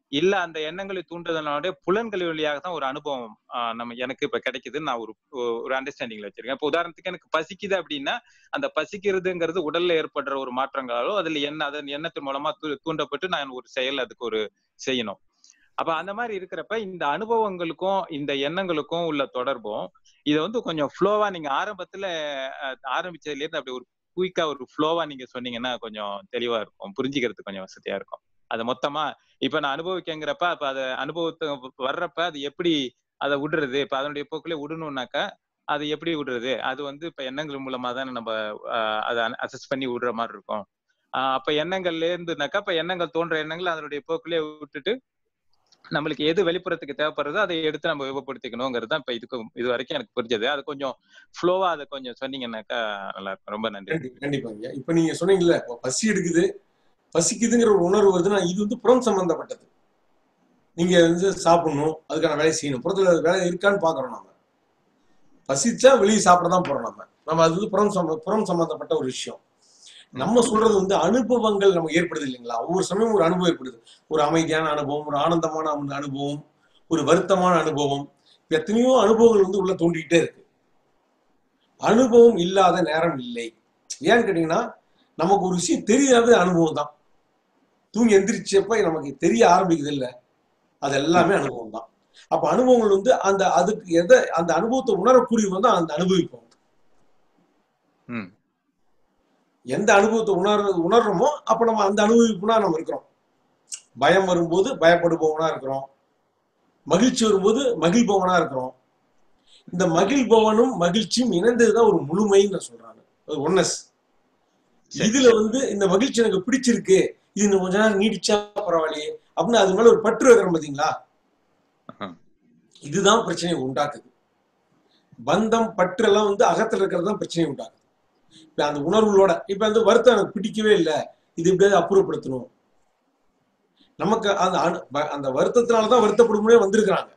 இல்ல அந்த எண்ணங்களை தூண்டுதலுடைய புலன்கள் வழியாக தான் ஒரு அனுபவம் ஆஹ் நம்ம எனக்கு இப்ப கிடைக்குதுன்னு நான் ஒரு ஒரு அண்டர்ஸ்டாண்டிங்ல வச்சிருக்கேன். இப்ப உதாரணத்துக்கு எனக்கு பசிக்குது அப்படின்னா அந்த பசிக்கிறதுங்கிறது உடல்ல ஏற்படுற ஒரு மாற்றங்களாலோ அதுல என்ன அதன் எண்ணத்தின் மூலமா தூ தூண்டப்பட்டு நான் ஒரு செயல் அதுக்கு ஒரு செய்யணும். அப்ப அந்த மாதிரி இருக்கிறப்ப இந்த அனுபவங்களுக்கும் இந்த எண்ணங்களுக்கும் உள்ள தொடர்பும் இதை வந்து கொஞ்சம் ஃப்ளோவா நீங்க ஆரம்பத்துல ஆரம்பிச்சதுல இருந்து அப்படி ஒரு குயிக்கா ஒரு ஃப்ளோவா நீங்க சொன்னீங்கன்னா கொஞ்சம் தெளிவா இருக்கும், புரிஞ்சுக்கிறதுக்கு கொஞ்சம் வசதியா இருக்கும். அது மொத்தமா இப்ப நான் அனுபவிக்கங்கிறப்ப அப்ப அதை அனுபவத்தை வர்றப்ப அது எப்படி அதை விடுறது, இப்ப அதனுடைய போக்குல விடணும்னாக்கா அது எப்படி விடுறது, அது வந்து இப்ப எண்ணங்கள் மூலமா தானே நம்ம ஆஹ் அதை அசஸ் பண்ணி விடுற மாதிரி இருக்கும். ஆஹ் அப்ப எண்ணங்கள்ல இருந்துனாக்கா இப்ப எண்ணங்கள் தோன்ற எண்ணங்கள் அதனுடைய போக்குலயே விட்டுட்டு நம்மளுக்கு எது வெளிப்புறத்துக்கு தேவைப்படுறதோ அதை எடுத்து நம்ம உபப்படுத்திக்கணுங்கிறது தான் இப்ப இதுக்கு இது வரைக்கும் எனக்கு புரிஞ்சது. அது கொஞ்சம் ஃப்ளோவா அதை கொஞ்சம் சொன்னீங்கன்னாக்கா நல்லா இருக்கும். ரொம்ப நன்றி. கண்டிப்பாங்க. இப்ப நீங்க சொன்னீங்கல்ல பசி எடுக்குது பசிக்குதுங்கிற ஒரு உணர்வு வருதுன்னா இது வந்து புறம் சம்பந்தப்பட்டது. நீங்க வந்து சாப்பிடணும், அதுக்கான வேலையை செய்யணும், புறத்துல வேலை இருக்கான்னு பாக்குறோம். நம்ம பசிச்சா வெளியே சாப்பிடதான் போறோம். நம்ம நம்ம அது வந்து புறம் சம்ப புறம் சம்பந்தப்பட்ட ஒரு விஷயம். நம்ம சொல்றது வந்து அனுபவங்கள் நமக்கு ஏற்படுது இல்லைங்களா? ஒவ்வொரு சமயம் ஒரு அனுபவம் ஏற்படுது. ஒரு அமைதியான அனுபவம், ஒரு ஆனந்தமான அனுபவம், ஒரு வருத்தமான அனுபவம், எத்தனையோ அனுபவங்கள் வந்து உள்ள தோண்டிக்கிட்டே இருக்கு. அனுபவம் இல்லாத நேரம் இல்லை. ஏன்னு கேட்டீங்கன்னா நமக்கு ஒரு விஷயம் தெரியாத அனுபவம் தான். தூங்கி எந்திரிச்சப்ப நமக்கு தெரிய ஆரம்பிக்குது இல்லை, அது எல்லாமே அனுபவம் தான். அப்ப அனுபவங்கள் வந்து அந்த அதுக்கு எதை அந்த அனுபவத்தை உணரக்கூடியவங்க தான் அந்த அனுபவிப்போம். எந்த அனுபவத்தை உணர் உணர்றோமோ அப்ப நம்ம அந்த அனுபவிப்புனா நம்ம இருக்கிறோம். பயம் வரும்போது பயப்படுபவனா இருக்கிறோம், மகிழ்ச்சி வரும்போது மகிழ்பவனா இருக்கிறோம். இந்த மகிழ்பவனும் மகிழ்ச்சியும் இணைந்ததுதான் ஒரு முழுமைன்னு நான் சொல்றாங்க, ஒரு ஒன்னஸ். இதுல வந்து இந்த மகிழ்ச்சி எனக்கு பிடிச்சிருக்கு, இது இன்னும் கொஞ்ச நேரம் நீடிச்சா பரவாயில்லையே அப்படின்னு அது மேல ஒரு பற்று வைக்கிறோம் பாத்தீங்களா? இதுதான் பிரச்சனையை உண்டாக்குது. பந்தம் பற்று எல்லாம் வந்து அகத்துல இருக்கிறது தான் பிரச்சனையை உண்டாக்குது. இப்ப அந்த உணர்வுகளோட இப்ப அந்த வருத்தம் எனக்கு பிடிக்கவே இல்லை, இது எப்படியாவது அப்புறப்படுத்தணும். நமக்கு அந்த அந்த வருத்தத்தினாலதான் வருத்தப்படுமே வந்திருக்கிறாங்க.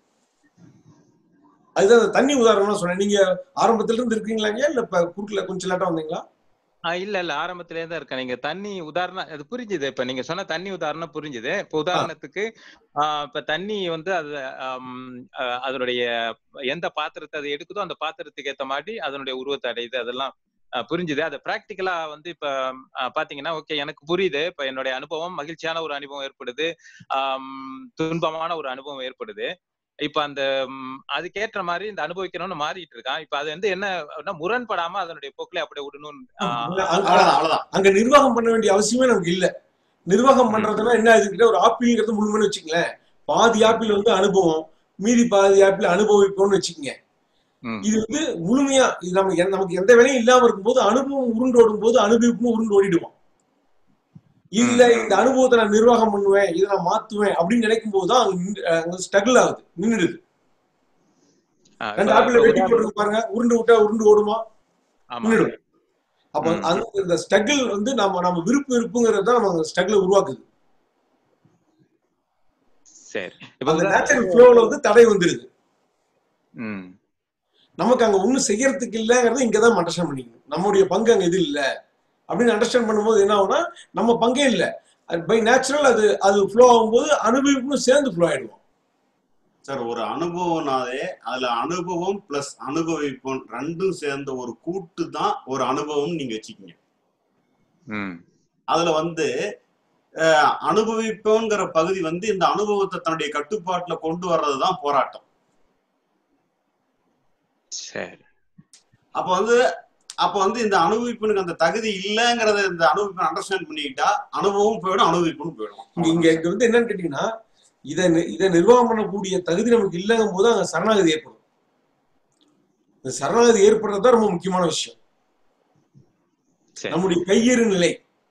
அதுதான் அந்த தண்ணி உதாரணம் சொன்னேன். நீங்க ஆரம்பத்துல இருந்து இருக்கீங்களா இல்ல இப்ப குறுக்கல கொஞ்சம் லேட்டா வந்தீங்களா? ஆஹ் இல்ல இல்ல ஆரம்பத்திலே தான் இருக்கேன். நீங்க தண்ணி உதாரணம் அது புரிஞ்சுது. இப்ப நீங்க சொன்ன தண்ணி உதாரணம் புரிஞ்சுது. இப்ப உதாரணத்துக்கு ஆஹ் இப்ப தண்ணி வந்து அது அதனுடைய எந்த பாத்திரத்தை அது எடுக்குதோ அந்த பாத்திரத்துக்கு ஏற்ற மாதிரி அதனுடைய உருவத்தை அடையுது, அதெல்லாம் புரிஞ்சுது. அது பிராக்டிக்கலா வந்து இப்ப பாத்தீங்கன்னா ஓகே எனக்கு புரியுது. இப்ப என்னுடைய அனுபவம் மகிழ்ச்சியான ஒரு அனுபவம் ஏற்படுது, ஆஹ் துன்பமான ஒரு அனுபவம் ஏற்படுது. இப்ப அந்த அதுக்கேற்ற மாதிரி இந்த அனுபவிக்கணும்னு மாறிட்டு இருக்கான். இப்ப அது வந்து என்ன முரண்படாம அதனுடைய போக்குல அப்படியே விடணும். அங்க நிர்வாகம் பண்ண வேண்டிய அவசியமே நமக்கு இல்ல. நிர்வாகம் பண்றதுன்னா என்ன, இதுக்கிட்ட ஒரு ஆப்பிள்ங்கிறது முழுமைன்னு வச்சுக்கங்களேன். பாதி ஆப்பிள் வந்து அனுபவம், மீதி பாதி ஆப்பிள் அனுபவிப்போம்னு வச்சுக்கோங்க. இது வந்து முழுமையா இது நமக்கு நமக்கு எந்த வேலையும் இல்லாம இருக்கும்போது அனுபவம் உருண்டு ஓடும் போது அனுபவிப்பும் உருண்டு ஓடிடுவோம். இல்ல இந்த அனுபவத்தை நான் நிர்வாகம் பண்ணுவேன், இதை நான் மாத்துவேன் அப்படின்னு நினைக்கும் போதுதான் அங்க ஸ்ட்ரகிள் ஆகுது, நின்றுடுது. ரெண்டு ஆப்பிள் வெட்டி போட்டு பாருங்க, உருண்டு விட்டா உருண்டு ஓடுமா, நின்றுடும். அப்ப அந்த இந்த ஸ்ட்ரகிள் வந்து நம்ம நம்ம விருப்பு விருப்புங்கிறது தான் நம்ம ஸ்ட்ரகிள் உருவாக்குது. சரி, அந்த நேச்சுரல் ஃப்ளோல வந்து தடை வந்துருது. நமக்கு அங்க ஒண்ணும் செய்யறதுக்கு இல்லைங்கிறது இங்கதான் அண்டர்ஸ்டாண்ட் பண்ணிக்கணும். நம்முடைய பங்கு அங்க இது இல்லை அப்படின்னு அண்டர்ஸ்டாண்ட் பண்ணும்போது என்ன ஆகும்னா நம்ம பங்கே இல்லை, பை நேச்சுரல் அது அது ஃப்ளோ ஆகும்போது அனுபவிப்பும் சேர்ந்து ஃப்ளோ ஆயிடுவோம். சார் ஒரு அனுபவம்னாலே அதுல அனுபவம் பிளஸ் அனுபவிப்போம் ரெண்டும் சேர்ந்த ஒரு கூட்டு தான் ஒரு அனுபவம் நீங்க வச்சுக்கீங்க. அதுல வந்து அனுபவிப்போங்கிற பகுதி வந்து இந்த அனுபவத்தை தன்னுடைய கட்டுப்பாட்டுல கொண்டு வர்றதுதான் போராட்டம். சரி, அப்ப வந்து அப்ப வந்து இந்த அனுபவிப்புனுக்கு அந்த தகுதி இல்லைங்கிறத இந்த அனுபவிப்பை அண்டர்ஸ்டாண்ட் பண்ணிக்கிட்டா அனுபவம் போயிடும், அனுபவிப்புன்னு போயிடும். இங்க இங்க வந்து என்னன்னு கேட்டீங்கன்னா இதை இதை நிர்வாகம் பண்ணக்கூடிய தகுதி நமக்கு இல்லைங்கும் போது அங்க சரணாகதி ஏற்படும். இந்த சரணாகதி ஏற்படுறதுதான் ரொம்ப முக்கியமான விஷயம். நம்முடைய கையேறு நிலை.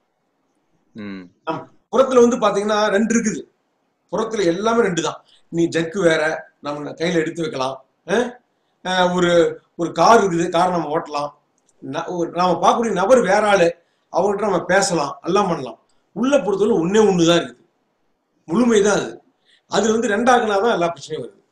புறத்துல வந்து பாத்தீங்கன்னா ரெண்டு இருக்குது. புறத்துல எல்லாமே ரெண்டு தான். நீ ஜக்கு வேற, நம்ம கையில எடுத்து வைக்கலாம். ஒரு ஒரு கார் இருக்குது, கார் நம்ம ஓட்டலாம். நாம பார்க்கக்கூடிய நபர் வேற ஆளு, அவங்ககிட்ட நம்ம பேசலாம், எல்லாம் பண்ணலாம். உள்ள பொறுத்தவரை ஒன்னே ஒண்ணுதான் இருக்குது, முழுமைதான் அது. அது வந்து ரெண்டாக்குனாதான் எல்லா பிரச்சனையும் வருது.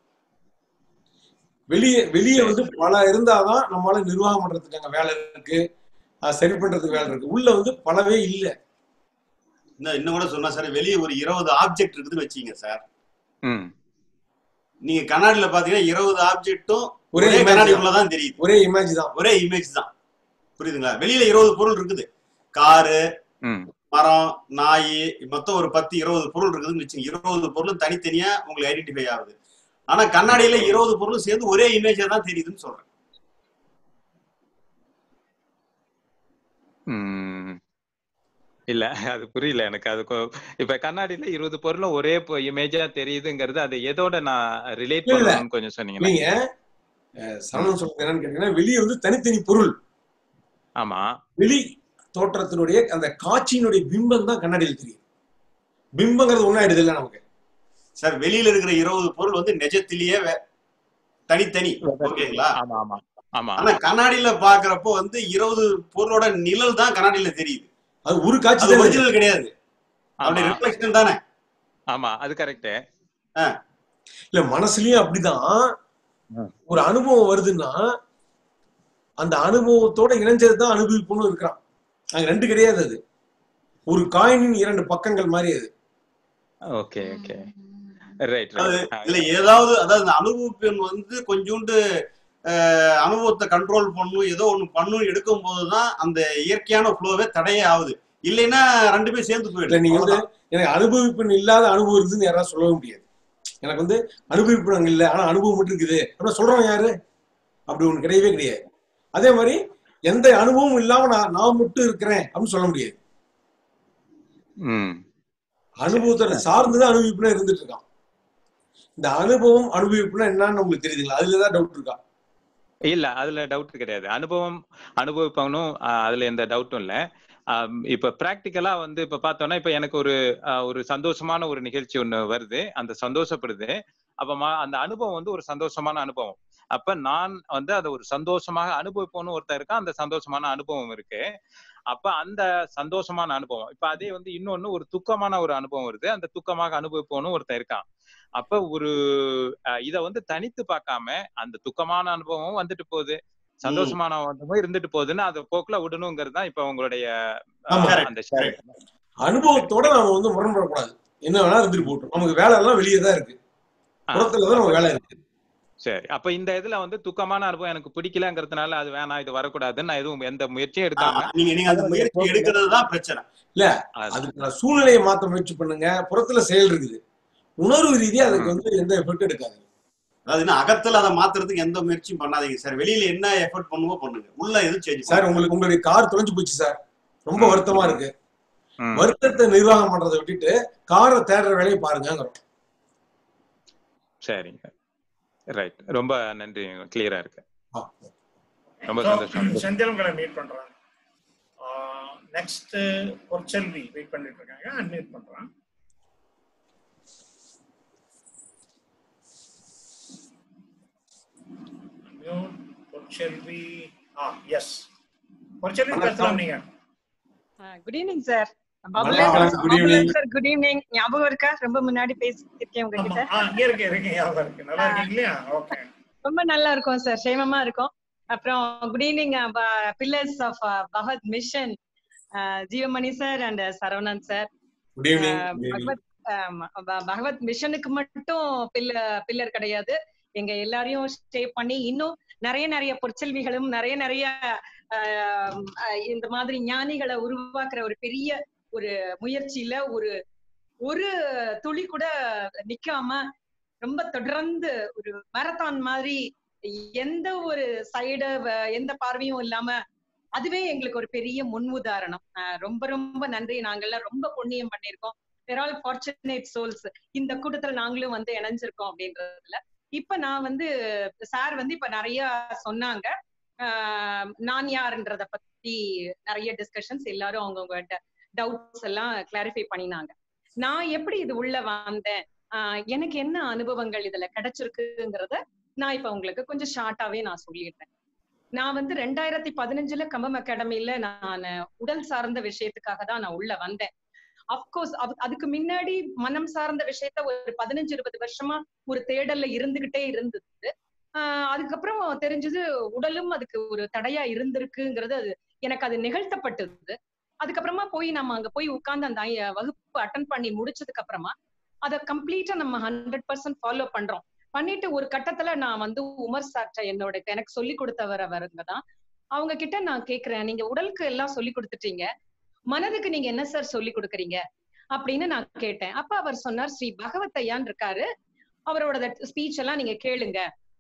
வெளியே வெளியே வந்து பல இருந்தாதான் நம்மளால நிர்வாகம் பண்றதுக்கு அங்க வேலை இருக்கு, சரி பண்றதுக்கு வேலை இருக்கு. உள்ள வந்து பலவே இல்லை. இன்னும் இன்னும் கூட சொன்னா சார், வெளியே ஒரு இருபது ஆப்ஜெக்ட் இருக்குதுன்னு வச்சுங்க சார். நீங்க கண்ணாடியில பாத்தீங்கன்னா இருபது ஆப்ஜெக்டும் ஒரே கண்ணாடிக்குள்ளதான் தெரியுது. ஒரே இமேஜ் தான், ஒரே இமேஜ் தான். புரியுதுங்களா? வெளியில இருபது பொருள் இருக்குது. காரு, மரம், நாய், மொத்தம் ஒரு பத்து இருபது பொருள் இருக்குதுன்னு வச்சுங்க. இருபது பொருளும் தனித்தனியா உங்களுக்கு ஐடென்டிஃபை ஆகுது. ஆனா கண்ணாடியில இருபது பொருளும் சேர்ந்து ஒரே இமேஜா தான் தெரியுதுன்னு சொல்றேன். இல்ல அது புரியல எனக்கு. அது இப்ப கண்ணாடியில இருபது பொருளும் ஒரே இமேஜா தெரியுதுங்கிறது அது எதோட நான் ரிலேட் பண்ணணும்னு கொஞ்சம் சொன்னீங்கன்னா. நீங்க சரவணன் சொல்றது என்னன்னு கேட்டீங்கன்னா, வெளியே வந்து தனித்தனி பொருள். ஆமா, வெளி தோற்றத்தினுடைய அந்த காட்சியினுடைய பிம்பம் தான் கண்ணாடியில் தெரியும். பிம்பங்கிறது ஒன்னும் ஆயிடுது இல்ல நமக்கு சார். வெளியில இருக்கிற இருபது பொருள் வந்து நிஜத்திலேயே தனித்தனி. ஓகேங்களா? ஆமா ஆமா ஆமா. ஆனா கண்ணாடியில பாக்குறப்போ வந்து இருபது பொருளோட நிழல் தான் கண்ணாடியில தெரியுது. அது ஒரு காட்சி, அது ஒரிஜினல் கிடையாது, அதோட ரிஃப்ளெக்ஷன் தானே. ஆமா, அது கரெக்ட். இல்ல மனசுலயும் அப்படிதான். ஒரு அனுபவம் வருதுன்னா அந்த அனுபவத்தோட இணைஞ்சதுதான் அனுபவிப்புன்னு இருக்கிறான். அங்க ரெண்டு கிடையாது, அது ஒரு காயினின் இரண்டு பக்கங்கள் மாதிரி. அது ஓகே ஓகே ரைட். இல்ல ஏதாவது அதாவது அனுபவிப்பெண் வந்து கொஞ்சோண்டு அனுபவத்தை கண்ட்ரோல் பண்ணும், ஏதோ ஒண்ணு பண்ணும் எடுக்கும் போதுதான் அந்த இயற்கையான ஃப்ளோவே தடையே ஆகுது. இல்லைன்னா ரெண்டு பேரும் சேர்ந்து போயிடும். நீங்க வந்து எனக்கு அனுபவிப்பெண் இல்லாத அனுபவம் இருக்குதுன்னு யாராவது சொல்லவே முடியாது. எனக்கு வந்து அனுபவிப்பெண் இல்லை, ஆனா அனுபவம் மட்டும் இருக்குது அப்படின்னு சொல்றோம் யாரு? அப்படி ஒண்ணு கிடையவே கிடையாது. அதே மாதிரி எந்த அனுபவமும் இல்லாம நான் நான் மட்டும் இருக்கிறேன் அப்படின்னு சொல்ல முடியாது. அனுபவத்தை சார்ந்துதான் அனுபவிப்புனா இருந்துட்டு இருக்கான். இந்த அனுபவம் அனுபவிப்புனா என்னன்னு உங்களுக்கு தெரியுதுங்களா? அதுலதான் டவுட் இருக்கா? இல்ல, அதுல டவுட் கிடையாது. அனுபவம் அனுபவிப்பவனும் அதுல எந்த டவுட்டும் இல்ல. இப்ப பிராக்டிக்கலா வந்து இப்ப பார்த்தோம்னா, இப்ப எனக்கு ஒரு ஒரு சந்தோஷமான ஒரு நிகழ்ச்சி ஒண்ணு வருது, அந்த சந்தோஷப்படுது. அப்ப அந்த அனுபவம் வந்து ஒரு சந்தோஷமான அனுபவம். அப்ப நான் வந்து அதை ஒரு சந்தோஷமாக அனுபவிப்போன்னு ஒருத்தர் இருக்கா, அந்த சந்தோஷமான அனுபவம் இருக்கு. அப்ப அந்த சந்தோஷமான அனுபவம் இப்ப அதே வந்து இன்னொன்னு ஒரு துக்கமான ஒரு அனுபவம் வருது, அந்த துக்கமாக அனுபவிப்போன்னு ஒருத்தர் இருக்கான். அப்ப ஒரு இத வந்து தனித்து பார்க்காம அந்த துக்கமான அனுபவம் வந்துட்டு போகுது, சந்தோஷமான அனுபவம் இருந்துட்டு போகுதுன்னு அதை போக்குல விடணுங்கிறது தான் இப்ப உங்களுடைய அந்த அனுபவத்தோட நம்ம வந்து முரண்படக்கூடாது. என்ன வேணா இருந்துட்டு போட்டோம், நமக்கு வேலை எல்லாம் வெளியே தான் இருக்கு, புறத்துலதான் நம்ம வேலை இருக்கு. சரி, அப்ப இந்த இதுல வந்து துக்கமான அனுபவம் எனக்கு பிடிக்கலங்கிறதுனால அது வேணாம், இது வரக்கூடாதுன்னு நான் எதுவும் எந்த முயற்சியும் எடுக்காம நீங்க நீங்க அந்த முயற்சி எடுக்கிறது தான் பிரச்சனை இல்ல. அதுக்கு சூழ்நிலையை மாத்த முயற்சி பண்ணுங்க. புறத்துல செயல் இருக்குது, உணர்வு ரீதியா அதுக்கு வந்து எந்த எஃபர்ட் எடுக்காது. அதாவது அகத்துல அதை மாத்துறதுக்கு எந்த முயற்சியும் பண்ணாதீங்க சார். வெளியில என்ன எஃபர்ட் பண்ணுவோ பண்ணுங்க, உள்ள எதுவும் சேஞ்ச் சார். உங்களுக்கு உங்களுடைய கார் தொலைஞ்சு போச்சு சார், ரொம்ப வருத்தமா இருக்கு. வருத்தத்தை நிர்வாகம் பண்றதை விட்டுட்டு காரை தேடுற வேலையை பாருங்க. சரிங்க, ரைட். ரொம்ப நன்றி, கிளியரா இருக்கு. ரொம்ப சந்தோஷம். செந்தில்களை மீட் பண்றேன். நெக்ஸ்ட் பொற்செல்வி வெயிட் பண்ணிட்டு இருக்காங்க, அன்மியூட் பண்றேன். Unmute Porselvi. Ah yes Porselvi பேசலாம் நீங்க. Good evening sir. Sir good evening. ஞாபகம் இருக்கா? ரொம்ப முன்னாடி பேசியிருக்கேன் உங்ககிட்ட. ரொம்ப நல்லா இருக்கும் சார், சேமமா இருக்கும். அப்புறம் good evening pillars of Bhagavath mission Jeevamani sir and Saravanan sir. Bhagavath மிஷனுக்கு மட்டும் பில்ல பில்லர் கிடையாது, எங்க எல்லாரையும் ஸ்டே பண்ணி இன்னும் நிறைய நிறைய பொற்செல்விகளும் நிறைய நிறைய இந்த மாதிரி ஞானிகளை உருவாக்குற ஒரு பெரிய ஒரு முயற்சியில ஒரு ஒரு துளி கூட நிக்காம ரொம்ப தொடர்ந்து ஒரு மாரத்தான் மாதிரி எந்த ஒரு சைடு எந்த பார்வையும் இல்லாம அதுவே எங்களுக்கு ஒரு பெரிய முன் உதாரணம். ரொம்ப ரொம்ப நன்றி. நாங்கெல்லாம் ரொம்ப புண்ணியம் பண்ணிருக்கோம். we're all fortunate souls. இந்த கூட்டத்துல நாங்களும் வந்து இணைஞ்சிருக்கோம் அப்படின்றதுல. இப்ப நான் வந்து சார் வந்து இப்ப நிறைய சொன்னாங்க, ஆஹ் நான் யாருன்றத பத்தி நிறைய டிஸ்கஷன்ஸ், எல்லாரும் அவங்கவுங்க டவுட்ஸ் எல்லாம் கிளாரிஃபை பண்ணினாங்க. நான் எப்படி இது உள்ள வந்தேன், ஆஹ் எனக்கு என்ன அனுபவங்கள் இதுல கிடைச்சிருக்குங்கிறத நான் இப்ப உங்களுக்கு கொஞ்சம் ஷார்ட்டாவே நான் சொல்லிடுறேன். நான் வந்து ரெண்டாயிரத்தி பதினஞ்சுல கம்பம் அகாடமில நான் உடல் சார்ந்த விஷயத்துக்காக தான் நான் உள்ள வந்தேன். அப்கோர்ஸ் அதுக்கு முன்னாடி மனம் சார்ந்த விஷயத்த ஒரு பதினஞ்சு இருபது வருஷமா ஒரு தேடல்ல இருந்துகிட்டே இருந்தது. ஆஹ் அதுக்கப்புறம் தெரிஞ்சது உடலும் அதுக்கு ஒரு தடையா இருந்திருக்குங்கிறது அது எனக்கு அது நிகழ்த்தப்பட்டது. அதுக்கப்புறமா போய் நம்ம அங்க போய் உட்கார்ந்து அந்த வகுப்பு அட்டன் பண்ணி முடிச்சதுக்கு அப்புறமா அதை கம்ப்ளீட்டா நம்ம ஹண்ட்ரட் பர்சன்ட் ஃபாலோ பண்றோம். பண்ணிட்டு ஒரு கட்டத்துல நான் வந்து உமர் சார்ட்ட என்னோட எனக்கு சொல்லி கொடுத்தவரவருங்க தான் அவங்க கிட்ட நான் கேக்குறேன், நீங்க உடலுக்கு எல்லாம் சொல்லி கொடுத்துட்டீங்க, மனதுக்கு நீங்க என்ன சார் சொல்லி கொடுக்குறீங்க அப்படின்னு நான் கேட்டேன். அப்ப அவர் சொன்னார், ஸ்ரீ பகவத் ஐயான் இருக்காரு, அவரோட ஸ்பீச் எல்லாம் நீங்க கேளுங்க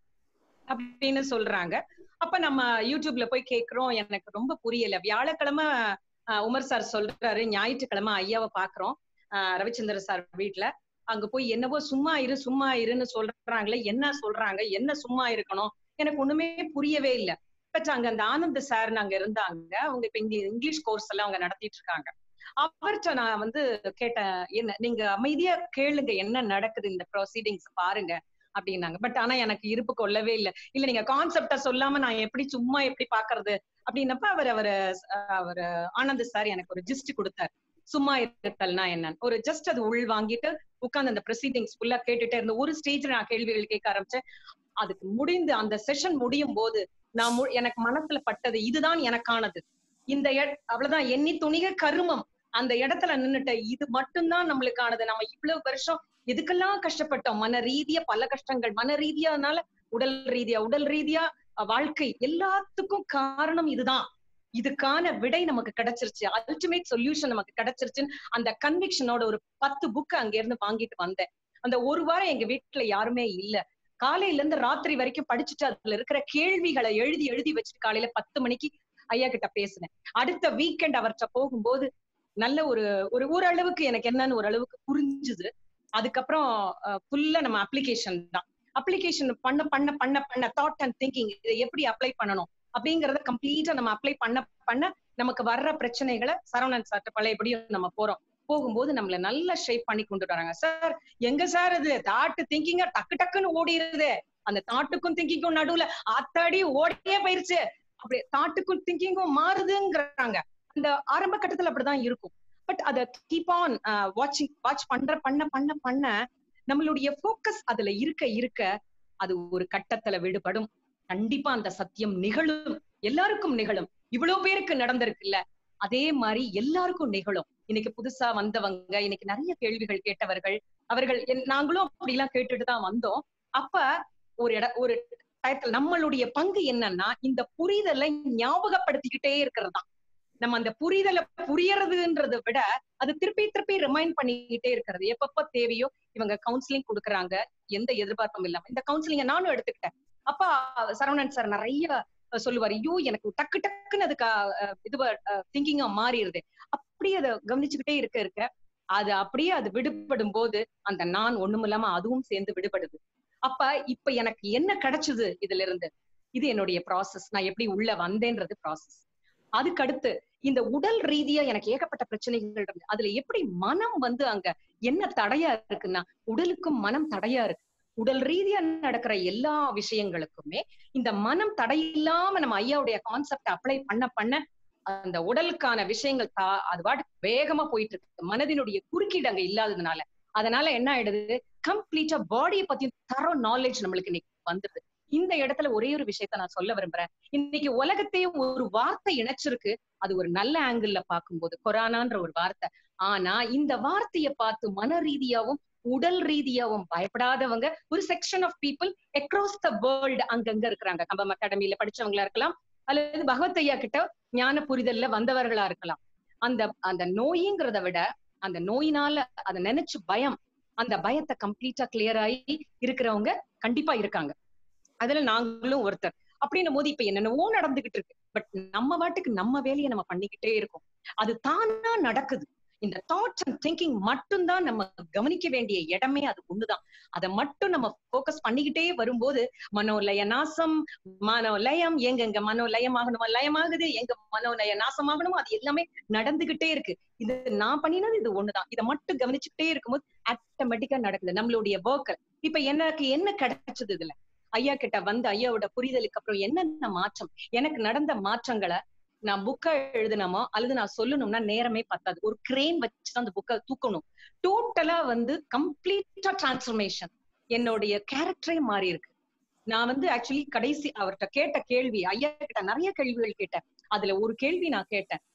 அப்படின்னு சொல்றாங்க. அப்ப நம்ம யூடியூப்ல போய் கேக்குறோம், எனக்கு ரொம்ப புரியல. வியாழக்கிழமை உமர் சார் சொல்றாரு, ஞாயிற்றுக்கிழமை ஐயாவை பாக்குறோம் ஆஹ் ரவிச்சந்திர சார் வீட்டுல. அங்க போய் என்னவோ சும்மா இரு சும்மா இருன்னு சொல்றாங்களே, என்ன சொல்றாங்க, என்ன சும்மா இருக்கணும், எனக்கு ஒண்ணுமே புரியவே இல்லை. பட் அங்க அந்த ஆனந்த் சார் நாங்க இருந்தாங்க, அவங்க இப்ப இங்கிலீஷ் கோர்ஸ் எல்லாம் அவங்க நடத்திட்டு இருக்காங்க. அவர்கிட்ட நான் வந்து கேட்டேன், என்ன நீங்க அமைதியா கேளுங்க, என்ன நடக்குது இந்த ப்ரொசீடிங்ஸ் பாருங்க அப்படின்னாங்க. பட் ஆனா எனக்கு இருப்பு கொள்ளவே இல்லை. இல்ல நீங்க கான்செப்டா சொல்லாம நான் எப்படி சும்மா எப்படி பாக்குறது அப்படின்னப்ப அவர் அவர் அவர் ஆனந்த் சார் எனக்கு ஒரு ஜிஸ்ட் கொடுத்தாரு, சும்மா இருத்தல்னா என்னன்னு. ஒரு ஜஸ்ட் அது உள் வாங்கிட்டு உட்கார்ந்து அந்த ப்ரொசீடிங்ஸ் ஃபுல்லா கேட்டுட்டே இருந்த ஒரு ஸ்டேஜ்ல நான் கேள்விகள் கேட்க ஆரம்பிச்சேன். அதுக்கு முடிந்து அந்த செஷன் முடியும் போது நான் எனக்கு மனசுல பட்டது, இதுதான் எனக்கானது, இந்த அவ்வளவுதான், எண்ணி துணிக கருமம், அந்த இடத்துல நின்னுட்ட, இது மட்டும்தான் நம்மளுக்கானது. நம்ம இவ்வளவு வருஷம் எதுக்கெல்லாம் கஷ்டப்பட்டோம், மன ரீதியா பல கஷ்டங்கள், மன ரீதியானால உடல் ரீதியா, உடல் ரீதியா வாழ்க்கை, எல்லாத்துக்கும் காரணம் இதுதான். இதுக்கான விடை நமக்கு கிடைச்சிருச்சு, அல்டிமேட் சொல்யூஷன் நமக்கு கிடைச்சிருச்சுன்னு அந்த கன்விக்ஷனோட ஒரு பத்து புக்கு அங்க இருந்து வாங்கிட்டு வந்தேன். அந்த ஒரு வாரம் எங்க வீட்டுல யாருமே இல்ல. காலையில இருந்து ராத்திரி வரைக்கும் படிச்சுட்டு அதுல இருக்கிற கேள்விகளை எழுதி எழுதி வச்சுட்டு காலையில பத்து மணிக்கு ஐயா கிட்ட பேசினேன். அடுத்த வீக்கெண்ட் அவர்கிட்ட போகும்போது நல்ல ஒரு ஒரு ஓரளவுக்கு எனக்கு என்னன்னு ஓரளவுக்கு புரிஞ்சுது. அதுக்கப்புறம் ஃபுல்லா நம்ம அப்ளிகேஷன் தான். அப்ளிகேஷன் பண்ண பண்ண பண்ண பண்ண தாட் அண்ட் திங்கிங், இதை எப்படி அப்ளை பண்ணணும் அப்படிங்கறத கம்ப்ளீட்டா நம்ம அப்ளை பண்ண பண்ண நமக்கு வர்ற பிரச்சனைகளை சரவணன் சார்ட்ட பழையபடியும் நம்ம போறோம். போகும்போது நம்மள நல்லா ஷேப் பண்ணி கொண்டு வராங்க. சார் எங்க சார் இது தாட்டு திங்கிங்க டக்கு டக்குன்னு ஓடிடுது, அந்த தாட்டுக்கும் திங்கிங்கும் நடுவுல ஆத்தாடி ஓடியே போயிருச்சு, அப்படி தாட்டுக்கும் திங்கிங்கும் மாறுதுங்கிறாங்க. அந்த ஆரம்ப கட்டத்துல அப்படிதான் இருக்கும். பட் அதை கீப் ஆன் வாட்சிங் வாட்ச் பண்ற பண்ண பண்ண பண்ண நம்மளுடைய போக்கஸ் அதுல இருக்க இருக்க அது ஒரு கட்டத்துல விடுபடும். கண்டிப்பா அந்த சத்தியம் நிகழும், எல்லாருக்கும் நிகழும். இவ்வளவு பேருக்கு நடந்திருக்குல்ல, அதே மாதிரி எல்லாருக்கும் நிகழும். இன்னைக்கு புதுசா வந்தவங்க, இன்னைக்கு நிறைய கேள்விகள் கேட்டவர்கள், அவர்கள் நாங்களும் அப்படி எல்லாம் கேட்டுட்டுதான் வந்தோம். அப்ப ஒரு இட ஒரு டயத்துல நம்மளுடைய பங்கு என்னன்னா, இந்த புரிதலை ஞாபகப்படுத்திக்கிட்டே இருக்கிறது தான். நம்ம அந்த புரிதலை புரியறதுன்றதை விட அது திருப்பி திருப்பி ரிமைண்ட் பண்ணிக்கிட்டே இருக்கிறது. எப்பப்ப தேவையோ இவங்க கவுன்சிலிங் கொடுக்குறாங்க, எந்த எதிர்பார்ப்பும் இல்லாம இந்த கவுன்சிலிங்க நானும் எடுத்துக்கிட்டேன். அப்ப சரவணன் சார் நிறைய சொல்லுவாரு, ஐயோ எனக்கு டக்கு டக்குன்னு அதுக்கு இது திங்கிங்கா மாறிடுது. அப்படியே அதை கவனிச்சுக்கிட்டே இருக்க இருக்க அது அப்படியே அது விடுபடும் போது அந்த நான் ஒண்ணும் இல்லாம அதுவும் சேர்ந்து விடுபடுது. அப்ப இப்ப எனக்கு என்ன கிடைச்சது இதுல இருந்து, இது என்னுடைய ப்ராசஸ், நான் எப்படி உள்ள வந்தேன்றது ப்ராசஸ். அதுக்கு அடுத்து இந்த உடல் ரீதியா எனக்கு ஏகப்பட்ட பிரச்சனைகள் இருக்கு. அதுல எப்படி மனம் வந்து அங்க என்ன தடையா இருக்குன்னா, உடலுக்கும் மனம் தடையா இருக்கு. உடல் ரீதியா நடக்கிற எல்லா விஷயங்களுக்குமே இந்த மனம் தடையில்லாம நம்ம ஐயாவுடைய கான்செப்ட் அப்ளை பண்ண பண்ண அந்த உடலுக்கான விஷயங்கள் தா அது பாட்டு வேகமா போயிட்டு இருக்கு, மனதினுடைய குறுக்கீடு அங்க இல்லாததுனால. அதனால என்ன ஆயிடுது, கம்ப்ளீட்டா பாடியை பத்தி தர நாலேஜ் நம்மளுக்கு இன்னைக்கு வந்துருது. இந்த இடத்துல ஒரே ஒரு விஷயத்த நான் சொல்ல விரும்புறேன். இன்னைக்கு உலகத்தையே ஒரு வார்த்தை இணைச்சிருக்கு, அது ஒரு நல்ல ஆங்கிள் பார்க்கும்போது கொரோனான்ற ஒரு வார்த்தை. ஆனா இந்த வார்த்தையை பார்த்து மன ரீதியாவும் உடல் ரீதியாவும் பயப்படாதவங்க ஒரு section of people across the world அங்கங்க இருக்கிறாங்க. கம்பம் அகாடமியில படிச்சவங்களா இருக்கலாம், அல்லது பகவத் ஐயா கிட்ட ஞான புரிதல்ல வந்தவர்களா இருக்கலாம். அந்த அந்த நோய்ங்கிறத விட அந்த நோயினால அதை நினைச்சு பயம், அந்த பயத்தை கம்ப்ளீட்டா கிளியர் ஆகி இருக்கிறவங்க கண்டிப்பா இருக்காங்க. அதுல நாங்களும் ஒருத்தர். அப்படின்னும் போது இப்ப என்னென்னவோ நடந்துகிட்டு இருக்கு, பட் நம்ம வாட்டுக்கு நம்ம வேலையை நம்ம பண்ணிக்கிட்டே இருக்கோம். அது தானா நடக்குது. இந்த தாட்ஸ் அண்ட் திங்கிங் மட்டும்தான் நம்ம கவனிக்க வேண்டிய இடமே அது ஒண்ணுதான். அதை மட்டும் நம்ம போக்கஸ் பண்ணிக்கிட்டே வரும்போது மனோலய நாசம், மனோலயம் எங்கெங்க மனோலயம் ஆகணுமா லயமாகுது, எங்க மனோலய நாசம் ஆகணுமோ அது எல்லாமே நடந்துகிட்டே இருக்கு. இது நான் பண்ணினது இது ஒண்ணுதான். இதை மட்டும் கவனிச்சுக்கிட்டே இருக்கும்போது ஆட்டோமேட்டிக்கா நடக்குது நம்மளுடைய ஒர்க். இப்ப எனக்கு என்ன கிடைச்சது இதுல, ஐயா கிட்ட வந்து ஐயாவோட புரிதலுக்கு அப்புறம் என்னென்ன மாற்றம் எனக்கு நடந்த மாற்றங்களை நான் புக்கை எழுதணுமோ அல்லது நான் சொல்லணும்னா நேரமே பத்தாது. ஒரு கிரேன் வச்சுதான் அந்த புக்கை தூக்கணும். டோட்டலா வந்து கம்ப்ளீட்டா டிரான்ஸ்ஃபர்மேஷன், என்னுடைய கேரக்டரே மாறி இருக்கு. நான் வந்து ஆக்சுவலி கடைசி அவர்கிட்ட கேட்ட கேள்வி, ஐயா கிட்ட நிறைய கேள்விகள் கேட்டேன். அதுல ஒரு கேள்வி நான் கேட்டேன்,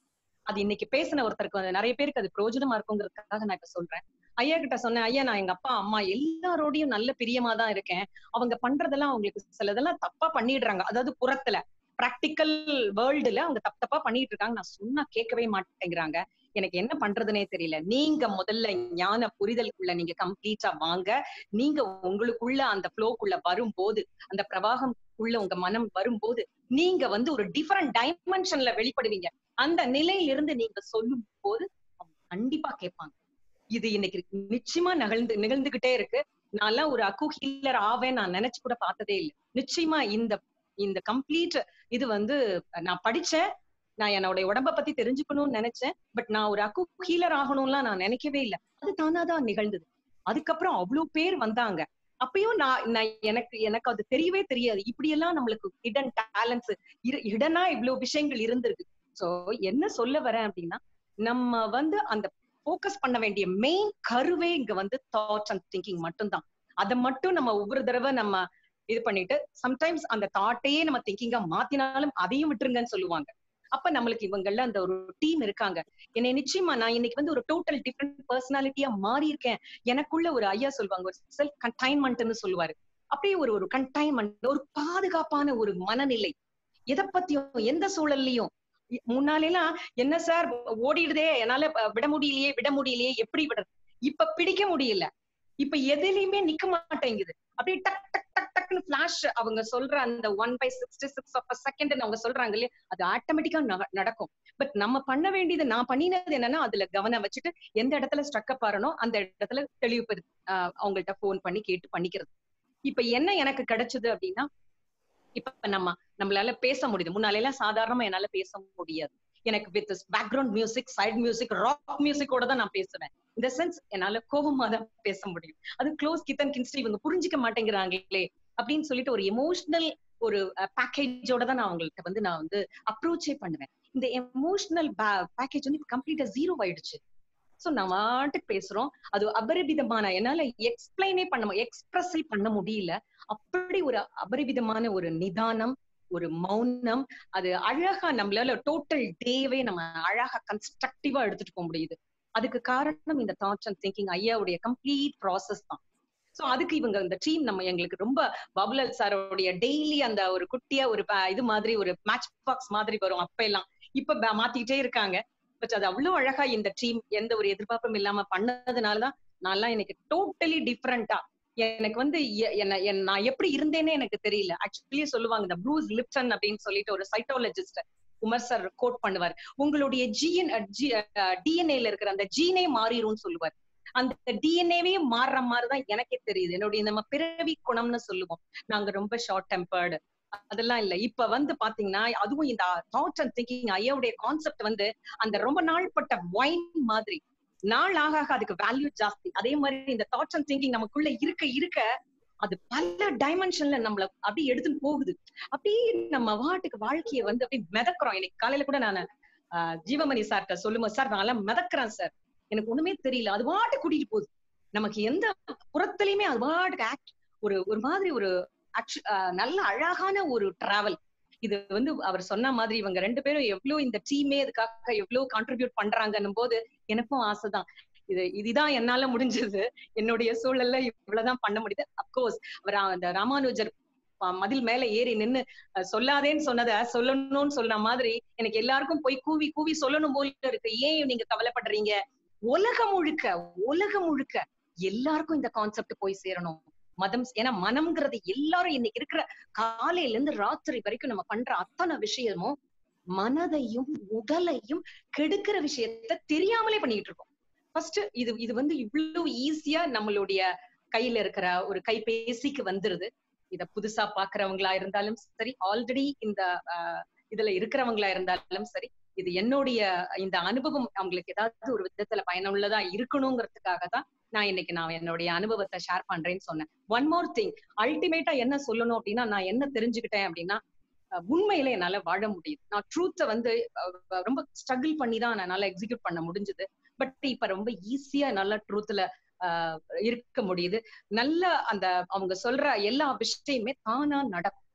அது இன்னைக்கு பேசின ஒருத்தருக்கு நிறைய பேருக்கு அது பிரயோஜனமா இருக்குங்கிறதுக்காக நான் இப்ப சொல்றேன். ஐயா கிட்ட சொன்னேன், ஐயா நான் எங்க அப்பா அம்மா எல்லாரோடையும் நல்ல பிரியமா தான் இருக்கேன், அவங்க பண்றதெல்லாம் அவங்களுக்கு சிலதெல்லாம் தப்பா பண்ணிடுறாங்க, அதாவது புறத்துல பிராக்டிக்கல் வேர்ல்டுல அவங்க தப்பு தப்பா பண்ணிட்டு இருக்காங்க, நான் சொன்னா கேட்கவே மாட்டேங்கிறாங்க, எனக்கு என்ன பண்றதுனே தெரியல. நீங்க முதல்ல ஞான புரிதலுக்குள்ள நீங்க கம்ப்ளீட்டா வாங்க. நீங்க உங்களுக்குள்ள அந்த ஃப்ளோக்குள்ள வரும்போது, அந்த பிரவாகம் உள்ள உங்க மனம் வரும்போது நீங்க வந்து ஒரு டிஃபரெண்ட் டைமென்ஷன்ல வெளிப்படுவீங்க. அந்த நிலையிலிருந்து நீங்க சொல்லும் போது அவங்க கண்டிப்பா கேட்பாங்க. இது இன்னைக்கு நிச்சயமா நிகழ்ந்து நிகழ்ந்துகிட்டே இருக்கு. நான்லாம் ஒரு அக்கு ஹீலர் ஆவேன் நான் நினைச்சு கூட பார்த்ததே இல்லை. நிச்சயமா இந்த இந்த கம்ப்ளீட் இது வந்து நான் படிச்சேன், நான் என்னோட உடம்ப பத்தி தெரிஞ்சுக்கணும்னு நினைச்சேன், பட் நான் ஒரு அக்கு ஹீலர் ஆகணும்லாம் நான் நினைக்கவே இல்லை. அது தானாதான் நிகழ்ந்தது. அதுக்கப்புறம் அவ்வளவு பேர் வந்தாங்க. அப்பயும் நான் நான் எனக்கு எனக்கு அது தெரியவே தெரியாது, இப்படி எல்லாம் நம்மளுக்கு ஹிடன் டேலண்ட்ஸ் ஹிடனா இவ்வளவு விஷயங்கள் இருந்திருக்கு. சோ என்ன சொல்ல வரேன் அப்படின்னா, நம்ம வந்து அந்த போக்கஸ் பண்ண வேண்டிய மெயின் கருவே இங்க வந்து தாட்ஸ் அண்ட் திங்கிங் மட்டும்தான். அதை மட்டும் நம்ம ஒவ்வொரு தடவை நம்ம இது பண்ணிட்டு, சம்டைம்ஸ் அந்த தாட்டையே நம்ம திங்கிங்கா மாத்தினாலும் அதையும் விட்டுருங்கன்னு சொல்லுவாங்க. அப்ப நம்மளுக்கு இவங்கள்ல அந்த ஒரு டீம் இருக்காங்க. என்னை நிச்சயமா நான் இன்னைக்கு வந்து ஒரு டோட்டல் டிஃப்ரெண்ட் பர்சனாலிட்டியா மாறி இருக்கேன். எனக்குள்ள ஒரு ஐயா சொல்லுவாங்க, ஒரு செல்ஃப் கண்டைன்மெண்ட்னு சொல்லுவாரு. அப்படியே ஒரு ஒரு கண்டைன்மெண்ட், ஒரு பாதுகாப்பான ஒரு மனநிலை. எதை பத்தியும் எந்த சூழல்லையும். முன்னாலாம் என்ன சார் ஓடிடுதே, என்னால விட முடியலையே விட முடியலையே எப்படி விடுறது, இப்ப பிடிக்க முடியல, இப்ப எதுலயுமே நிக்க மாட்டேங்குது. அப்படியே டக் டக் டக் டக்னு பிளாஷ் அவங்க சொல்ற அந்த one by sixty six of second அவங்க சொல்றாங்க இல்லையா, அது ஆட்டோமேட்டிக்கா நடக்கும். பட் நம்ம பண்ண வேண்டியது, நான் பண்ணினது என்னன்னா, அதுல கவனம் வச்சுட்டு எந்த இடத்துல ஸ்ட்ரக்அப் ஆறணும் அந்த இடத்துல தெளிவு ஆஹ் அவங்கள்ட்ட போன் பண்ணி கேட்டு பண்ணிக்கிறது. இப்ப என்ன எனக்கு கிடைச்சது அப்படின்னா, இப்ப நம்ம நம்மளால பேச முடியுது. முன்னால எல்லாம் சாதாரணமா என்னால பேச முடியாது. எனக்கு with background music, side music, rock மியூசிக்கோட தான் நான் பேசுவேன். இந்த சென்ஸ் என்னால கோபமா தான் பேச முடியும். அது க்ளோஸ் கித்தன் கின்ஸ்டி இவங்க புரிஞ்சுக்க மாட்டேங்கிறாங்களே அப்படின்னு சொல்லிட்டு ஒரு எமோஷனல் ஒரு பேக்கேஜோட தான் நான் அவங்கள்ட்ட வந்து நான் வந்து அப்ரோச்சே பண்ணுவேன். இந்த எமோஷனல் பேக்கேஜ் வந்து கம்ப்ளீட்டா ஜீரோ ஆயிடுச்சு. சோ நான் வாட்டுக்கு பேசுறோம், அது அபரிவிதமான, என்னால எக்ஸ்பிளைனே பண்ண எக்ஸ்பிரஸே பண்ண முடியல. அப்படி ஒரு அபரிவிதமான ஒரு நிதானம், ஒரு மௌனம், அது அழகா நம்மளால டோட்டல் டேவே நம்ம அழகா கன்ஸ்ட்ரக்டிவா எடுத்துட்டு போக முடியுது. அதுக்கு காரணம் இந்த தாட்ஸ் அண்ட் திங்கிங் ஐயாவுடைய கம்ப்ளீட் ப்ராசஸ் தான். சோ அதுக்கு இவங்க இந்த டீம் நம்ம எங்களுக்கு ரொம்ப பபுலல் சாரோடைய டெய்லி அந்த ஒரு குட்டியா ஒரு இது மாதிரி ஒரு மேட்ச் பாக்ஸ் மாதிரி வரும் அப்ப எல்லாம், இப்ப மாத்திக்கிட்டே இருக்காங்க. பட் அது அவ்வளவு அழகா இந்த டீம் எந்த ஒரு எதிர்பார்ப்பும் இல்லாம பண்ணதுனாலதான் நான்லாம் எனக்கு டோட்டலி டிஃப்ரெண்டா, எனக்கு வந்து என்ன நான் எப்படி இருந்தேனே எனக்கு தெரியல. ஆக்சுவலி சொல்லுவாங்க, இந்த ப்ரூஸ் லிப்டன் அப்படின்னு சொல்லிட்டு ஒரு சைட்டாலஜிஸ்ட் உமர் சார் கோட் பண்ணுவார், உங்களுடைய ஜிஎன் டிஎன்ஏல இருக்கிற அந்த ஜீனே மாறிடும் சொல்லுவார். அந்த டிஎன்ஏவே மாறுற மாதிரிதான் எனக்கே தெரியுது. என்னுடைய நம்ம பிறவி குணம்னு சொல்லுவோம், நாங்க ரொம்ப ஷார்ட் டெம்பர்டு, அதெல்லாம் இல்ல. இப்ப வந்து பாத்தீங்கன்னா அதுவும் இந்த தாட்ஸ் அண்ட் திங்கிங் ஐயாவுடைய கான்செப்ட் வந்து அந்த ரொம்ப நாள் பட்ட வைன் மாதிரி, நாள் ஆக ஆக அதுக்கு வேல்யூ ஜாஸ்தி. அதே மாதிரி இந்த தாட்ஸ் அண்ட் திங்கிங் நமக்குள்ள இருக்க இருக்க அது பல டைமென்ஷன்ல நம்மள அப்படியே எடுத்துன்னு போகுது. அப்படியே நம்ம வாட்டுக்கு வாழ்க்கையை வந்து அப்படியே மிதக்குறோம். இன்னைக்கு காலையில கூட நான் ஆஹ் ஜீவமணி சார்கிட்ட சொல்லும்போது, சார் நான் எல்லாம் மிதக்குறேன் சார், எனக்கு ஒண்ணுமே தெரியல, அது வாட்டு கூட்டிட்டு போகுது. நமக்கு எந்த புறத்துலயுமே அது வாட்டுக்கு ஆக்ட் ஒரு ஒரு மாதிரி ஒரு நல்ல அழகான ஒரு டிராவல். இது வந்து அவர் சொன்ன மாதிரி இவங்க ரெண்டு பேரும் எவ்வளவு இந்த டீமே இதுக்காக எவ்வளவு கான்ட்ரிபியூட் பண்றாங்கன்னும் போது எனக்கும் ஆசைதான். இது இதுதான் என்னால முடிஞ்சது, என்னுடைய சூழல்ல இவ்வளவுதான் பண்ண முடியுது. அப்கோர்ஸ் அவர் அந்த ராமானுஜர் மதில் மேல ஏறி நின்னு சொல்லாதேன்னு சொன்னதை சொல்லணும்னு சொன்ன மாதிரி எனக்கு எல்லாருக்கும் போய் கூவி கூவி சொல்லணும் போல இருக்கு. ஏன் நீங்க கவலைப்படுறீங்க, உலகம் முழுக்க உலகம் முழுக்க எல்லாருக்கும் இந்த கான்செப்ட் போய் சேரணும். மதம், ஏன்னா மனம்ங்கிறது எல்லாரும் இன்னைக்கு இருக்கிற காலையில இருந்து ராத்திரி வரைக்கும் நம்ம பண்ற அத்தனை விஷயமும் மனதையும் உடலையும் கெடுக்கிற விஷயத்த தெரியாமலே பண்ணிட்டு இருக்கோம். ஃபர்ஸ்ட் இது இது வந்து இவ்வளவு ஈஸியா நம்மளுடைய கையில இருக்கிற ஒரு கைபேசிக்கு வந்துருது. இத புதுசா பாக்குறவங்களா இருந்தாலும் சரி, ஆல்ரெடி இந்த ஆஹ் இதுல இருக்கிறவங்களா இருந்தாலும் சரி, இது என்னுடைய இந்த அனுபவம் அவங்களுக்கு ஏதாவது ஒரு விதத்துல பயனுள்ளதா இருக்கணுங்கிறதுக்காக தான் நான் இன்னைக்கு நான் என்னுடைய அனுபவத்தை ஷேர் பண்றேன்னு சொன்னேன். ஒன் மோர் திங், அல்டிமேட்டா என்ன சொல்லணும் அப்படின்னா, நான் என்ன தெரிஞ்சுக்கிட்டேன் அப்படின்னா, உண்மையில என்னால வாழ முடியுது. நான் ட்ரூத்தை வந்து ரொம்ப ஸ்ட்ரகிள் பண்ணி தான் என்னால எக்ஸிக்யூட் பண்ண முடிஞ்சது. பட் இப்ப ரொம்ப ஈஸியா நல்ல ட்ரூத்ல ஆஹ் இருக்க முடியுது. நல்ல அந்த அவங்க சொல்ற எல்லா விஷயமே தானா நடக்கும்.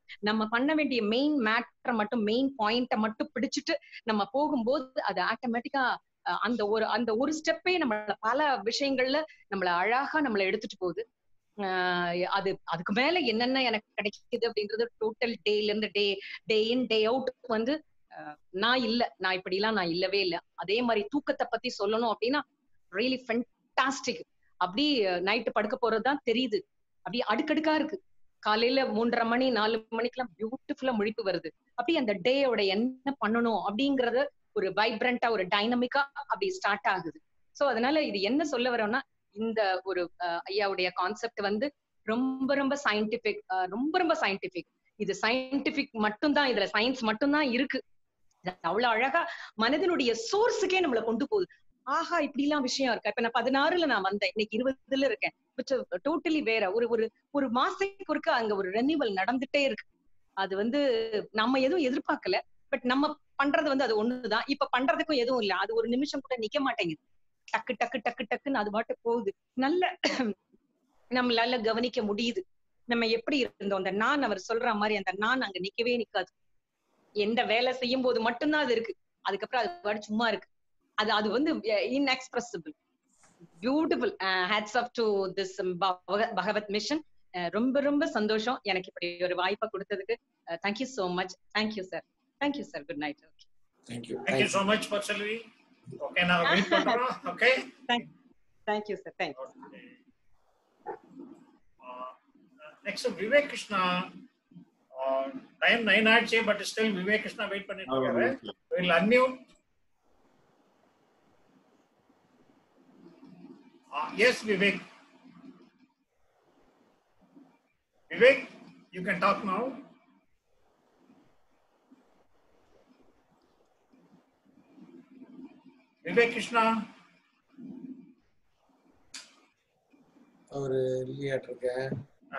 நம்ம பண்ண வேண்டிய மெயின் மேட்டரை மட்டும் மெயின் பாயிண்ட்டை மட்டும் பிடிச்சிட்டு நம்ம போகும்போது அது ஆட்டோமேட்டிக்கா அந்த ஒரு அந்த ஒரு ஸ்டெப்பே நம்மள பல விஷயங்கள்ல நம்மள அழகா நம்மள எடுத்துட்டு போகுது. ஆஹ் அது அதுக்கு மேல என்னென்ன எனக்கு கிடைக்குது அப்படின்றது டோட்டல் டேல இருந்து டே டே இன் டே அவுட் வந்து நான் இல்ல நான் இப்படி எல்லாம் நான் இல்லவே இல்லை. அதே மாதிரி தூக்கத்தை பத்தி சொல்லணும் அப்படின்னா ரியலி ஃபென்டாஸ்டிக். அப்படி நைட்டு படுக்க போறதுதான் தெரியுது, அப்படி அடுக்கடுக்கா இருக்கு. காலையில மூன்றரை மணி நாலு மணிக்கெல்லாம் பியூட்டிஃபுல்லா முழிப்பு வருது. அப்படி அந்த டேயோட என்ன பண்ணணும் அப்படிங்கறது ஒரு வைப்ரண்டா ஒரு டைனமிக்கா அப்படி ஸ்டார்ட் ஆகுது. சோ அதனால இது என்ன சொல்ல வரோம்னா, இந்த ஒரு ஐயாவுடைய கான்செப்ட் வந்து ரொம்ப ரொம்ப சயின்டிபிக், ரொம்ப ரொம்ப சயின்டிபிக். இது சயின்டிபிக் மட்டும்தான், இதுல சயின்ஸ் மட்டும்தான் இருக்கு. அவ்வளவு அழகா மனதினுடைய சோர்ஸுக்கே நம்மளை கொண்டு போகுது. ஆஹா இப்படி எல்லாம் விஷயம் இருக்கா. இப்ப நான் பதினாறுல நான் வந்தேன், இன்னைக்கு இருபதுல இருக்கேன். டோட்டலி வேற ஒரு ஒரு ஒரு மாசத்துக்கு ஒருக்க அங்க ஒரு ரெனிவல் நடந்துட்டே இருக்கு. அது வந்து நம்ம எதுவும் எதிர்பார்க்கல, பட் நம்ம பண்றது வந்து அது ஒண்ணுதான். இப்ப பண்றதுக்கும் எதுவும் இல்ல, அது ஒரு நிமிஷம் கூட நிக்க மாட்டேங்குது. டக்கு டக்கு டக்கு டக்குன்னு அது பாட்டு போகுது. நல்ல நம்மளால கவனிக்க முடியுது நம்ம எப்படி இருந்தோம். அந்த நான் அவர் சொல்ற மாதிரி அந்த நான் அங்க நிக்கவே நிக்காது. எந்த வேலை செய்யும் போது மட்டும்தான் அது இருக்கு, அதுக்கப்புறம் அது பாட்டு சும்மா இருக்கு. அது அது வந்து inexpressible. Beautiful. Hats off to this Bhagavath mission. ரொம்ப ரொம்ப சந்தோஷம் எனக்கு இப்படி ஒரு வாய்ப்பை கொடுத்ததுக்கு. Thank you so much. Thank you sir. Thank you sir. Good night. Okay, thank you thank you so much for Selvi. Okay, நான் வெயிட் பண்றோம். Okay, thank you sir. Thank you. Next Vivek Krishna. Time nine ஆயிடுச்சு, but still Vivek Krishna wait பண்ணிட்டு இருக்காரு. Will unmute. Yes, Vivek. Vivek, you can talk now. Vivek Krishna. அவரு இல்லையாட்டு இருக்கேன்.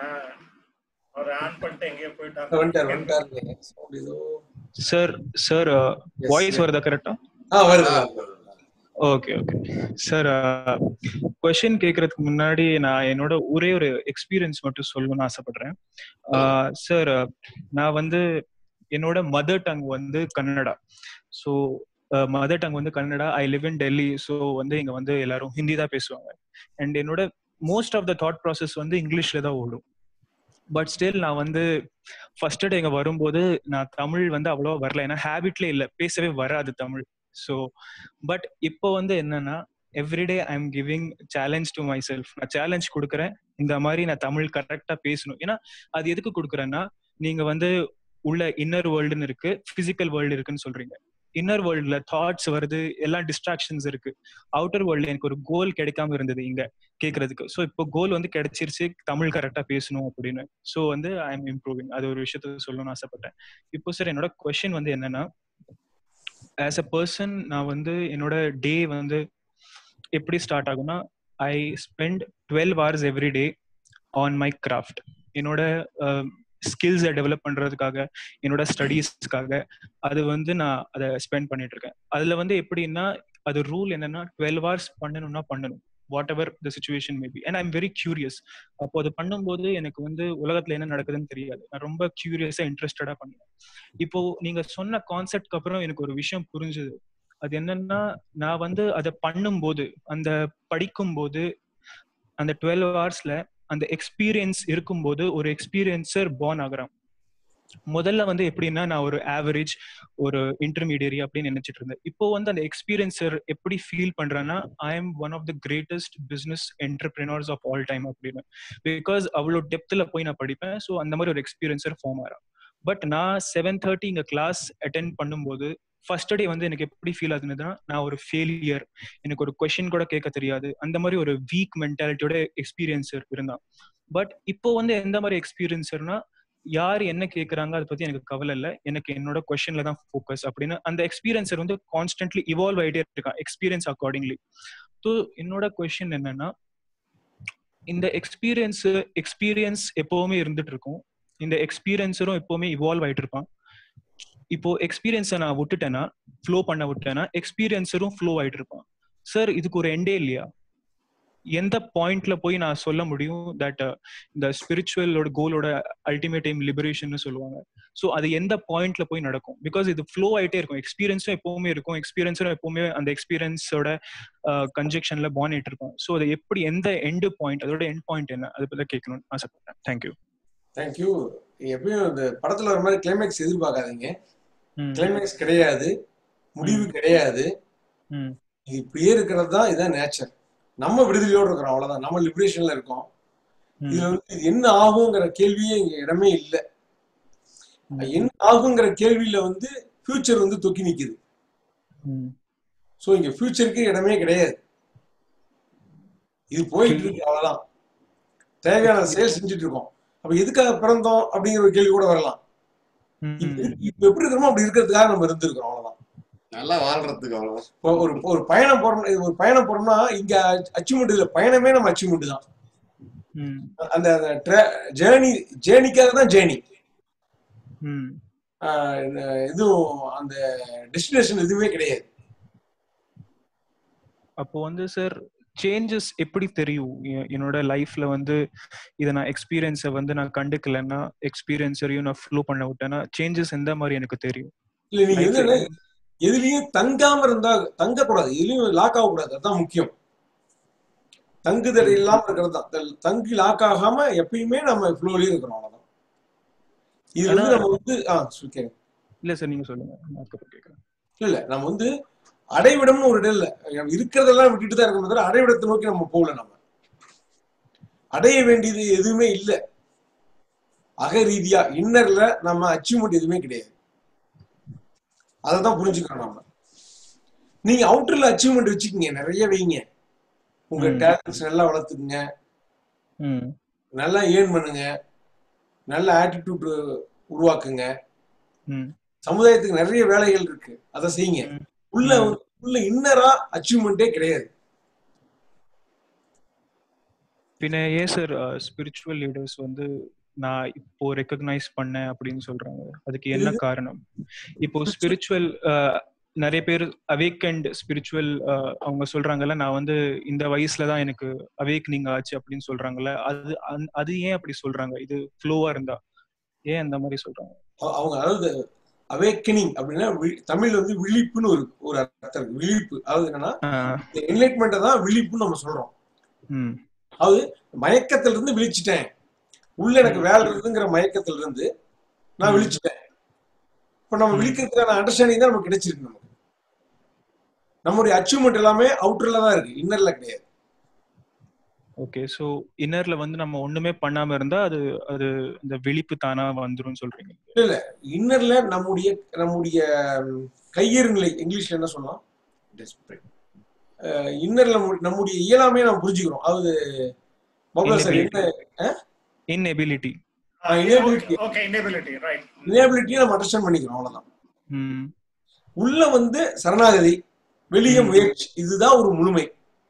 அவர் on பண்ணிட்டு எங்கேயோ போயிட்டாங்க. வந்துட்டார் வந்துட்டார் சார். சார் வாய்ஸ் வருதா கரெக்டா? ஆ வருது. Okay okay sir. கொஸ்டின் கேட்கறதுக்கு முன்னாடி நான் என்னோட ஒரே ஒரு எக்ஸ்பீரியன்ஸ் மட்டும் சொல்லணும்னு ஆசைப்படுறேன். சார், நான் வந்து என்னோட மதர் டங் வந்து கன்னடா. ஸோ மதர் டங் வந்து Kannada. I live in Delhi. So வந்து இங்க வந்து எல்லாரும் ஹிந்தி தான் பேசுவாங்க. அண்ட் என்னோட most of the thought process வந்து இங்கிலீஷ்ல தான் ஓடும். பட் ஸ்டில் நான் வந்து ஃபர்ஸ்ட் டே இங்க வரும்போது நான் தமிழ் வந்து அவ்வளோவா வரல, ஏன்னா ஹேபிட்ல இல்லை, பேசவே வராது தமிழ். ஸோ பட் இப்போ வந்து என்னன்னா everyday I am giving challenge to my self. நான் சேலஞ்ச் கொடுக்குறேன், இந்த மாதிரி நான் தமிழ் கரெக்டா பேசணும். ஏன்னா அது எதுக்கு கொடுக்குறேன்னா, நீங்க வந்து உள்ள இன்னர் வேர்ல்டுன்னு இருக்கு, பிசிக்கல் வேர்ல்டு இருக்குன்னு சொல்றீங்க. இன்னர் வேர்ல்டுல தாட்ஸ் வருது, எல்லாம் டிஸ்ட்ராக்ஷன்ஸ் இருக்கு. அவுட்டர் வேர்ல்டுல எனக்கு ஒரு கோல் கிடைக்காம இருந்தது இங்க கேட்கறதுக்கு. ஸோ இப்போ கோல் வந்து கிடைச்சிருச்சு, தமிழ் கரெக்டா பேசணும் அப்படின்னு. ஸோ வந்து ஐ எம் இம்ப்ரூவிங். அது ஒரு விஷயத்த சொல்லணும்னு ஆசைப்பட்டேன். இப்போ சார் என்னோட கொஸ்டின் வந்து என்னன்னா, ஆஸ் அ பர்சன் நான் வந்து என்னோட டே வந்து எப்படி ஸ்டார்ட் ஆகும்னா, I spend twelve hours every day on my craft. என்னோட ஸ்கில்ஸை டெவலப் பண்றதுக்காக, என்னோட ஸ்டடீஸ்க்காக அது வந்து நான் அதை ஸ்பெண்ட் பண்ணிட்டு இருக்கேன். அதுல வந்து எப்படின்னா, அது ரூல் என்னன்னா டுவெல் ஹவர்ஸ் பண்ணணும்னா பண்ணணும், whatever the situation maybe. And I am very curious. அப்போ அது பண்ணும்போது எனக்கு வந்து உலகத்துல என்ன நடக்குதுன்னு தெரியாது, நான் ரொம்ப கியூரியஸா இன்ட்ரெஸ்டடா பண்ணுவேன். இப்போ நீங்க சொன்ன கான்செப்ட்க்கு அப்புறம் எனக்கு ஒரு விஷயம் புரிஞ்சுது. அது என்னன்னா, நான் வந்து அதை பண்ணும்போது, அந்த படிக்கும் போது, அந்த டுவெல் ஹவர்ஸ்ல அந்த எக்ஸ்பீரியன்ஸ் இருக்கும்போது ஒரு எக்ஸ்பீரியன்சர் பார்ன் ஆகுறான். முதல்ல வந்து எப்படின்னா, நான் ஒரு ஆவரேஜ், ஒரு இன்டர்மீடியரி அப்படின்னு நினைச்சிட்டு இருந்தேன். இப்போ வந்து அந்த எக்ஸ்பீரியன்சர் எப்படி ஃபீல் பண்றேன்னா, I am one of the greatest business entrepreneurs of all time அப்படின்னு. பிகாஸ் அவ்வளோ டெப்த்ல போய் நான் படிப்பேன். ஸோ அந்த மாதிரி ஒரு எக்ஸ்பீரியன்சர் ஃபார்ம் ஆகிறான். பட் நான் செவன் தேர்ட்டி இங்க கிளாஸ் அட்டென்ட் பண்ணும்போது ஃபர்ஸ்ட் டே வந்து எனக்கு எப்படி ஃபீல் ஆகுதுன்னா, நான் ஒரு ஃபெயிலியர், எனக்கு ஒரு கொஸ்டின் கூட கேட்க தெரியாது, அந்த மாதிரி ஒரு வீக் மென்டாலிட்டியோட எக்ஸ்பீரியன்சர் இருந்தான். பட் இப்போ வந்து எந்த மாதிரி எக்ஸ்பீரியன்சர்னா, யார் என்ன கேட்கறாங்க அதை பத்தி எனக்கு கவலை இல்லை, எனக்கு என்னோட கொஸ்டின்ல தான் ஃபோக்கஸ் அப்படின்னு அந்த எக்ஸ்பீரியன்சர் வந்து கான்ஸ்டன்ட்லி இவால்வ் ஆகிட்டே இருக்கான், எக்ஸ்பீரியன்ஸ் அக்கார்டிங்லி. ஸோ என்னோட கொஸ்டின் என்னன்னா, இந்த எக்ஸ்பீரியன்ஸ் எக்ஸ்பீரியன்ஸ் எப்பவுமே இருந்துட்டு இருக்கும், இந்த எக்ஸ்பீரியன்ஸரும் எப்பவுமே இவால்வ் ஆயிட்டு இருப்பான். இப்போ எக்ஸ்பீரியன்ஸை நான் விட்டுட்டேன்னா, ஃப்ளோ பண்ண விட்டேன்னா, எக்ஸ்பீரியன்ஸரும் ஃப்ளோ ஆயிட்டு இருப்பான். சார், இதுக்கு ஒரு எண்டே இல்லையா? எந்த பாயிண்ட்ல போய் நான் சொல்ல முடியும் தட் இந்த ஸ்பிரிச்சுவலோட கோலோட அல்டிமேட் எய்ம் லிபரேஷன் சொல்லுவாங்க. ஸோ அது எந்த பாயிண்ட்ல போய் நடக்கும்? பிகாஸ் இது ஃப்ளோ ஆயிட்டே இருக்கும், எக்ஸ்பீரியன்ஸும் எப்பவுமே இருக்கும், எக்ஸ்பீரியன்ஸும் எப்பவுமே அந்த எக்ஸ்பீரியன்ஸோட கன்ஜெக்ஷன்ல பாண்ட் ஆயிட்டு இருக்கும். ஸோ அது எப்படி, எந்த எண்டு பாயிண்ட், அதோட எண்ட் பாயிண்ட் என்ன, அதை பத்தி கேட்கணும்னு ஆசைப்படுறேன். தேங்க்யூ. தேங்க்யூ. எப்பயும் இந்த படத்துல ஒரு மாதிரி கிளைமேக்ஸ் எதிர்பார்க்காதீங்க. கிளைமேக்ஸ் கிடையாது, முடிவு கிடையாது. இது இப்படியே இருக்கிறது தான், இதுதான் நேச்சர். நம்ம விடுதலையோடு இருக்கிறோம், அவ்வளவுதான். நம்ம லிபரேஷன்ல இருக்கோம். இதுல வந்து இது என்ன ஆகுங்கிற கேள்வியே இங்க இடமே இல்லை. என்ன ஆகுங்கிற கேள்வியில வந்து ஃபியூச்சர் வந்து தொக்கி நிக்குது. சோ இங்க ஃபியூச்சருக்கு இடமே கிடையாது. இது போயிட்டு இருக்கு, அவ்வளவுதான். தேவையான செயல் செஞ்சுட்டு இருக்கோம். அப்ப எதுக்காக பிறந்தோம் அப்படிங்கிற ஒரு கேள்வி கூட வரலாம். இப்ப எப்படி இருக்கிறோமோ அப்படி இருக்கிறதுக்காக நம்ம இருந்திருக்கிறோம், அவ்வளவுதான். நல்லா வாழ்றதுக்கு அவ்வளவுதான். ஒரு ஒரு பயணம் போறோம், ஒரு பயணம் போறோம்னா இங்க அச்சீவ்மெண்ட் இல்ல, பயணமே நம்ம அச்சீவ்மெண்ட் தான். அந்த ஜேர்னி ஜேர்னிக்காக தான் ஜேர்னி. இதுவும் அந்த டெஸ்டினேஷன் எதுவுமே கிடையாது. அப்போ வந்து சார் சேஞ்சஸ் எப்படி தெரியும்? என்னோட லைஃப்ல வந்து இதை நான் எக்ஸ்பீரியன்ஸை வந்து நான் கண்டுக்கலன்னா, எக்ஸ்பீரியன்ஸரையும் நான் ஃப்ளோ பண்ண விட்டேன்னா சேஞ்சஸ் எந்த மாதிரி எனக்கு தெரியும்? இல்ல நீங்க எதுல எதுலயும் தங்காம இருந்தா, தங்க கூடாது, எதுலயும் லாக் ஆக கூடாது, அதுதான் முக்கியம். தங்குதடை இல்லாம இருக்கிறது தான். தங்கி லாக் ஆகாம எப்பயுமே நம்ம ஃப்ளோலயே இருக்கிறோம், அவ்வளவுதான். இது வந்து நம்ம வந்து இல்ல சார், நீங்க சொல்லுங்க. இல்ல இல்ல நம்ம வந்து அடைவிடம்னு ஒரு இடம் இல்ல, இருக்கிறதெல்லாம் விட்டுட்டு தான் இருக்கணும் தவிர அடைவிடத்தை நோக்கி நம்ம போகல. நம்ம அடைய வேண்டியது எதுவுமே இல்ல. அக ரீதியா இன்னர்ல நம்ம அச்சீவ்மெண்ட் எதுவுமே கிடையாது. அதான் புரிஞ்சுக்கணும் நாம. நீங்க அவுட்டர்ல அச்சீவ்மெண்ட் வச்சுக்கீங்க, நிறைய வைங்க. உங்க டேலண்ட்ஸ் நல்லா வளர்த்துக்குங்க, நல்லா ஏர்ன் பண்ணுங்க, நல்ல ஆட்டிடியூட் உருவாக்குங்க. சமுதாயத்துக்கு நிறைய வேலைகள் இருக்கு, அதை செய்யுங்க. உள்ள உள்ள இன்னரா அச்சீவ்மெண்டே கிடையாது. பின்ன ஏன் சார் ஸ்பிரிச்சுவல் லீடர்ஸ் வந்து நான் இப்போ ரெக்கக்னைஸ் பண்ணேன் அப்படின்னு சொல்றாங்க? அதுக்கு என்ன காரணம்? இப்போ ஸ்பிரிச்சுவல் நிறைய பேர் அவேக்கண்ட் ஸ்பிரிச்சுவல் அவங்க சொல்றாங்கல்ல, நான் வந்து இந்த வயசுல தான் எனக்கு அவேக்கனிங் ஆச்சு அப்படின்னு சொல்றாங்கல்ல, அது அது ஏன் அப்படி சொல்றாங்க? இது ஃப்ளோவா இருந்தா ஏன் அந்த மாதிரி சொல்றாங்க அவங்க? அதாவது அவேக்கனிங் அப்படின்னா தமிழ்ல வந்து விழிப்புன்னு ஒரு ஒரு அர்த்தம் இருக்கு. விழிப்பு அதாவது என்னன்னா என்லைட்மெண்ட் தான் விழிப்புன்னு நம்ம சொல்றோம். அதாவது மயக்கத்துல இருந்து விழிச்சிட்டேன், உள்ள எனக்கு வேலை இருக்குங்கிற மயக்கத்துல இருந்து நான் விழிச்சிட்டேன். இப்ப நம்ம விழிக்கிறதுக்கான அண்டர்ஸ்டாண்டிங் தான் நமக்கு கிடைச்சிருக்கு. நமக்கு நம்மளுடைய அச்சீவ்மெண்ட் எல்லாமே அவுட்டர்ல தான் இருக்கு, இன்னர்ல கிடையாது. ஓகே, சோ இன்னர்ல வந்து நம்ம ஒண்ணுமே பண்ணாம இருந்தா அது அது இந்த விழிப்பு தானா வந்துரும் சொல்றீங்க? இல்ல இல்ல, இன்னர்ல நம்முடைய நம்முடைய கையேறு நிலை, இங்கிலீஷ்ல என்ன சொல்லலாம், இன்னர்ல நம்முடைய இயலாமையை நம்ம புரிஞ்சுக்கிறோம். அதாவது இன்எபிலிட்டி இன்எபிலிட்டியை நம்ம அண்டர்ஸ்டாண்ட் பண்ணிக்கிறோம், அவ்வளவுதான். உள்ள வந்து சரணாகதி, வெளிய முயற்சி, இதுதான் ஒரு முழுமை.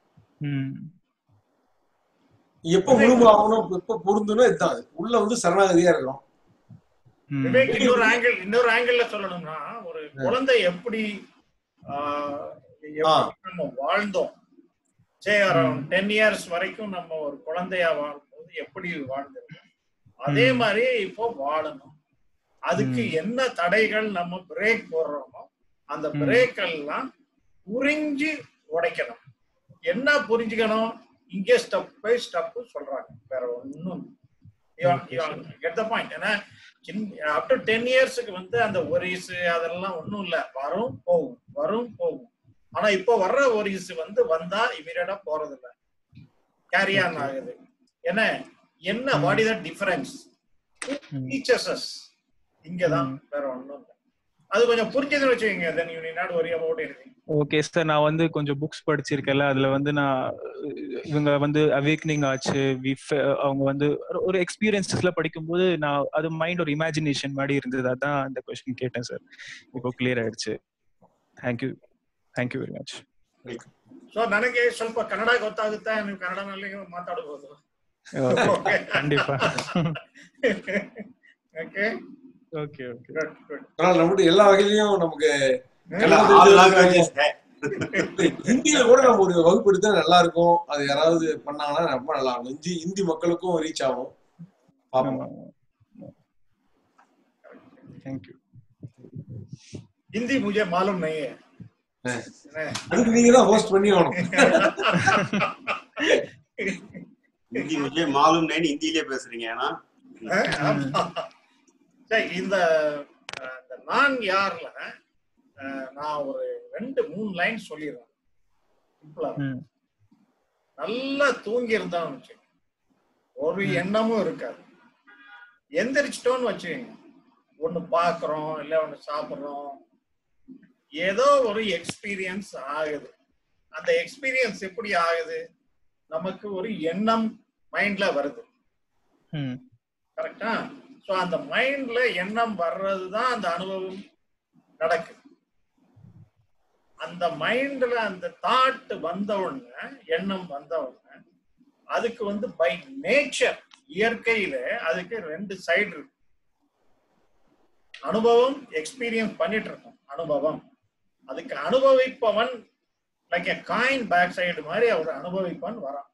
எப்ப முழுமை ஆகணும், எப்ப பொருந்தணும், இதுதான். உள்ள வந்து சரணாகதியா இருக்கிறோம். இன்னொரு ஆங்கிள் இன்னொரு ஆங்கிள் சொல்லணும்னா, ஒரு குழந்தை எப்படி நம்ம வாழ்ந்தோம், சே அரௌண்ட் டென் இயர்ஸ் வரைக்கும் நம்ம ஒரு குழந்தையா வாழும்போது எப்படி வாழ்ந்திருக்கோம், அதே மாதிரி இப்போ வாழணும். அதுக்கு என்ன தடைகள் நம்ம பிரேக் போடுறோமோ அந்த பிரேக் எல்லாம் புரிஞ்சு உடைக்கணும். என்ன புரிஞ்சுக்கணும், இங்கே ஸ்டெப் பை ஸ்டெப் சொல்றாங்க, வேற ஒன்னும் கெட் த பாயிண்ட். ஏன்னா அப் டு டென் இயர்ஸுக்கு வந்து அந்த ஒரிஸ் அதெல்லாம் ஒன்றும் இல்லை, வரும் போகும் வரும் போகும். ஆனா இப்போ வர்ற ஒரிஸ் வந்து வந்தா இமீடியட்டா போறது இல்லை, கேரி ஆன் ஆகுது. என்ன என்ன what is the difference? Teachers us, இங்கதான், வேற ஒன்றும் இல்லை. அது கொஞ்சம் புரிஞ்சதுன்னு வச்சுக்கோங்க, then you need not worry about anything. Okay sir, நான் வந்து கொஞ்சம் புக்ஸ் படிச்சிருக்கேன்ல, அதுல வந்து நான் இவங்க வந்து அவேக்கனிங் ஆச்சு, அவங்க வந்து ஒரு எக்ஸ்பீரியன்ஸஸ்ல படிக்கும்போது நான் அது மைண்ட் ஒரு இமேஜினேஷன் மாதிரி இருந்தது. அதான் அந்த கொஸ்டின் கேட்டேன் சார். இப்போ கிளியர் ಆಯ್ತು. Thank you thank you very much. So ನನಗೆ ಸ್ವಲ್ಪ ಕನ್ನಡ ಗೊತ್ತಾಗುತ್ತೆ, ನೀವು ಕನ್ನಡದಲ್ಲಿ ಮಾತಾಡಬಹುದು. ಖಂಡಿತ. ಓಕೆ ஓகே ஓகே ஆனால் நம்மளுடைய எல்லா வகையிலையும் நமக்கு ஹிந்தியில கூட நம்ம ஒரு வகுப்பு எடுத்தா நல்லா இருக்கும். அது யாராவது பண்ணாங்கன்னா ரொம்ப நல்லா இருக்கும். ஹிந்தி ஹிந்தி மக்களுக்கும் ரீச் ஆகும். பாப்போம். Thank you. हिंदी मुझे मालूम नहीं है. அதுக்கு நீங்க தான் ஹோஸ்ட் பண்ணி ஆகணும். ஹிந்தி मुझे मालूम नहीं ஹிந்தியிலே பேசுறீங்க. ஏனா சரி, இந்த நான் யார்ல நான் ஒரு ரெண்டு மூணு லைன் சொல்லிடுறேன். நல்லா தூங்கி இருந்தான்னு வச்சு ஒரு எண்ணமும் இருக்காது. எந்திரிச்சிட்டோன்னு வச்சுக்கோங்க, ஒண்ணு பாக்குறோம் இல்ல ஒண்ணு சாப்பிடுறோம், ஏதோ ஒரு எக்ஸ்பீரியன்ஸ் ஆகுது. அந்த எக்ஸ்பீரியன்ஸ் எப்படி ஆகுது? நமக்கு ஒரு எண்ணம் மைண்ட்ல வருது. கரெக்டா? சோ அந்த மைண்ட்ல எண்ணம் வர்றதுதான் அந்த அனுபவம் நடக்குது. அந்த மைண்ட்ல அந்த தாட் வந்த உடனே, எண்ணம் வந்த உடனே, அதுக்கு வந்து பை நேச்சர் இயற்கையில அதுக்கு ரெண்டு சைடு இருக்கு. அனுபவம், எக்ஸ்பீரியன்ஸ் பண்ணிட்டு இருக்கோம். அனுபவம், அதுக்கு அனுபவிப்பவன் like a coin back side மாதிரி அவர் அனுபவிப்பவன் வரான்.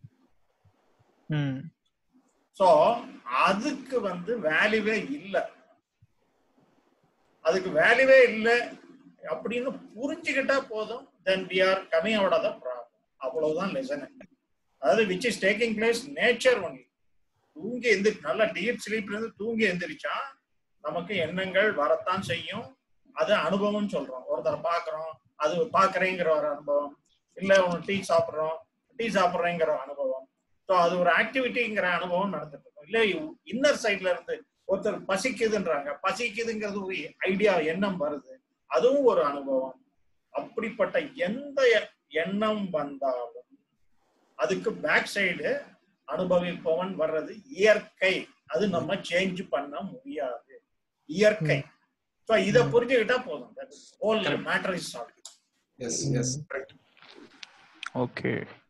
சோ அதுக்கு வந்து வேல்யூவே இல்லை. அதுக்கு வேல்யூவே இல்லை அப்படின்னு புரிஞ்சுக்கிட்டா போதும். Then we are coming out of the problem. அவ்வளவுதான் லெசன். அதாவது which is taking place nature only. தூங்கி எந்திரி, நல்லா டீப் ஸ்லீப்ல இருந்து தூங்கி எந்திரிச்சா நமக்கு எண்ணங்கள் வரத்தான் செய்யும். அது அனுபவம் சொல்றோம். ஒருத்தரை பாக்குறோம், அது பாக்குறேங்கிற ஒரு அனுபவம். இல்ல ஒன்று டீ சாப்பிட்றோம், டீ சாப்பிட்றேங்கிற அனுபவம். ஸோ அது ஒரு ஆக்டிவிட்டிங்கிற அனுபவம் நடந்துட்டு இருக்கும். இல்ல இன்னர் சைட்ல இருந்து ஒருத்தர் பசிக்குதுன்றாங்க, பசிக்குதுங்கிறது ஒரு ஐடியா, எண்ணம் வருது, அதுவும் ஒரு அனுபவம். அப்படிப்பட்ட எந்த எண்ணம் வந்தாலும் அதுக்கு பேக் சைடு அனுபவிப்பவன் வர்றது இயற்கை. அது நம்ம சேஞ்ச் பண்ண முடியாது, இயற்கை. சோ இத புரிஞ்சுக்கிட்டா போதும். Whole matter is solve. Yes yes correct. Okay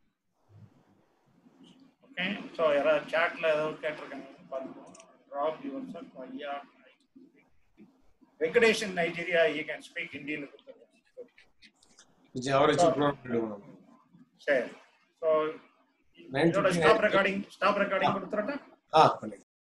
okay. So யாராவது சாட்ல ஏதாவது கேட்டிருக்காங்க பாருங்க. ட்ராப் யுவர் செல்ஃப் ஐயா Venkateshan Nigeria you can speak ஹிந்தில கொடுத்துருங்க. இது அவரே சூப்பரா பண்ணுவாங்க. சரி. சோ இதோட ஸ்டாப் ரெக்கார்டிங் ஸ்டாப் ரெக்கார்டிங் கொடுத்துறட்டா? ஆ பண்ணி.